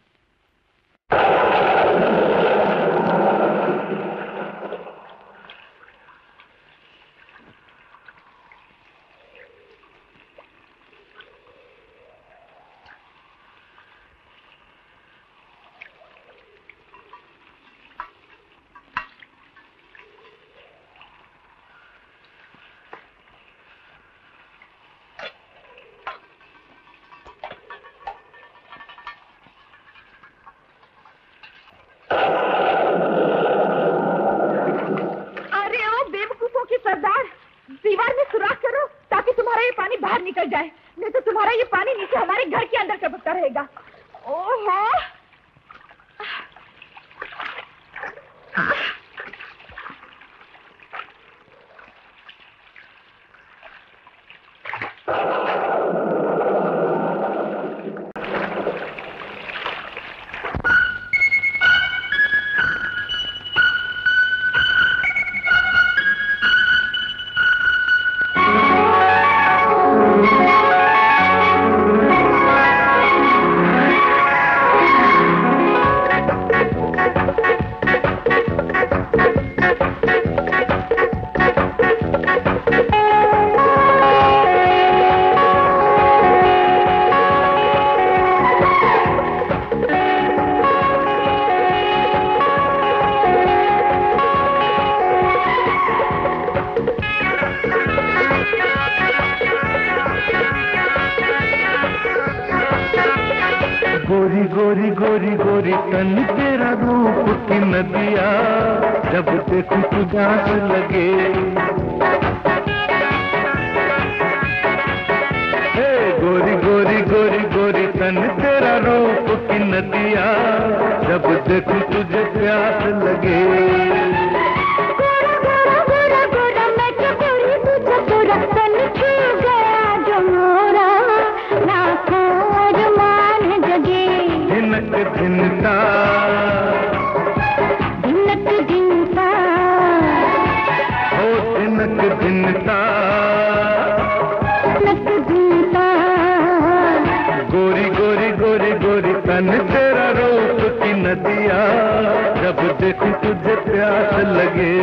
दीवार में सुराख करो ताकि तुम्हारा ये पानी बाहर निकल जाए, नहीं तो तुम्हारा ये पानी नीचे हमारे घर के अंदर टपकता रहेगा। ओहो, गोरी गोरी गोरी गोरी तन तेरा रूप की नदिया, जब देखूं तू जान लगे। हे गोरी गोरी गोरी गोरी तन तेरा रूप की नदिया, जब देखूं तुझे प्यास लगे। धिनक धिनता धिनक धिनता ओ धिनक धिनता धिनक धिनता, गोरी गोरी गोरी गोरी तन तेरा रूप की नदिया, जब देखूं तुझे प्यास लगे।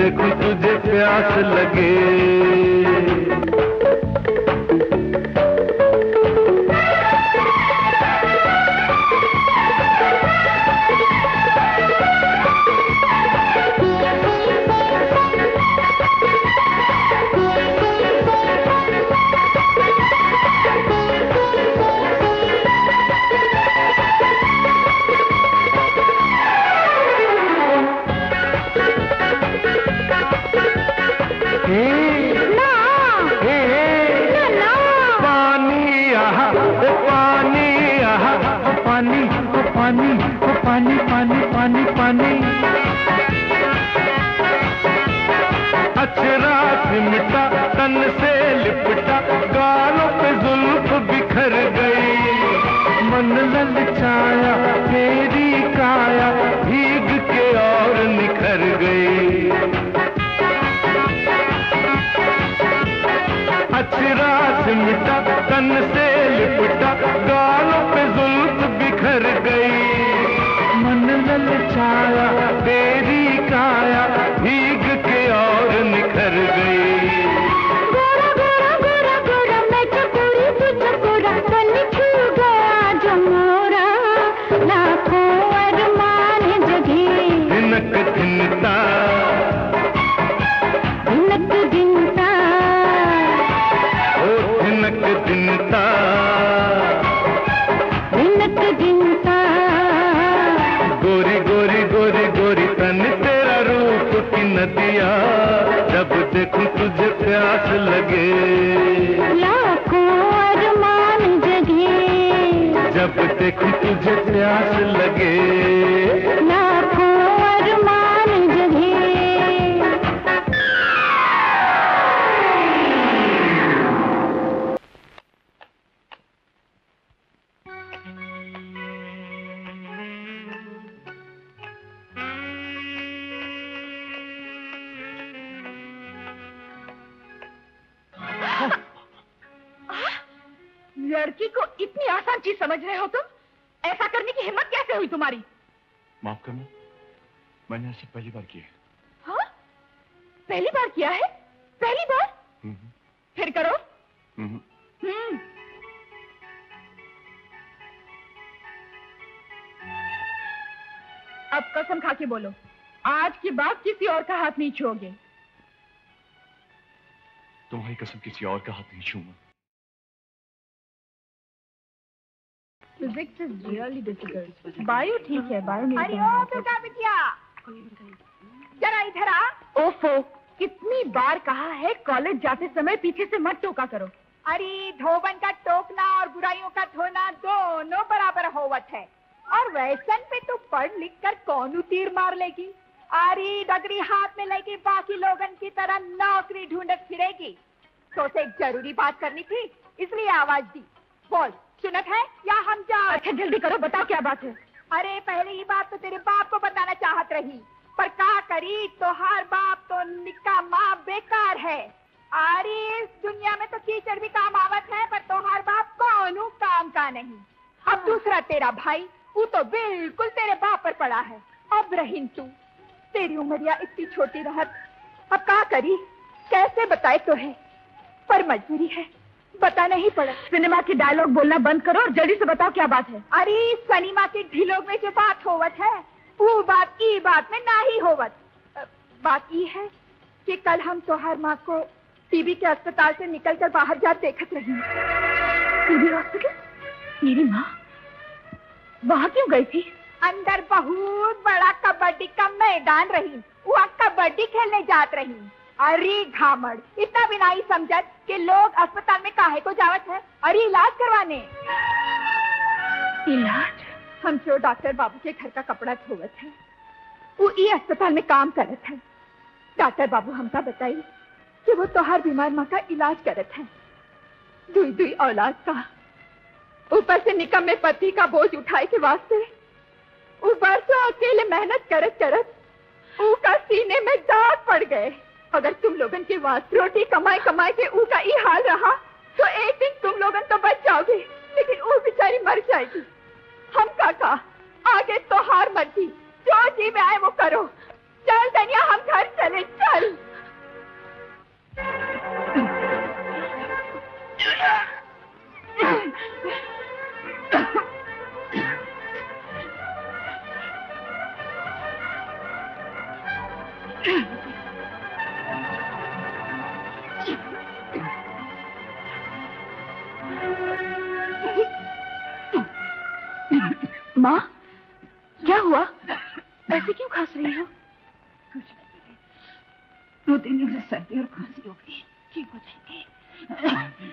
देखूं तुझे प्यास लगे। पानी ओ पानी पानी पानी पानी अचरा सिमटा तन से लिपटा गालों पे जुल्फ बिखर गई। मन ललचाया तेरी काया भीग के और निखर गई। अचरा सिमटा तन से लिपटा गालों पे जुल्फ बिखर गई। मन ललचाया तेरी काया भीग के और निखर गई। गोरा गोरा गोरा गोरा मैं चकोरी तू चकोरा तन छू गया जो मोरा लाखों अरमान जगे। धिनक धिनता धिनक धिनता ओ धिनक धिनता धिनक धिनता। गोरी गोरी गोरी गोरी तन तेरा रूप की नदिया जब देखूं तुझे प्यास लगे। लाखों अरमान जगे जब देखूं तुझे प्यास लगे। लाखों अरमान जगे। लड़की को इतनी आसान चीज समझ रहे हो तुम? ऐसा करने की हिम्मत कैसे हुई तुम्हारी? माफ करना, मैंने ऐसा पहली बार किया। हाँ? पहली बार किया है? पहली बार? फिर करो। हम्म। अब कसम खा के बोलो, आज के बाद किसी और का हाथ नहीं छूओगे। तुम्हारी कसम किसी और का हाथ नहीं छूऊंगा। Physics is really difficult. Bio ठीक है, बायो नहीं। अरे ओ बेटा बिटिया, जरा इधर आ। ओफो, कितनी बार कहा है कॉलेज जाते समय पीछे से मत टोका करो। अरे धोबन का टोकना और बुराइयों का धोना दोनों बराबर होवत है। और वैसन पे तो पढ़ लिख कर कौन तीर मार लेगी। अरे डगरी हाथ में लेके बाकी लोगन की तरह नौकरी ढूंढत फिरेगी। तो से एक जरूरी बात करनी थी, इसलिए आवाज दी। बोल, सुनत है या हम जा? अच्छा जल्दी करो, बताओ क्या बात है। अरे पहले ही बात तो तेरे बाप को बताना चाहत रही, पर क्या करी, तो हर बाप तो निकामा बेकार है। अरे इस दुनिया में तो कीचड़ भी काम आवत है, पर तो हर बाप कौन काम का नहीं। अब दूसरा तेरा भाई, वो तो बिल्कुल तेरे बाप पर पड़ा है। अब रहीन तू, तेरी उमरिया इतनी छोटी रहत, अब क्या करी, कैसे बताए तो है, पर मजबूरी है, बताना ही पड़ा। सिनेमा की डायलॉग बोलना बंद करो और जल्दी से बताओ क्या बात है। अरे सिनेमा के ढिलोग में जो बात होवत है, वो बात ई बात में ना ही होवत। बात ये है कि कल हम तोहार माँ को टीबी के अस्पताल से निकलकर बाहर जा देखत रही। TB hospital? मेरी माँ वहाँ क्यों गई थी? अंदर बहुत बड़ा कबड्डी का मैदान रही, वहाँ कबड्डी खेलने जात रही। अरे घामड़, इतना भी नहीं समझत कि लोग अस्पताल में काहे को जावत है? अरे इलाज करवाने। इलाज? हम जो डॉक्टर बाबू के घर का कपड़ा धोवत है, वो ये अस्पताल में काम करत है। डॉक्टर बाबू हमका बताई कि वो तो हर बीमार माँ का इलाज करत है। दुई दुई औलाद का, ऊपर से निकम्मे पति का बोझ उठाए के वास्ते ऊपर से अकेले मेहनत करत करत ऊका सीने में दाग पड़ गए। अगर तुम लोगन के वास्ते रोटी कमाए कमाए के ऊका ये हाल रहा, तो एक दिन तुम लोगन तो बच जाओगे, लेकिन वो बेचारी मर जाएगी। हम काका आगे तो हार मत दी, जो जी में आए वो करो। चल दनिया, हम घर चले। चल माँ, क्या हुआ? ऐसे क्यों खांस रही हो? कुछ नहीं, दो तीन दिन से सर्दी और खांसी हो गई, ठीक हो जाएंगे।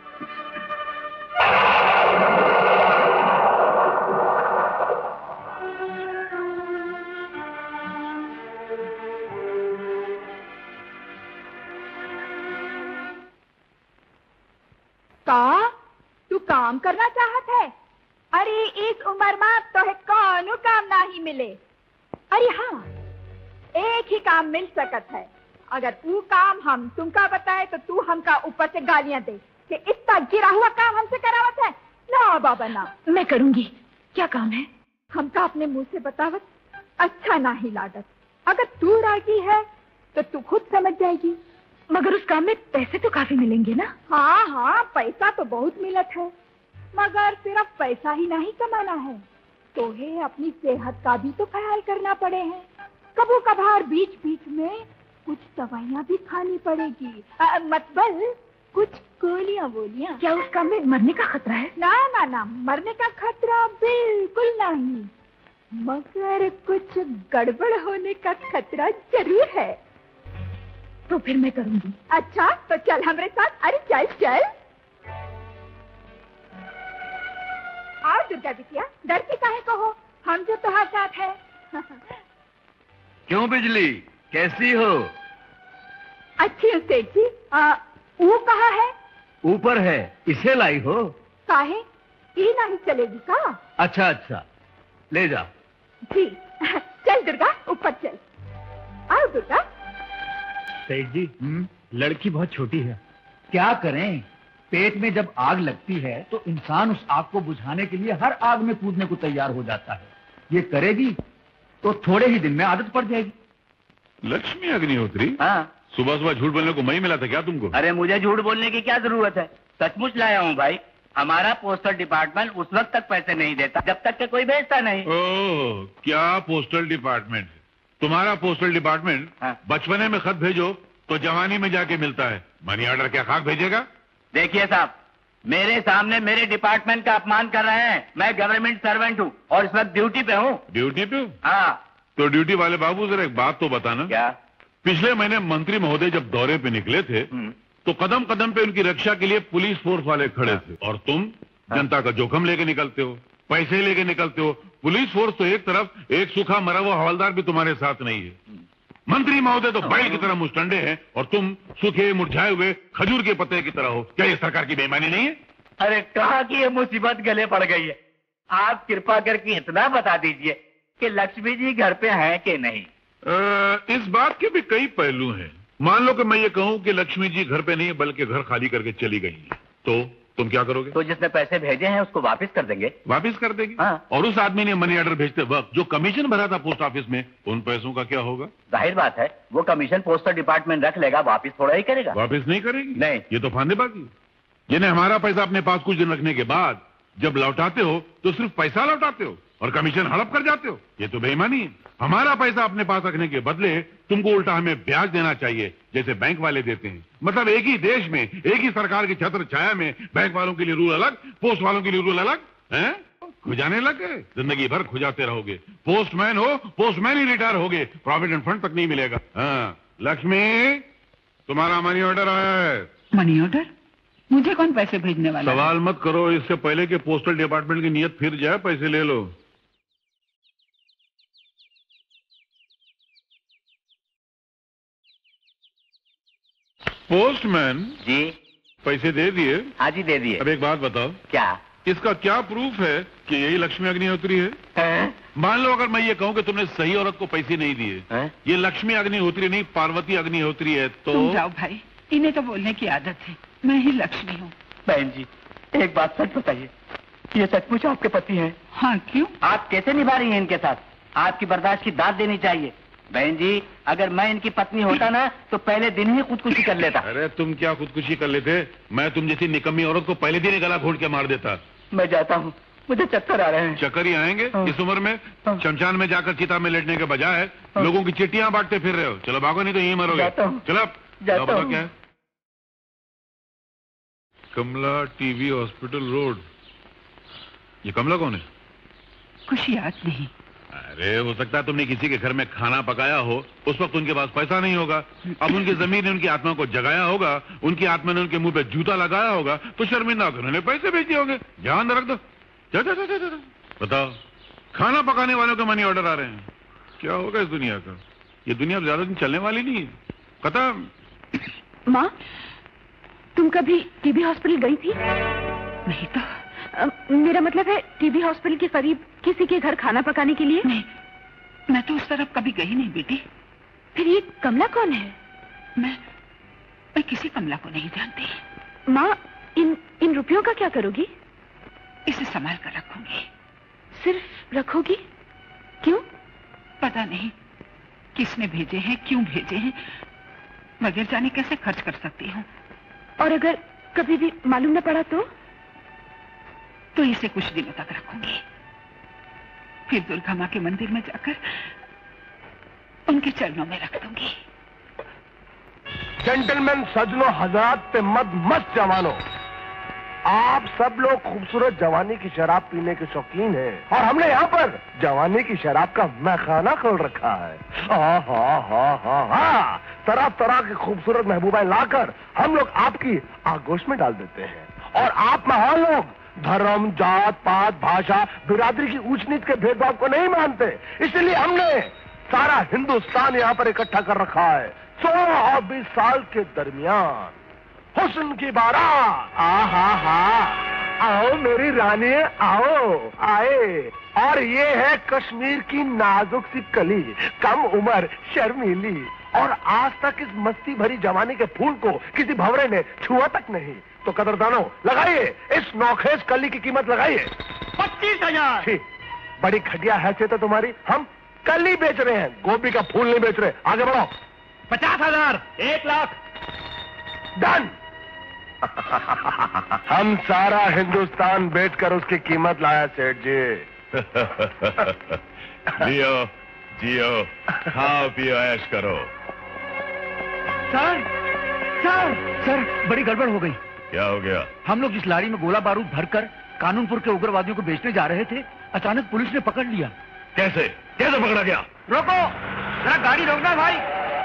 का तू काम करना चाहत है? अरे इस उम्र में तो है कौनो काम ना ही मिले। अरे हाँ, एक ही काम मिल सकत है। अगर वो काम हम तुमका बताए तो तू हमका ऊपर से गालियां दे कि इतना गिरा हुआ काम हमसे करावत है। ना बाबा ना, मैं करूंगी। क्या काम है? हमका अपने मुंह से बतावत अच्छा ना ही लागत। अगर तू राजी है तो तू खुद समझ जाएगी। मगर उस काम में पैसे तो काफी मिलेंगे ना? हाँ हाँ, पैसा तो बहुत मिलत है, मगर सिर्फ पैसा ही नहीं कमाना है, तो है अपनी सेहत का भी तो ख्याल करना पड़े है। कबू कभार बीच बीच में कुछ दवाइयाँ भी खानी पड़ेगी, मतलब कुछ गोलियाँ वोलियाँ। क्या उस काम में मरने का खतरा है? ना ना ना, मरने का खतरा बिल्कुल नहीं, मगर कुछ गड़बड़ होने का खतरा जरूर है। तो फिर मैं करूंगी। अच्छा तो चल हमरे साथ। अरे चल चल। आओ दुर्गा बिटिया, डरती काहे को हो, हम जो तुम्हारे साथ है। क्यों बिजली, कैसी हो? अच्छी हूँ सेठ जी। आ, वो कहाँ है? ऊपर है, इसे लाई हो? काहे, ये नहीं चलेगी का? अच्छा अच्छा, ले जा। जी चल दुर्गा, ऊपर चल। आओ दुर्गा। सेठ जी, लड़की बहुत छोटी है। क्या करें, पेट में जब आग लगती है तो इंसान उस आग को बुझाने के लिए हर आग में कूदने को तैयार हो जाता है। ये करेगी तो थोड़े ही दिन में आदत पड़ जाएगी। लक्ष्मी अग्निहोत्री? हाँ। सुबह सुबह झूठ बोलने को मैं ही मिला था क्या तुमको? अरे मुझे झूठ बोलने की क्या जरूरत है, सचमुच लाया हूँ भाई। हमारा पोस्टल डिपार्टमेंट उस वक्त तक पैसे नहीं देता जब तक के कोई भेजता नहीं। ओह, क्या पोस्टल डिपार्टमेंट? तुम्हारा पोस्टल डिपार्टमेंट हाँ। बचपने में खत भेजो तो जवानी में जाके मिलता है, मनी ऑर्डर क्या खाक भेजेगा? देखिए साहब, मेरे सामने मेरे डिपार्टमेंट का अपमान कर रहे हैं। मैं गवर्नमेंट सर्वेंट हूँ और इस वक्त ड्यूटी पे हूँ। ड्यूटी पे? हाँ। तो ड्यूटी वाले बाबू जरा एक बात तो बताना। क्या? पिछले महीने मंत्री महोदय जब दौरे पे निकले थे तो कदम कदम पे उनकी रक्षा के लिए पुलिस फोर्स वाले खड़े थे, और तुम जनता का जोखम लेके निकलते हो, पैसे लेके निकलते हो। पुलिस फोर्स तो एक तरफ, एक सूखा मरा हुआ हवलदार भी तुम्हारे साथ नहीं है। मंत्री महोदय तो बैल की तरह मुस्टंडे हैं और तुम सूखे मुरझाए हुए खजूर के पत्ते की तरह हो। क्या ये सरकार की बेईमानी नहीं है? अरे कहा कि ये मुसीबत गले पड़ गई है। आप कृपा करके इतना बता दीजिए कि लक्ष्मी जी घर पे हैं कि नहीं। आ, इस बात के भी कई पहलू हैं। मान लो कि मैं ये कहूं कि लक्ष्मी जी घर पे नहीं है बल्कि घर खाली करके चली गई है, तो तुम क्या करोगे? तो जिसने पैसे भेजे हैं उसको वापस कर देंगे। वापस कर देगी? हाँ। और उस आदमी ने मनी ऑर्डर भेजते वक्त जो कमीशन भरा था पोस्ट ऑफिस में, उन पैसों का क्या होगा? जाहिर बात है वो कमीशन पोस्टल डिपार्टमेंट रख लेगा, वापस थोड़ा ही करेगा। वापस नहीं करेगी? नहीं। ये तो फांदेबाजी। जिन्हें हमारा पैसा अपने पास कुछ दिन रखने के बाद जब लौटाते हो तो सिर्फ पैसा लौटाते हो और कमीशन हड़प कर जाते हो। ये तो बेईमानी है। हमारा पैसा अपने पास रखने के बदले तुमको उल्टा हमें ब्याज देना चाहिए, जैसे बैंक वाले देते हैं। मतलब एक ही देश में, एक ही सरकार की छत्र छाया में बैंक वालों के लिए रूल अलग, पोस्ट वालों के लिए रूल अलग हैं? खुजाने लग गए, जिंदगी भर खुजाते रहोगे। पोस्टमैन हो, पोस्टमैन ही रिटायर होगे, प्रोविडेंट फंड तक नहीं मिलेगा। हाँ, लक्ष्मी तुम्हारा मनी ऑर्डर आया है। Money order? मुझे कौन पैसे भेजने वाला? सवाल मत करो, इससे पहले कि पोस्टल डिपार्टमेंट की नीयत फिर जाए, पैसे ले लो। पोस्टमैन जी। पैसे दे दिए? हाँ जी दे दिए। अब एक बात बताओ, क्या? इसका क्या प्रूफ है कि यही लक्ष्मी अग्निहोत्री है? है? मान लो अगर मैं ये कहूँ कि तुमने सही औरत को पैसे नहीं दिए, ये लक्ष्मी अग्निहोत्री नहीं पार्वती अग्निहोत्री है, तो? तुम जाओ भाई, इन्हें तो बोलने की आदत है। मैं ही लक्ष्मी हूँ। बहन जी एक बात सच बताइए, ये सचमुच आपके पति हैं? हाँ, क्यों? आप कैसे निभा रही हैं इनके साथ? आपकी बर्दाश्त की दाद देनी चाहिए। बहन जी अगर मैं इनकी पत्नी होता ना तो पहले दिन ही खुदकुशी कर लेता। अरे तुम क्या खुदकुशी कर लेते? मैं तुम जैसी निकम्मी औरत को पहले दिन गला घोट के मार देता। मैं जाता हूँ, मुझे चक्कर आ रहे हैं। चक्कर ही आएंगे इस उम्र में? शमशान में जाकर चिता में लेटने के बजाय लोगों की चिट्ठियां बांटते फिर रहे हो। चलो भागो नहीं तो यहीं मरोगे। चलो बताओ क्या है? Kamala TV hospital road. ये कमला कौन है? खुशी आज नहीं। अरे हो सकता है तुमने किसी के घर में खाना पकाया हो, उस वक्त उनके पास पैसा नहीं होगा। अब उनकी जमीन ने उनकी आत्मा को जगाया होगा, उनकी आत्मा ने उनके मुंह पे जूता लगाया होगा, तो शर्मिंदा होकर उन्होंने पैसे भेजे होंगे। ध्यान रख दो। जा, जा, जा, जा, जा। बताओ, खाना पकाने वालों के मनी ऑर्डर आ रहे हैं। क्या होगा इस दुनिया का? ये दुनिया अब ज्यादा दिन चलने वाली नहीं है, खत्म। माँ, तुम कभी टीबी हॉस्पिटल गई थी? नहीं तो। आ, मेरा मतलब है टीबी हॉस्पिटल के करीब किसी के घर खाना पकाने के लिए? नहीं, मैं तो उस तरफ कभी गई नहीं बेटी। फिर ये कमला कौन है? मैं मैं किसी कमला को नहीं जानती। माँ, इन इन रुपयों का क्या करोगी? इसे संभाल कर रखूंगी। सिर्फ रखोगी? क्यों? पता नहीं किसने भेजे हैं, क्यों भेजे हैं, बगैर जाने कैसे खर्च कर सकती हूँ। और अगर कभी भी मालूम न पड़ा तो? तो इसे कुछ दिनों तक रखूंगी, फिर दुर्गा माँ के मंदिर में जाकर उनके चरणों में रख दूंगी। जेंटलमैन, सजनों, हजरात पे मत मस्त जवानों, आप सब लोग खूबसूरत जवानी की शराब पीने के शौकीन हैं, और हमने यहाँ पर जवानी की शराब का मैखाना खोल रखा है। हाँ हाँ हाँ हाँ हाँ, तरह तरह की खूबसूरत महबूबाएं लाकर हम लोग आपकी आगोश में डाल देते हैं, और आप महान लोग धर्म, जात, पात, भाषा, बिरादरी की ऊंच नीच के भेदभाव को नहीं मानते। इसलिए हमने सारा हिंदुस्तान यहाँ पर इकट्ठा कर रखा है। सोलह और बीस साल के दरमियान हुस्न की बारात। आ हा हा, आओ मेरी रानी, आओ, आए। और ये है कश्मीर की नाजुक सी कली, कम उम्र, शर्मीली, और आज तक इस मस्ती भरी जवानी के फूल को किसी भंवरे ने छुआ तक नहीं। तो कदरदानों, लगाइए इस नौखेज कली की कीमत, लगाइए पच्चीस हजार। बड़ी घटिया हैसियत है तुम्हारी। हम कली बेच रहे हैं, गोभी का फूल नहीं बेच रहे। आगे बढ़ो। पचास हजार, एक लाख। डन। हम सारा हिंदुस्तान बेचकर उसकी कीमत लाया सेठ जी। जियो जियो, खाओ पियो, ऐश करो। सर सर सर बड़ी गड़बड़ हो गई। क्या हो गया? हम लोग इस लारी में गोला बारूद भरकर कानूनपुर के उग्रवादियों को बेचने जा रहे थे, अचानक पुलिस ने पकड़ लिया। कैसे कैसे पकड़ा गया? रोको, जरा गाड़ी रोकना भाई।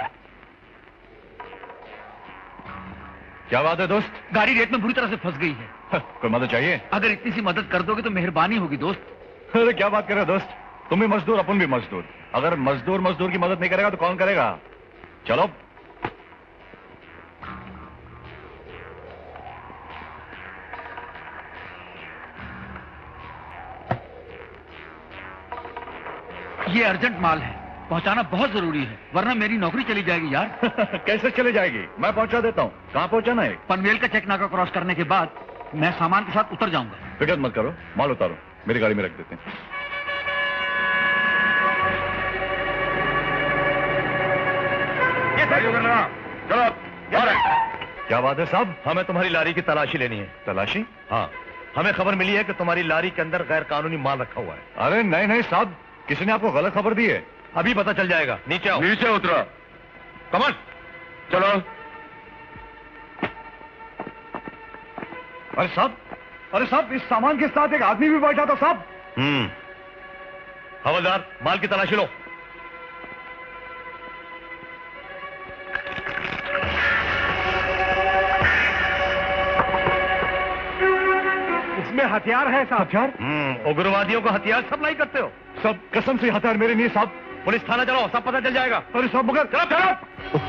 क्या बात है दोस्त? गाड़ी रेत में बुरी तरह से फंस गई है। कोई मदद चाहिए? अगर इतनी सी मदद कर दोगे तो मेहरबानी होगी दोस्त। अरे क्या बात कर रहे हो दोस्त, तुम भी मजदूर, अपन भी मजदूर। अगर मजदूर मजदूर की मदद नहीं करेगा तो कौन करेगा? चलो। ये अर्जेंट माल है, पहुंचाना बहुत जरूरी है, वरना मेरी नौकरी चली जाएगी यार। कैसे चली जाएगी? मैं पहुंचा देता हूँ। कहाँ पहुंचाना है? पनवेल का चेक नाका क्रॉस करने के बाद मैं सामान के साथ उतर जाऊंगा। फिक्र मत करो, माल उतारो, मेरी गाड़ी में रख देते हैं। चलो। क्या बात है साहब? हमें तुम्हारी लारी की तलाशी लेनी है। तलाशी? हाँ, हमें खबर मिली है कि तुम्हारी लारी के अंदर गैर कानूनी माल रखा हुआ है। अरे नहीं नहीं साहब, किसी ने आपको गलत खबर दी है। अभी पता चल जाएगा। नीचे आओ। नीचे उतरो। कमन, चलो। अरे साहब, अरे साहब, इस सामान के साथ एक आदमी भी बैठा था साहब। हम्म, हवलदार, माल की तलाशी लो। इसमें हथियार है साहब। हथियार? हम्म, उग्रवादियों को हथियार सप्लाई करते हो? सब कसम से हथियार मेरे नहीं साहब। पुलिस थाना चलो, सब पता चल जाएगा। अरे साहब मगर चलो चलो।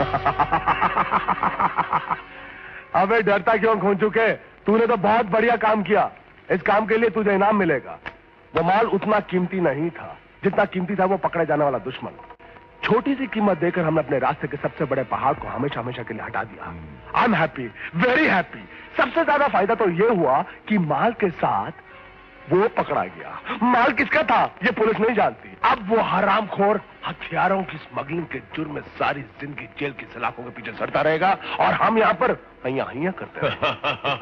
अबे डरता क्यों खून चुके? तूने तो बहुत बढ़िया काम किया। इस काम के लिए तुझे इनाम मिलेगा। वो माल उतना कीमती नहीं था जितना कीमती था वो पकड़े जाने वाला दुश्मन। छोटी सी कीमत देकर हमने अपने रास्ते के सबसे बड़े पहाड़ को हमेशा हमेशा के लिए हटा दिया। I am happy, very happy. सबसे ज्यादा फायदा तो ये हुआ कि माल के साथ वो पकड़ा गया। माल किसका था ये पुलिस नहीं जानती। अब वो हरामखोर हथियारों की स्मगलिंग के जुर्म में सारी जिंदगी जेल की सलाखों के पीछे सड़ता रहेगा, और हम यहाँ पर हैया हैया करते रहेंगे।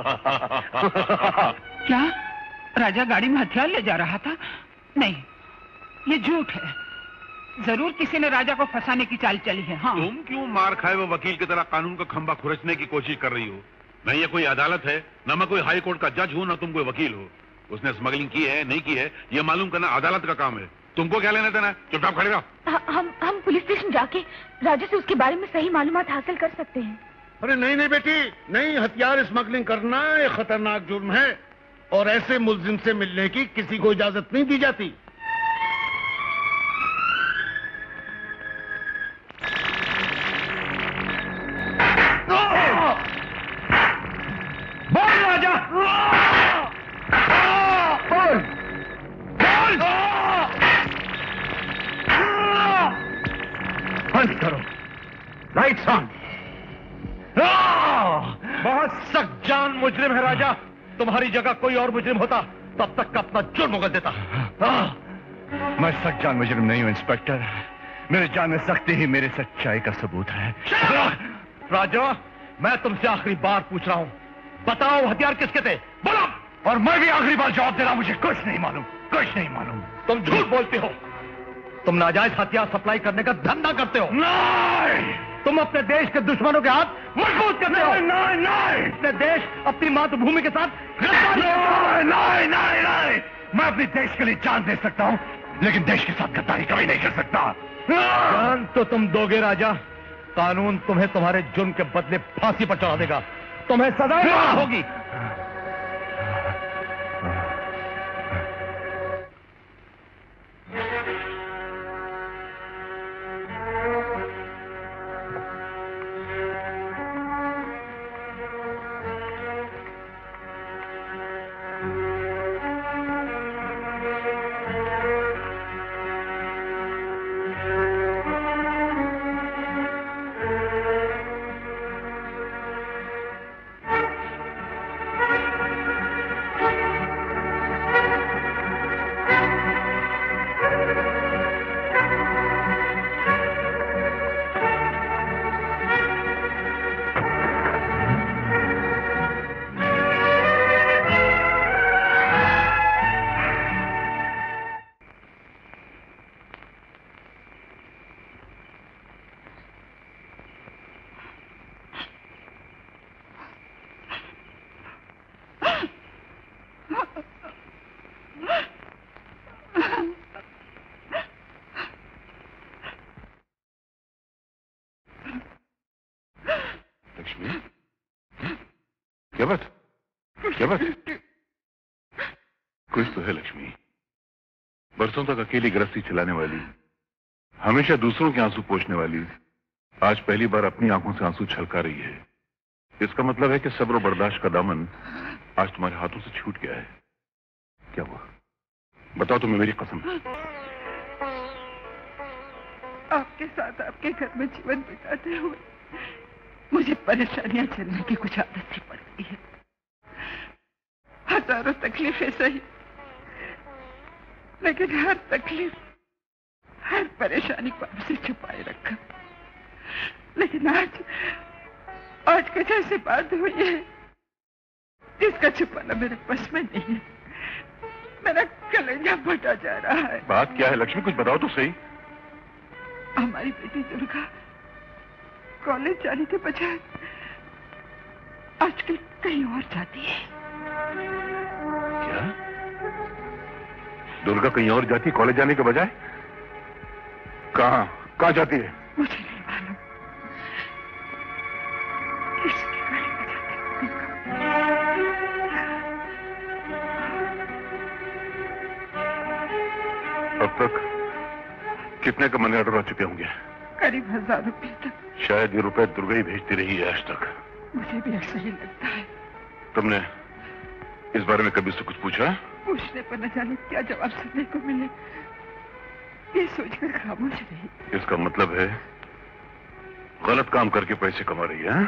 क्या राजा गाड़ी में हथियार ले जा रहा था? नहीं, ये झूठ है। जरूर किसी ने राजा को फंसाने की चाल चली है। हाँ। तुम क्यों मार खाए वो वकील की तरह कानून का खंभा खुरचने की कोशिश कर रही हो? न ये कोई अदालत है, न मैं कोई हाई कोर्ट का जज हूं, न तुम कोई वकील हो। उसने स्मगलिंग की है नहीं की है ये मालूम करना अदालत का काम है। तुमको क्या लेना देना? चुपचाप खड़े रहो। हम हम पुलिस स्टेशन जाके राजू से उसके बारे में सही मालूमात हासिल कर सकते हैं। अरे नहीं नहीं बेटी, नहीं, हथियार स्मगलिंग करना एक खतरनाक जुर्म है और ऐसे मुलजिम से मिलने की किसी को इजाजत नहीं दी जाती। बोल राजा, बोल बोल, बंद करो, लाइट्स ऑन। बहुत सख्त जान मुजरिम है राजा, तुम्हारी जगह कोई और मुजरिम होता तब तक का अपना जुर्म उगल देता। मैं सख्त जान मुजरिम नहीं हूं इंस्पेक्टर, मेरे जान में सख्ती ही मेरी सच्चाई का सबूत है। राजा, मैं तुमसे आखिरी बार पूछ रहा हूं, बताओ हथियार किसके थे? बोलो। और मैं भी आखिरी बार जवाब दे रहा हूं, मुझे कुछ नहीं मालूम, कुछ नहीं मालूम। तुम झूठ बोलते हो, तुम नाजायज हथियार सप्लाई करने का धंधा करते हो। नहीं, तुम अपने देश के दुश्मनों के हाथ मजबूत करते हो। नहीं नहीं, अपने देश अपनी मातृभूमि के साथ गद्दारी। नहीं नहीं नहीं, मैं अपने देश के लिए जान दे सकता हूं, लेकिन देश के साथ गद्दारी कभी नहीं कर सकता। जान तो तुम दोगे राजा, कानून तुम्हें तुम्हारे जुर्म के बदले फांसी पर चढ़ा देगा, तुम्हें सजा होगी। क्या बात क्या बात? कुछ तो है लक्ष्मी। बरसों तक अकेली गृहस्थी चलाने वाली, हमेशा दूसरों के आंसू पोंछने वाली, आज पहली बार अपनी आंखों से आंसू छलका रही है। इसका मतलब है कि सब्र और बर्दाश्त का दामन आज तुम्हारे हाथों से छूट गया है। क्या हुआ? बताओ तुम्हें मेरी कसम। आपके साथ आपके घर में जीवन बिताते हुए मुझे परेशानियां झेलने की कुछ आदत सी पड़ गई है। हजारों तकलीफें सही, लेकिन हर तकलीफ, हर परेशानी को आपसे छुपाए रखा। लेकिन आज आज कुछ ऐसी बात हुई है जिसका छुपाना मेरे बस में नहीं है। मेरा कलेजा फटा जा रहा है। बात क्या है लक्ष्मी, कुछ बताओ तो सही। हमारी बेटी दुर्गा कॉलेज जाने के बजाय आजकल कहीं और जाती है। क्या? दुर्गा कहीं और जाती है कॉलेज जाने के बजाय? कहाँ कहाँ जाती है? मुझे नहीं मालूम। किसके गले में जाती है? अब तक कितने का मनी ऑर्डर आ चुके होंगे? करीब हजार रुपये तक। शायद ये रुपए दुर्गा ही भेजती रही है आज तक। मुझे भी ऐसा ही लगता है। तुमने इस बारे में कभी से कुछ पूछा? पूछने पर न जाने क्या जवाब सुनने को मिले, ये सोचकर खामोश रही। इसका मतलब है गलत काम करके पैसे कमा रही है।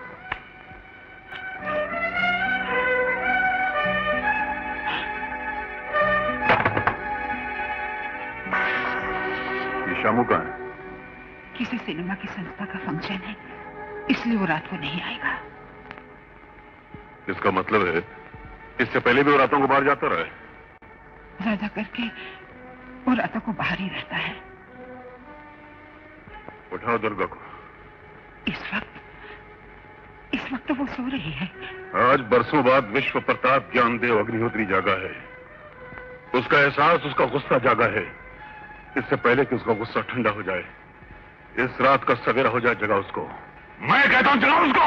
ये शामू कहाँ है? किसी सिनेमा की संस्था का फंक्शन है, इसलिए वो रात को नहीं आएगा। इसका मतलब है इससे पहले भी वो रातों को बाहर जाता रहा है? ज्यादा करके वो रातों को बाहर ही रहता है। उठाओ दुर्गा को। इस वक्त इस वक्त तो वो सो रही है। आज बरसों बाद विश्व प्रताप ज्ञानदेव अग्निहोत्री जागा है। उसका एहसास, उसका गुस्सा जागा है। इससे पहले कि उसका गुस्सा ठंडा हो जाए, इस रात का सवेरा हो जाए, जगा उसको। मैं कहता हूं जगा उसको।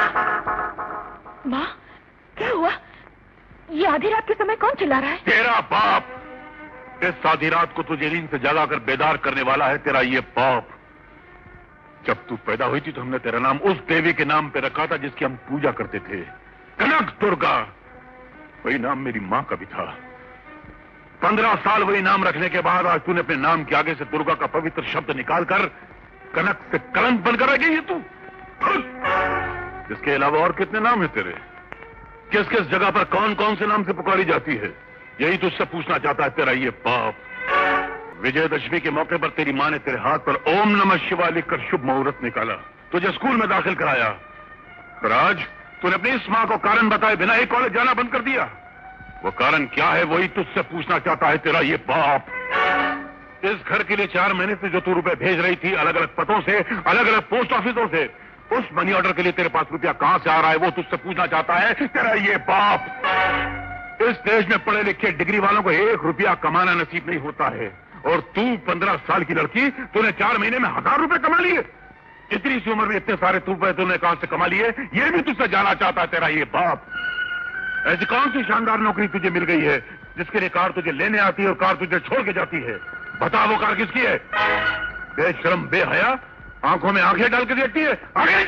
माँ, क्या हुआ? ये आधी रात के समय कौन चिल्ला रहा है? तेरा बाप। इस आधी रात को तुझे नींद से जगाकर बेदार करने वाला है तेरा ये बाप। जब तू पैदा हुई थी तो हमने तेरा नाम उस देवी के नाम पे रखा था जिसकी हम पूजा करते थे, कनक दुर्गा। वही नाम मेरी माँ का भी था। पंद्रह साल वही नाम रखने के बाद आज तूने अपने नाम के आगे से दुर्गा का पवित्र शब्द निकालकर कनक से कलंक बनकर आ गई है तू। इसके अलावा और कितने नाम है तेरे? किस किस जगह पर कौन कौन से नाम से पुकारी जाती है? यही तुझसे पूछना चाहता है तेरा ये बाप। विजयदशमी के मौके पर तेरी माँ ने तेरे हाथ पर ओम नमः शिवाय लिखकर शुभ मुहूर्त निकाला, तुझे स्कूल में दाखिल कराया। पर आज तूने अपनी इस माँ को कारण बताए बिना ही कॉलेज जाना बंद कर दिया। वो कारण क्या है वही तुझसे पूछना चाहता है तेरा ये बाप। इस घर के लिए चार महीने से जो तू रुपए भेज रही थी अलग अलग पतों से, अलग अलग पोस्ट ऑफिसों से, उस मनी ऑर्डर के लिए तेरे पास रुपया कहां से आ रहा है वो तुझसे पूछना चाहता है तेरा ये बाप। इस देश में पढ़े लिखे डिग्री वालों को एक रुपया कमाना नसीब नहीं होता है, और तू पंद्रह साल की लड़की, तूने चार महीने में हजार रुपए कमा लिए। इतनी सी उम्र में इतने सारे रुपए तूने कहां से कमा लिए ये भी तुझसे जानना चाहता है तेरा ये बाप। ऐसी कौन सी शानदार नौकरी तुझे मिल गई है जिसके लिए कार तुझे लेने आती है और कार तुझे छोड़ के जाती है? बता वो कार किसकी है? बेशरम बेहया, आंखों में आंखें डाल के देखती है। आगे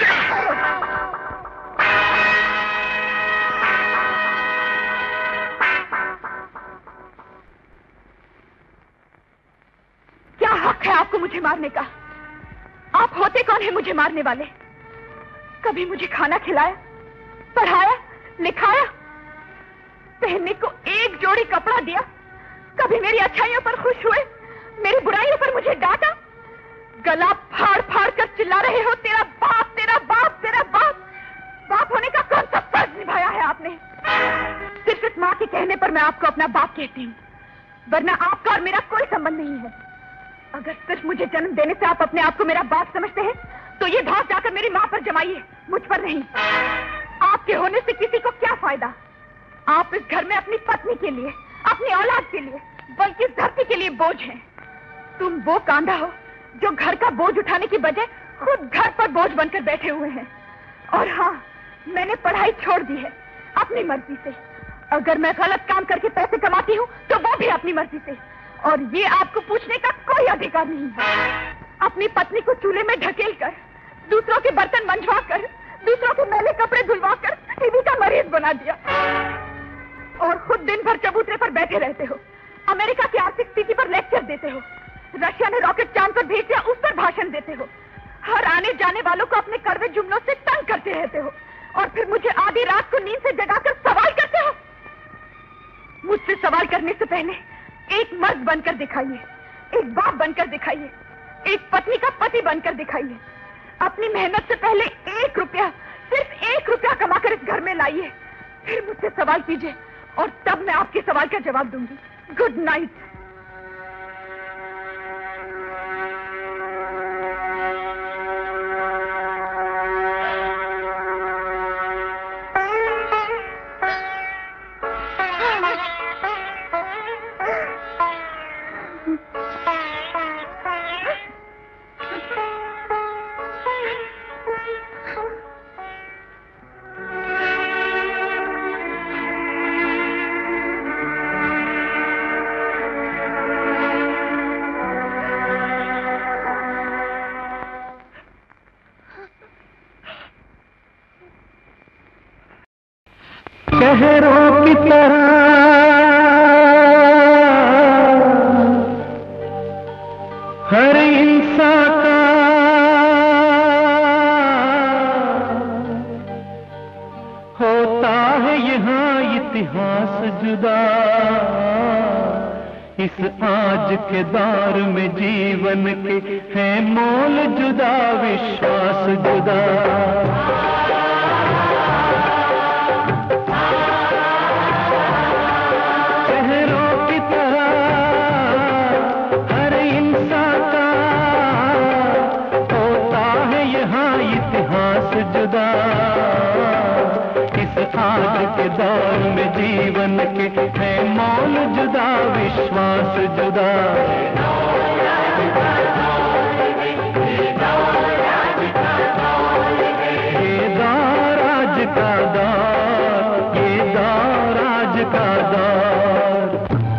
क्या हक है आपको मुझे मारने का? आप होते कौन है मुझे मारने वाले? कभी मुझे खाना खिलाया, पढ़ाया, लिखाया, पहनने को एक जोड़ी कपड़ा दिया? कभी मेरी अच्छाइयों पर खुश हुए, मेरी बुराइयों पर मुझे डांटा? गला फाड़ फाड़ कर चिल्ला रहे हो तेरा बाप, तेरा बाप, तेरा बाप। बाप होने का कौन सा फर्ज निभाया है आपने? सिर्फ इस माँ के कहने पर मैं आपको अपना बाप कहती हूँ, वरना आपका और मेरा कोई संबंध नहीं है। अगर सिर्फ मुझे जन्म देने से आप अपने आप को मेरा बाप समझते हैं तो ये धौंस जाकर मेरी माँ पर जमाइए, मुझ पर नहीं। आपके होने से किसी को क्या फायदा? आप इस घर में अपनी पत्नी के लिए, अपनी औलाद के लिए, बल्कि इस धरती के लिए बोझ हैं। तुम वो कांधा हो जो घर का बोझ उठाने की बजाय खुद घर पर बोझ बनकर बैठे हुए हैं। और हाँ, मैंने पढ़ाई छोड़ दी है अपनी मर्जी से। अगर मैं गलत काम करके पैसे कमाती हूँ तो वो भी अपनी मर्जी से, और ये आपको पूछने का कोई अधिकार नहीं है। अपनी पत्नी को चूल्हे में ढकेल कर, दूसरों के बर्तन मंजवा कर, दूसरों के मैले कपड़े धुलवा कर टीबी का मरीज बना दिया, और खुद दिन भर चबूतरे पर बैठे रहते हो। अमेरिका की आर्थिक स्थिति पर लेक्चर देते हो, रशिया ने रॉकेट चांद पर भेज दिया उस पर भाषण देते हो, हर आने जाने वालों को अपने कड़वे जुमलों से तंग करते रहते हो, और फिर मुझे आधी रात को नींद से जगाकर सवाल करते हो। मुझसे सवाल करने से पहले एक मर्द बनकर दिखाइए, एक बाप बनकर दिखाइए, एक पत्नी का पति बनकर दिखाइए। अपनी मेहनत से पहले एक रुपया, सिर्फ एक रुपया कमाकर इस घर में लाइए, फिर मुझसे सवाल कीजिए और तब मैं आपके सवाल का जवाब दूंगी। Good night. शहरों की तरह हर इंसान का होता है यहाँ इतिहास जुदा। इस आज के दौर में जीवन के है मोल जुदा, विश्वास जुदा। जुदा इस आज के दौर में जीवन के है मोल जुदा। सांस जुदा। ये दौर आज का दौर, ये दौर आज का दौर।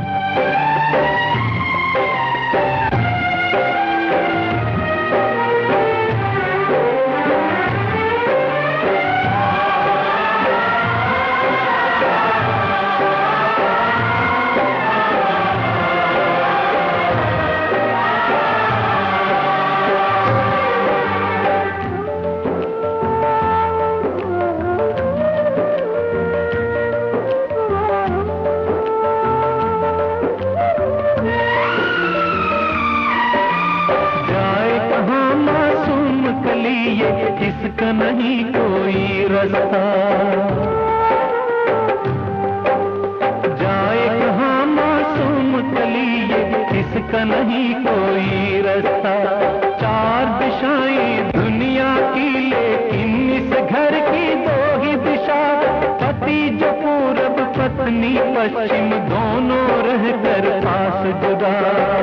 इसका नहीं कोई रास्ता, जाए कहाँ मासूम कली ये, इसका नहीं कोई रास्ता। चार दिशाएं दुनिया की लेकिन इस घर की दो ही दिशा, पति जो पूरब पत्नी पश्चिम दोनों रहकर पास जुदा।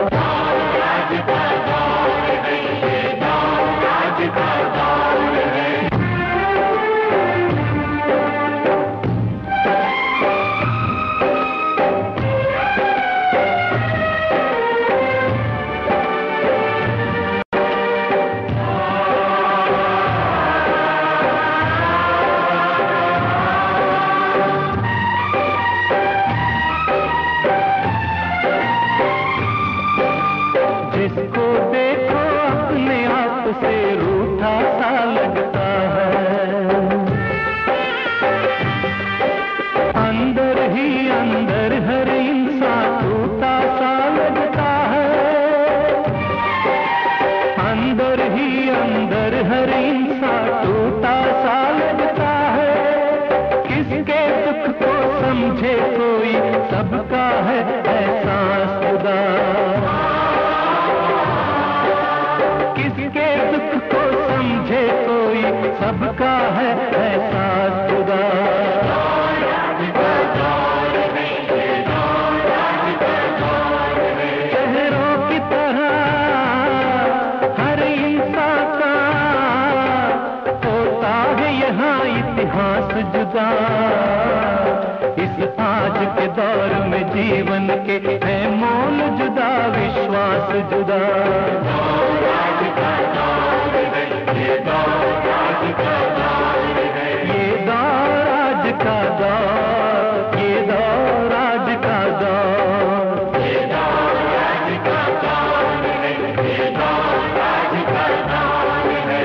जिसको देखो अपने आप से रूठा सा लगता है, अंदर ही अंदर हर इंसान टूटा सा लगता है, अंदर ही अंदर हर इंसान टूटा सा लगता है। किसके दुख को समझे कोई, सबका है एहसास खुदा। किसके दुख को समझे कोई, सबका है एहसास खुदा। शहरों की तरह हर इंसान का होता है यहाँ इतिहास जुदा। इस आज के दौर में जीवन के है मोल जुदा, विश्वास जुदा। ये दौर आज का दौर, ये दौर आज का दौर, ये दौर आज का दौर, ये दौर आज का दौर है, ये दौर आज का दौर है।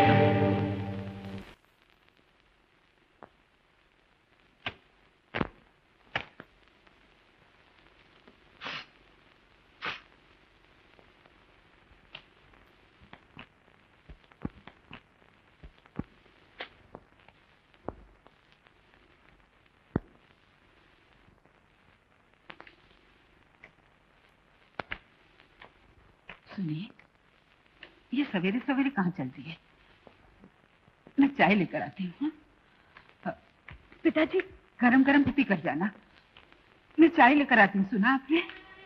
सुनिए, ये सवेरे सवेरे कहाँ चल रही है? मैं चाय लेकर आती हूँ। पिताजी गरम गरम पी कर जाना, मैं चाय लेकर आती हूँ। सुना आपने?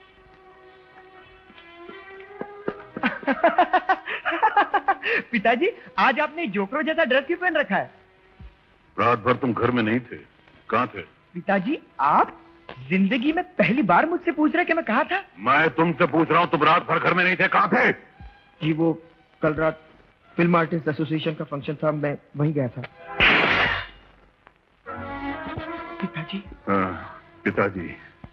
पिताजी आज आपने जोकरो जैसा ड्रेस क्यों पहन रखा है? रात भर तुम घर में नहीं थे, कहाँ थे? पिताजी आप जिंदगी में पहली बार मुझसे पूछ रहे कि मैं कहाँ था? मैं तुमसे पूछ रहा हूँ, तुम रात भर घर में नहीं थे, कहाँ थे? जी वो कल रात फिल्म आर्टिस्ट एसोसिएशन का फंक्शन था, मैं वहीं गया था। पिताजी। हाँ, पिताजी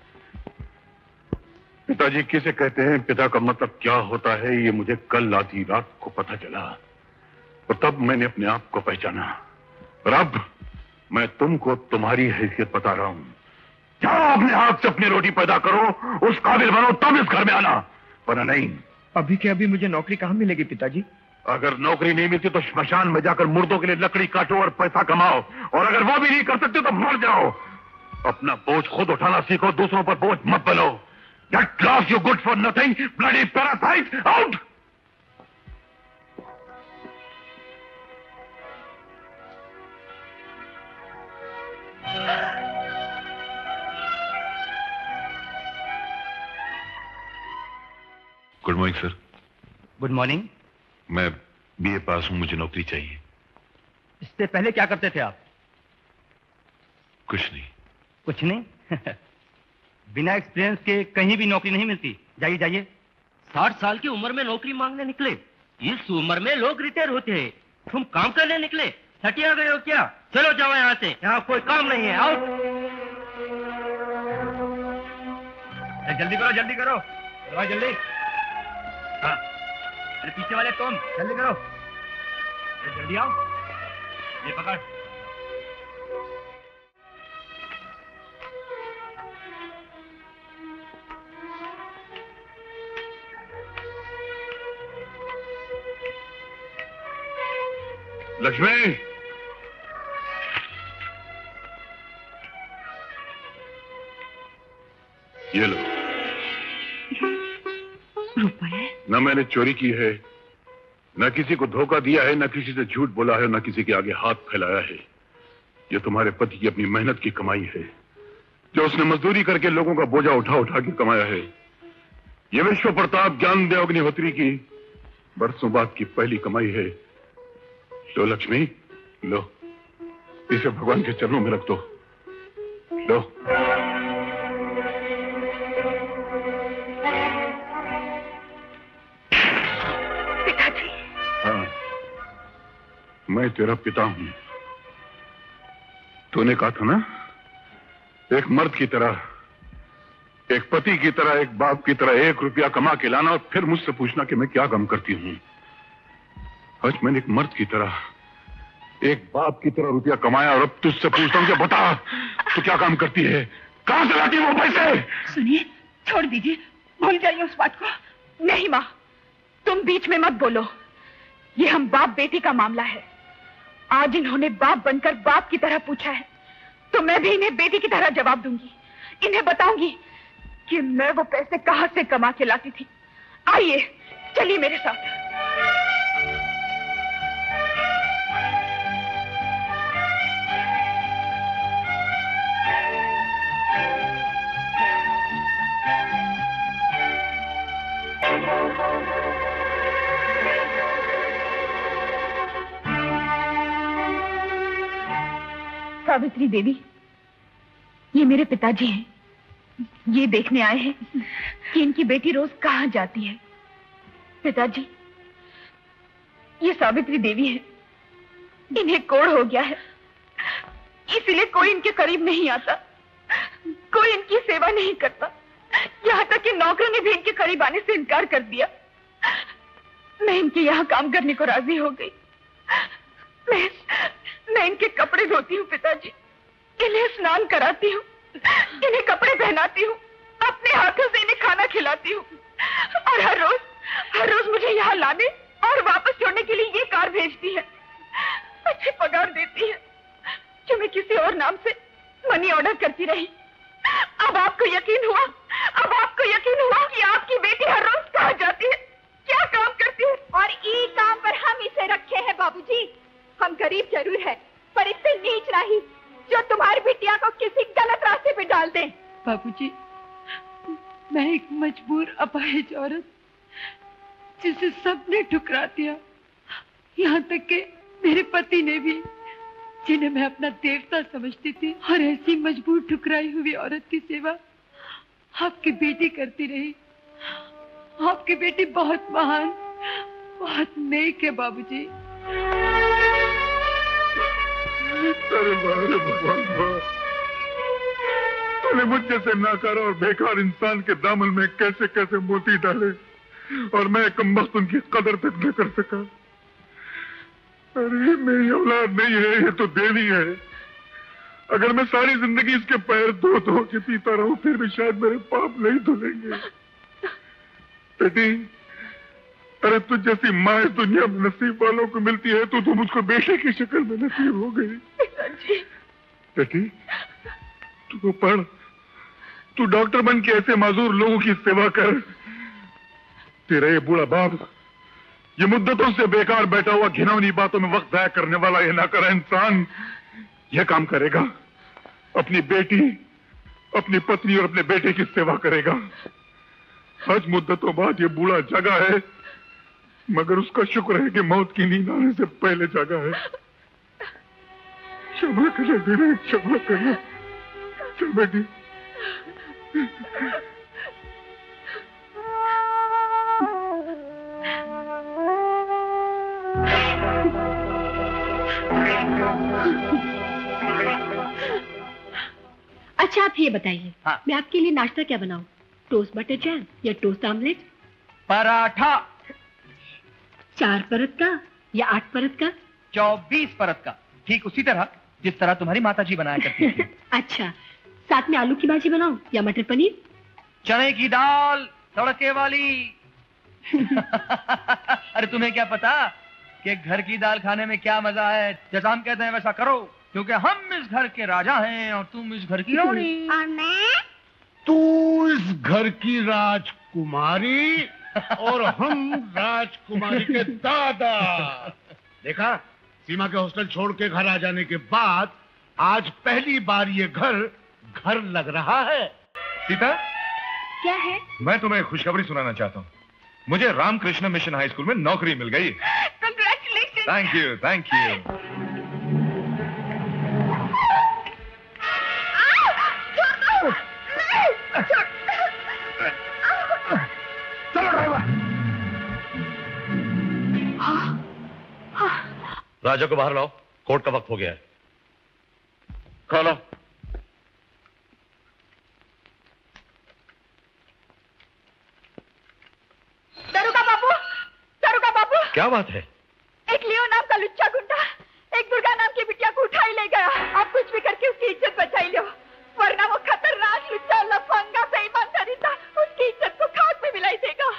पिताजी किसे कहते हैं, पिता का मतलब क्या होता है, ये मुझे कल आधी रात को पता चला और तब मैंने अपने आप को पहचाना। और अब मैं तुमको तुम्हारी हैसियत बता रहा हूं, जाओ अपने हाथ से अपनी रोटी पैदा करो, उस काबिल बनो, तब इस घर में आना, वरना नहीं। अभी के अभी मुझे नौकरी कहाँ मिलेगी पिताजी? अगर नौकरी नहीं मिलती तो श्मशान में जाकर मुर्दों के लिए लकड़ी काटो और पैसा कमाओ, और अगर वो भी नहीं कर सकते तो मर जाओ। अपना बोझ खुद उठाना सीखो, दूसरों पर बोझ मत बनो। Get lost, you good for nothing, bloody parasite, out! Good morning sir. Good morning. मैं बीए पास हूं, मुझे नौकरी चाहिए। इससे पहले क्या करते थे आप? कुछ नहीं। कुछ नहीं? बिना एक्सपीरियंस के कहीं भी नौकरी नहीं मिलती। जाइए जाइए। साठ साल की उम्र में नौकरी मांगने निकले? इस उम्र में लोग रिटायर होते हैं, तुम काम करने निकले? हटिया गए हो क्या? चलो जाओ यहाँ से, यहाँ कोई काम नहीं है। आओ जल्दी करो जल्दी करो, चलो जल्दी। हाँ, अरे पीछे वाले तुम जल्दी करो, अरे जल्दी आओ। ये पकड़। लक्ष्मी, ये लो। रुपए? न मैंने चोरी की है, न किसी को धोखा दिया है, न किसी से झूठ बोला है, न किसी के आगे हाथ फैलाया है। ये तुम्हारे पति की अपनी मेहनत की कमाई है, जो उसने मजदूरी करके लोगों का बोझा उठा उठा के कमाया है। ये विश्व प्रताप ज्ञानदेव अग्निहोत्री की बरसों बाद की पहली कमाई है। लो लक्ष्मी, लो, इसे भगवान के चरणों में रख दो। लो। पिताजी। हाँ, मैं तेरा पिता हूं। तूने कहा था ना, एक मर्द की तरह, एक पति की तरह, एक बाप की तरह एक रुपया कमा के लाना और फिर मुझसे पूछना कि मैं क्या काम करती हूं। आज मैंने एक मर्द की तरह, एक बाप की तरह रुपया कमाया और अब तुझसे पूछता हूं कि बता, तू क्या काम करती है? कहां से लाती है वो पैसे? सुनिए, छोड़ दीजिए, भूल जाइए उस बात को। नहीं माँ, तुम बीच में मत बोलो। ये हम बाप बेटी का मामला है। आज इन्होंने बाप बनकर बाप की तरह पूछा है, तो मैं भी इन्हें बेटी की तरह जवाब दूंगी। इन्हें बताऊंगी कि मैं वो पैसे कहां से कमा के लाती थी। आइए, चलिए मेरे साथ। सावित्री देवी, ये मेरे पिताजी हैं। ये देखने आए हैं कि इनकी बेटी रोज कहाँ जाती है। पिताजी, ये सावित्री देवी है। इन्हें कोढ़ हो गया है, इसलिए कोई इनके करीब नहीं आता, कोई इनकी सेवा नहीं करता। यहाँ तक कि नौकरों ने भी इनके करीब आने से इनकार कर दिया। मैं इनके यहाँ काम करने को राजी हो गई। मैं मैं इनके कपड़े धोती हूँ पिताजी, इन्हें स्नान कराती हूँ, इन्हें कपड़े पहनाती हूँ, अपने हाथों से इन्हें खाना खिलाती हूँ और हर रोज हर रोज मुझे यहाँ लाने और वापस छोड़ने के लिए ये कार भेजती है। अच्छी पगार देती है, जो मैं किसी और नाम से मनी ऑर्डर करती रही। अब आपको यकीन हुआ, अब आपको यकीन हुआ कि आपकी बेटी हर रोज कहाँ जाती है, क्या काम करती है। और ई काम पर हम इसे रखे हैं बाबूजी। हम गरीब जरूर है, पर इससे नीच नहीं जो तुम्हारी बिटिया को किसी गलत रास्ते पे डाल दे। बाबूजी, मैं एक मजबूर अपाहिज औरत, जिसे सबने ठुकरा दिया, यहाँ तक कि मेरे पति ने भी, जिन्हें मैं अपना देवता समझती थी। और ऐसी मजबूर ठुकराई हुई औरत की सेवा आपकी बेटी करती रही। आपकी बेटी बहुत महान, बहुत नेक है बाबूजी। अरे भगवान, तूने मुझ जैसे नाकारा और बेकार इंसान के दामन में कैसे कैसे मोती डाले और मैं कमबख्त उनकी कदर तक न कर सका। अरे मेरी औलाद नहीं है, ये तो देवी है। अगर मैं सारी जिंदगी इसके पैर धो धो के पीता रहूं फिर भी शायद मेरे पाप नहीं धुलेंगे। बेटी, अरे तुझ जैसी माँ इस दुनिया में नसीब वालों को मिलती है तो तुम उसको बेटे की शक्ल में नसीब हो गई। बेटी, तू पढ़, तू डॉक्टर बन के ऐसे माजूर लोगों की सेवा कर। तेरा ये बूढ़ा बाप, ये मुद्दतों से बेकार बैठा हुआ घिनौनी बातों में वक्त जाया करने वाला ये नाकारा इंसान यह काम करेगा, अपनी बेटी, अपनी पत्नी और अपने बेटे की सेवा करेगा। आज मुद्दतों बाद ये बूढ़ा जगा है, मगर उसका शुक्र है कि मौत की नींद आने से पहले जगा है। क्षमा करना बेटा, क्षमा करना। चल बेटी। अच्छा आप ये बताइए, हाँ। मैं आपके लिए नाश्ता क्या बनाऊं? टोस्ट बटर जैम या टोस्ट ऑमलेट? पराठा। चार परत का या आठ परत का? चौबीस परत का, ठीक उसी तरह जिस तरह तुम्हारी माताजी बनाया करती थी। अच्छा, साथ में आलू की भाजी बनाऊं या मटर पनीर? चने की दाल तड़के वाली। अरे तुम्हें क्या पता कि घर की दाल खाने में क्या मजा है। जैसा हम कहते हैं वैसा करो, क्योंकि हम इस घर के राजा हैं और तुम इस घर की रानी। और मैं? तू इस घर की राजकुमारी और हम राजकुमारी के दादा। देखा, सीमा के हॉस्टल छोड़ के घर आ जाने के बाद आज पहली बार ये घर घर लग रहा है। सीता, क्या है? मैं तुम्हें खुशखबरी सुनाना चाहता हूँ। मुझे रामकृष्ण मिशन हाई स्कूल में नौकरी मिल गई। Congratulations! Thank you, thank you. चलो ड्राइवर। राजा को बाहर लाओ, कोर्ट का वक्त हो गया है। खोलो। दरोगा बाबू, दरोगा बाबू। क्या बात है? एक लियो नाम का लुच्चा गुंडा एक दुर्गा नाम की बिटिया को उठा ही ले गया। आप कुछ भी करके उसकी इज्जत बचाई लो, वरना वो खतरनाक लुच्चा लफंगा बेईमानदारी था उसकी इज्जत को खाक में मिलाई देगा।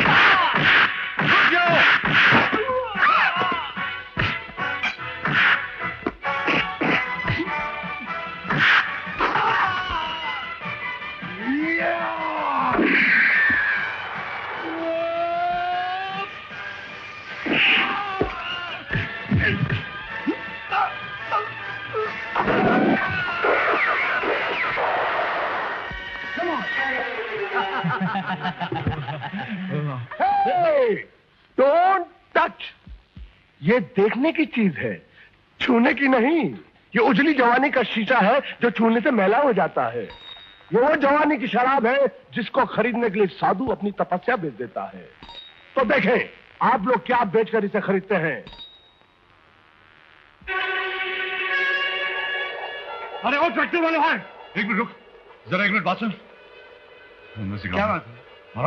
Don't touch. ये देखने की चीज है, छूने की नहीं। ये उजली जवानी का शीशा है जो छूने से मैला हो जाता है। ये वो जवानी की शराब है जिसको खरीदने के लिए साधु अपनी तपस्या बेच देता है। तो देखें आप लोग क्या बेचकर इसे खरीदते हैं। अरे वो फैक्ट्री वाले हैं। एक मिनट रुक, जरा एक मिनट बात सुन। क्या बात है?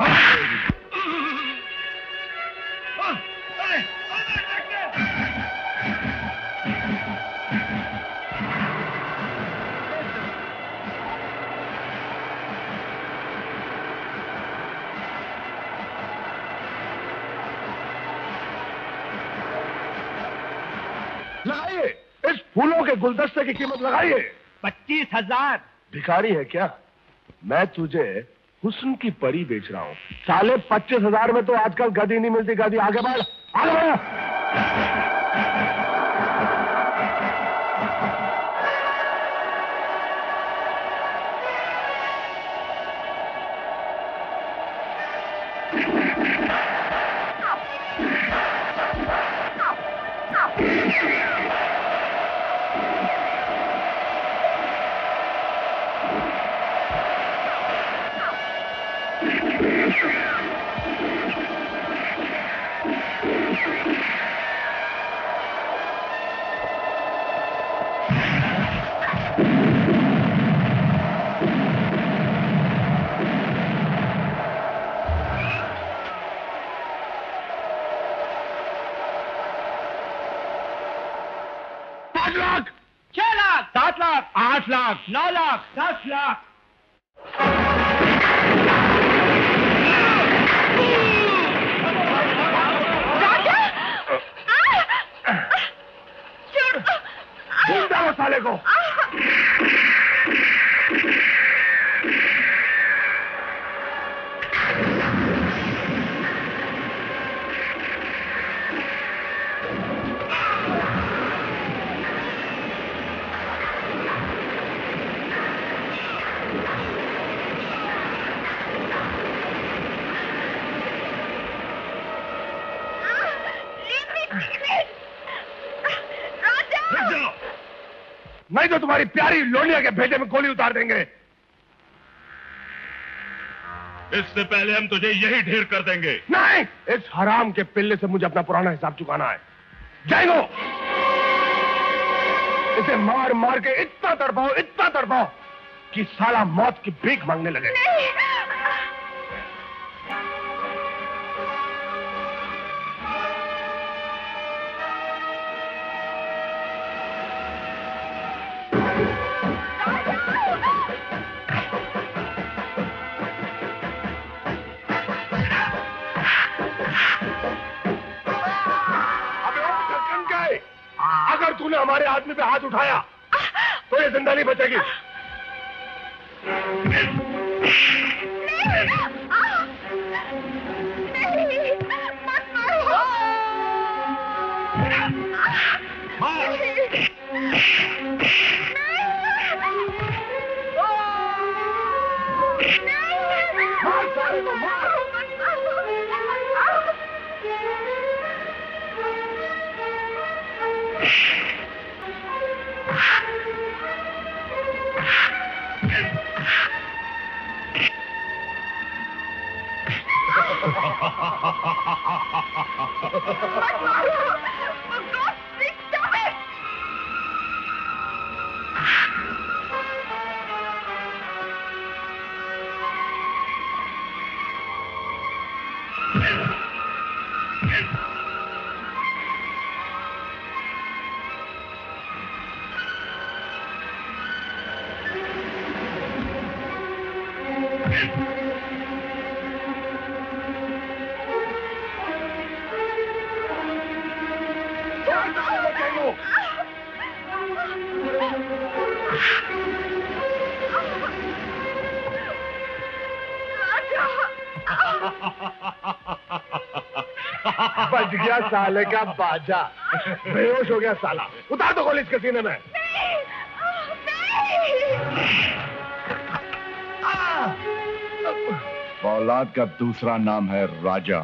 लगाइए, इस फूलों के गुलदस्ते की कीमत लगाइए। पच्चीस हजार। भिखारी है क्या? मैं तुझे हुस्न की परी बेच रहा हूँ। साले पच्चीस हजार में तो आजकल गदी नहीं मिलती। गदी आगे बढ़, आगे बढ़। पांच लाख, छह लाख, सात लाख, आठ लाख, नौ लाख, दस लाख। भूल जाओ साले को। नहीं तो तुम्हारी प्यारी लोनिया के भेजे में गोली उतार देंगे। इससे पहले हम तुझे यही ढेर कर देंगे। नहीं, इस हराम के पिल्ले से मुझे अपना पुराना हिसाब चुकाना है। जाएंगो, इसे मार मार के इतना तड़पाओ, इतना तड़पाओ कि साला मौत की भीख मांगने लगे। नहीं। अगर तूने हमारे आदमी पे हाथ उठाया तो ये जिंदा नहीं बचेगी। बच गया साले का बाजा। बेहोश हो गया साला। उतार दो गोली इसके सीने में। औलाद का दूसरा नाम है राजा।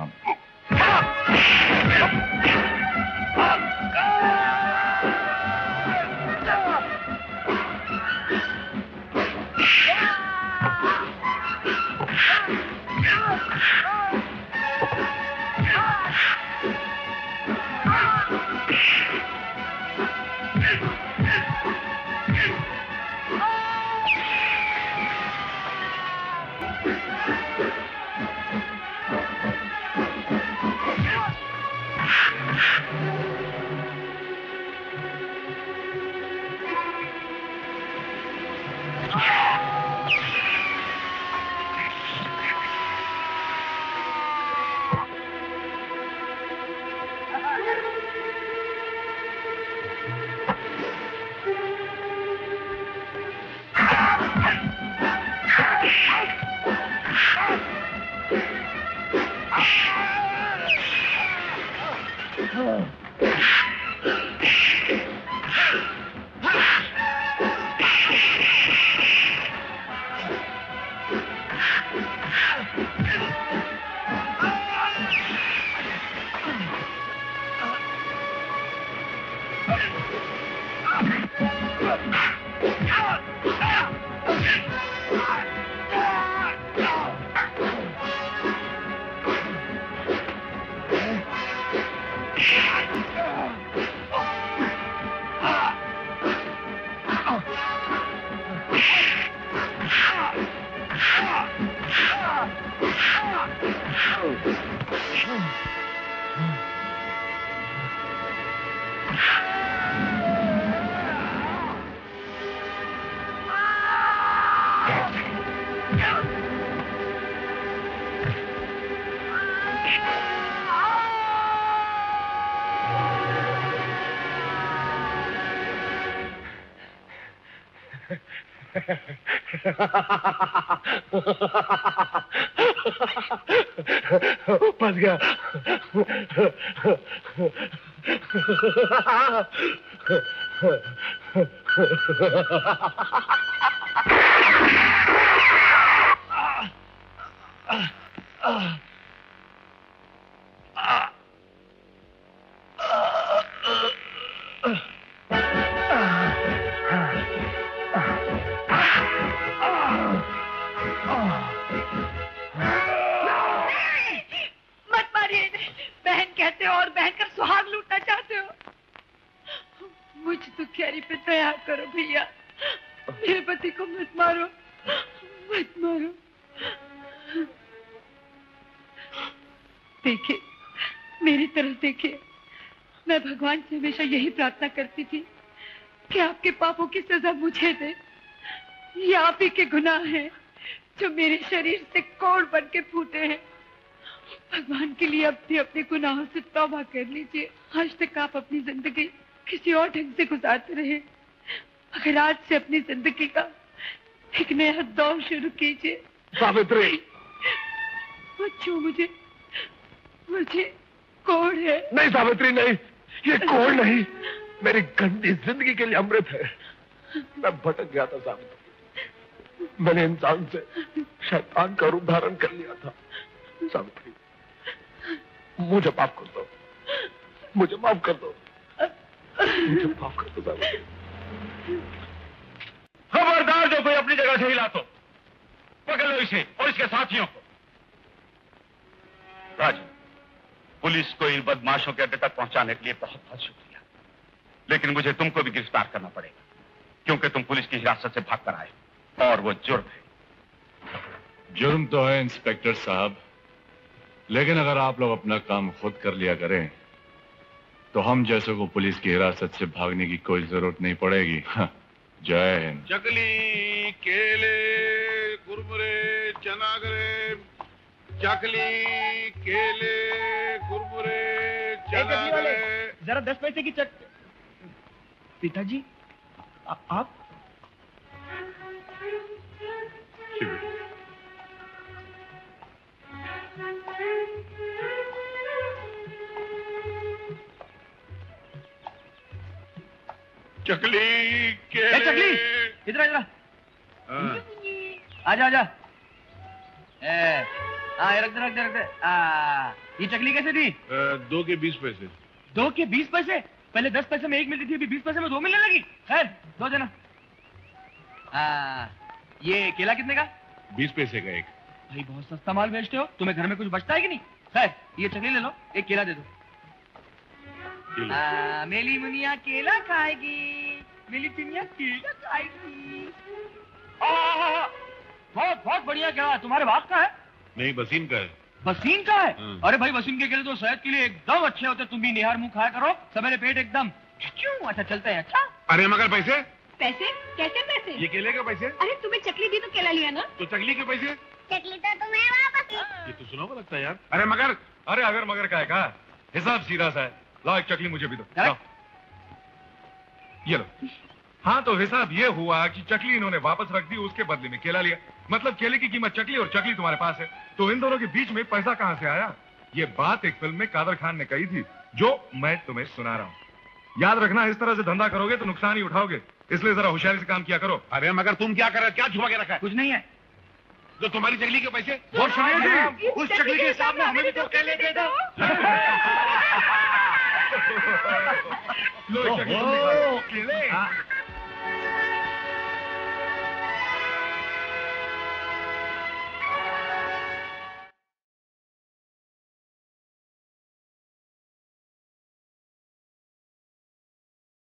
फंस गया। चाहते हो और बहकर सुहाग लूटना चाहते हो। मुझ दुखियारी पे दया करो भैया, मेरे पति को मत मारो, मत मारो। देखिए, मेरी तरफ देखिए, मैं भगवान से हमेशा यही प्रार्थना करती थी कि आपके पापों की सजा मुझे दे। ये आप ही के गुनाह हैं जो मेरे शरीर से कोड़ बन के फूटे हैं। भगवान के लिए अब भी अपने गुनाहों से तौबा कर लीजिए। आज तक आप अपनी जिंदगी किसी और ढंग से गुजारते रहे, अगर आज से अपनी जिंदगी का एक नया दौर शुरू कीजिए। सावित्री, मत छू मुझे, मुझे कोड़ है। नहीं सावित्री नहीं, ये कोड़ नहीं, मेरी गंदी जिंदगी के लिए अमृत है। मैं भटक गया था सावित्री, मैंने इंसान से शैतान का रूप धारण कर लिया था। सावित्री, मुझे माफ कर दो, मुझे माफ कर दो, मुझे माफ कर दो सावित्री। खबरदार जो कोई अपनी जगह से हिला तो पकड़ लो इसे और इसके साथियों को। राजू, पुलिस को इन बदमाशों के अड्डे तक पहुंचाने के लिए बहुत बहुत शुक्रिया, लेकिन मुझे तुमको भी गिरफ्तार करना पड़ेगा, क्योंकि तुम पुलिस की हिरासत से भाग कर आए और वो जुर्म है। जुर्म तो है इंस्पेक्टर साहब, लेकिन अगर आप लोग अपना काम खुद कर लिया करें तो हम जैसों को पुलिस की हिरासत से भागने की कोई जरूरत नहीं पड़ेगी। जय हिंद। चकली, केले, कुरमुरे, चनागरे, चकली, केले, कुरमुरे, चनागरे। जरा दस पैसे की चक। पिताजी, आ, आप चकली, केले। चकली, इधर इधर आजा आजा। ए, हाँ रख दे रख दे रख दे। आ, ये चकली कैसे दी? दो के बीस पैसे। दो के बीस पैसे? पहले दस पैसे में एक मिलती थी, अभी बीस पैसे में दो मिलने लगी। खैर, दो देना। आ, ये केला कितने का? बीस पैसे का एक। भाई बहुत सस्ता माल बेचते हो, तुम्हें घर में कुछ बचता है कि नहीं? खैर, ये चकली ले लो, एक केला दे दो। आ, मेली मुनिया केला खाएगी, मेली पिनिया केला खाएगी। आ, बहुत बहुत बढ़िया केला। तुम्हारे बाप का है? नहीं, बसीन का है। बसीन का है? अरे भाई, बसीन के केले तो सेहत के लिए एकदम अच्छे होते। तुम भी निहार मुंह खाया करो, सवेरे पेट एकदम। क्यों? अच्छा चलते हैं। अच्छा, अरे मगर पैसे? पैसे? कैसे पैसे? ये केले के पैसे। अरे तुम्हें चकली दी तो केला लिया ना? तो चकली के पैसे? चकली तो तुम्हें वापस। ये तो सुना हुआ लगता है यार। अरे मगर, अरे अगर मगर का है का हिसाब सीधा सा है। लाओ एक चकली मुझे भी दो। लाओ। ये लो। हाँ, तो हिसाब ये हुआ कि चकली इन्होंने वापस रख दी, उसके बदले में केला लिया। मतलब केले की कीमत चकली और चकली तुम्हारे पास है, तो इन दोनों के बीच में पैसा कहां से आया? ये बात एक फिल्म में कादर खान ने कही थी, जो मैं तुम्हें सुना रहा हूं। याद रखना, इस तरह से धंधा करोगे तो नुकसान ही उठाओगे, इसलिए जरा होशियारी से काम किया करो। अरे मगर तुम क्या कर रहे हो? क्या छुपा के रखा है? कुछ नहीं है। तो तुम्हारी चकली के पैसे? वो सुनिए, उस चकली के हिसाब में हमें भी तो केले दे दो। लो चकली तुम भी खा लो। केले।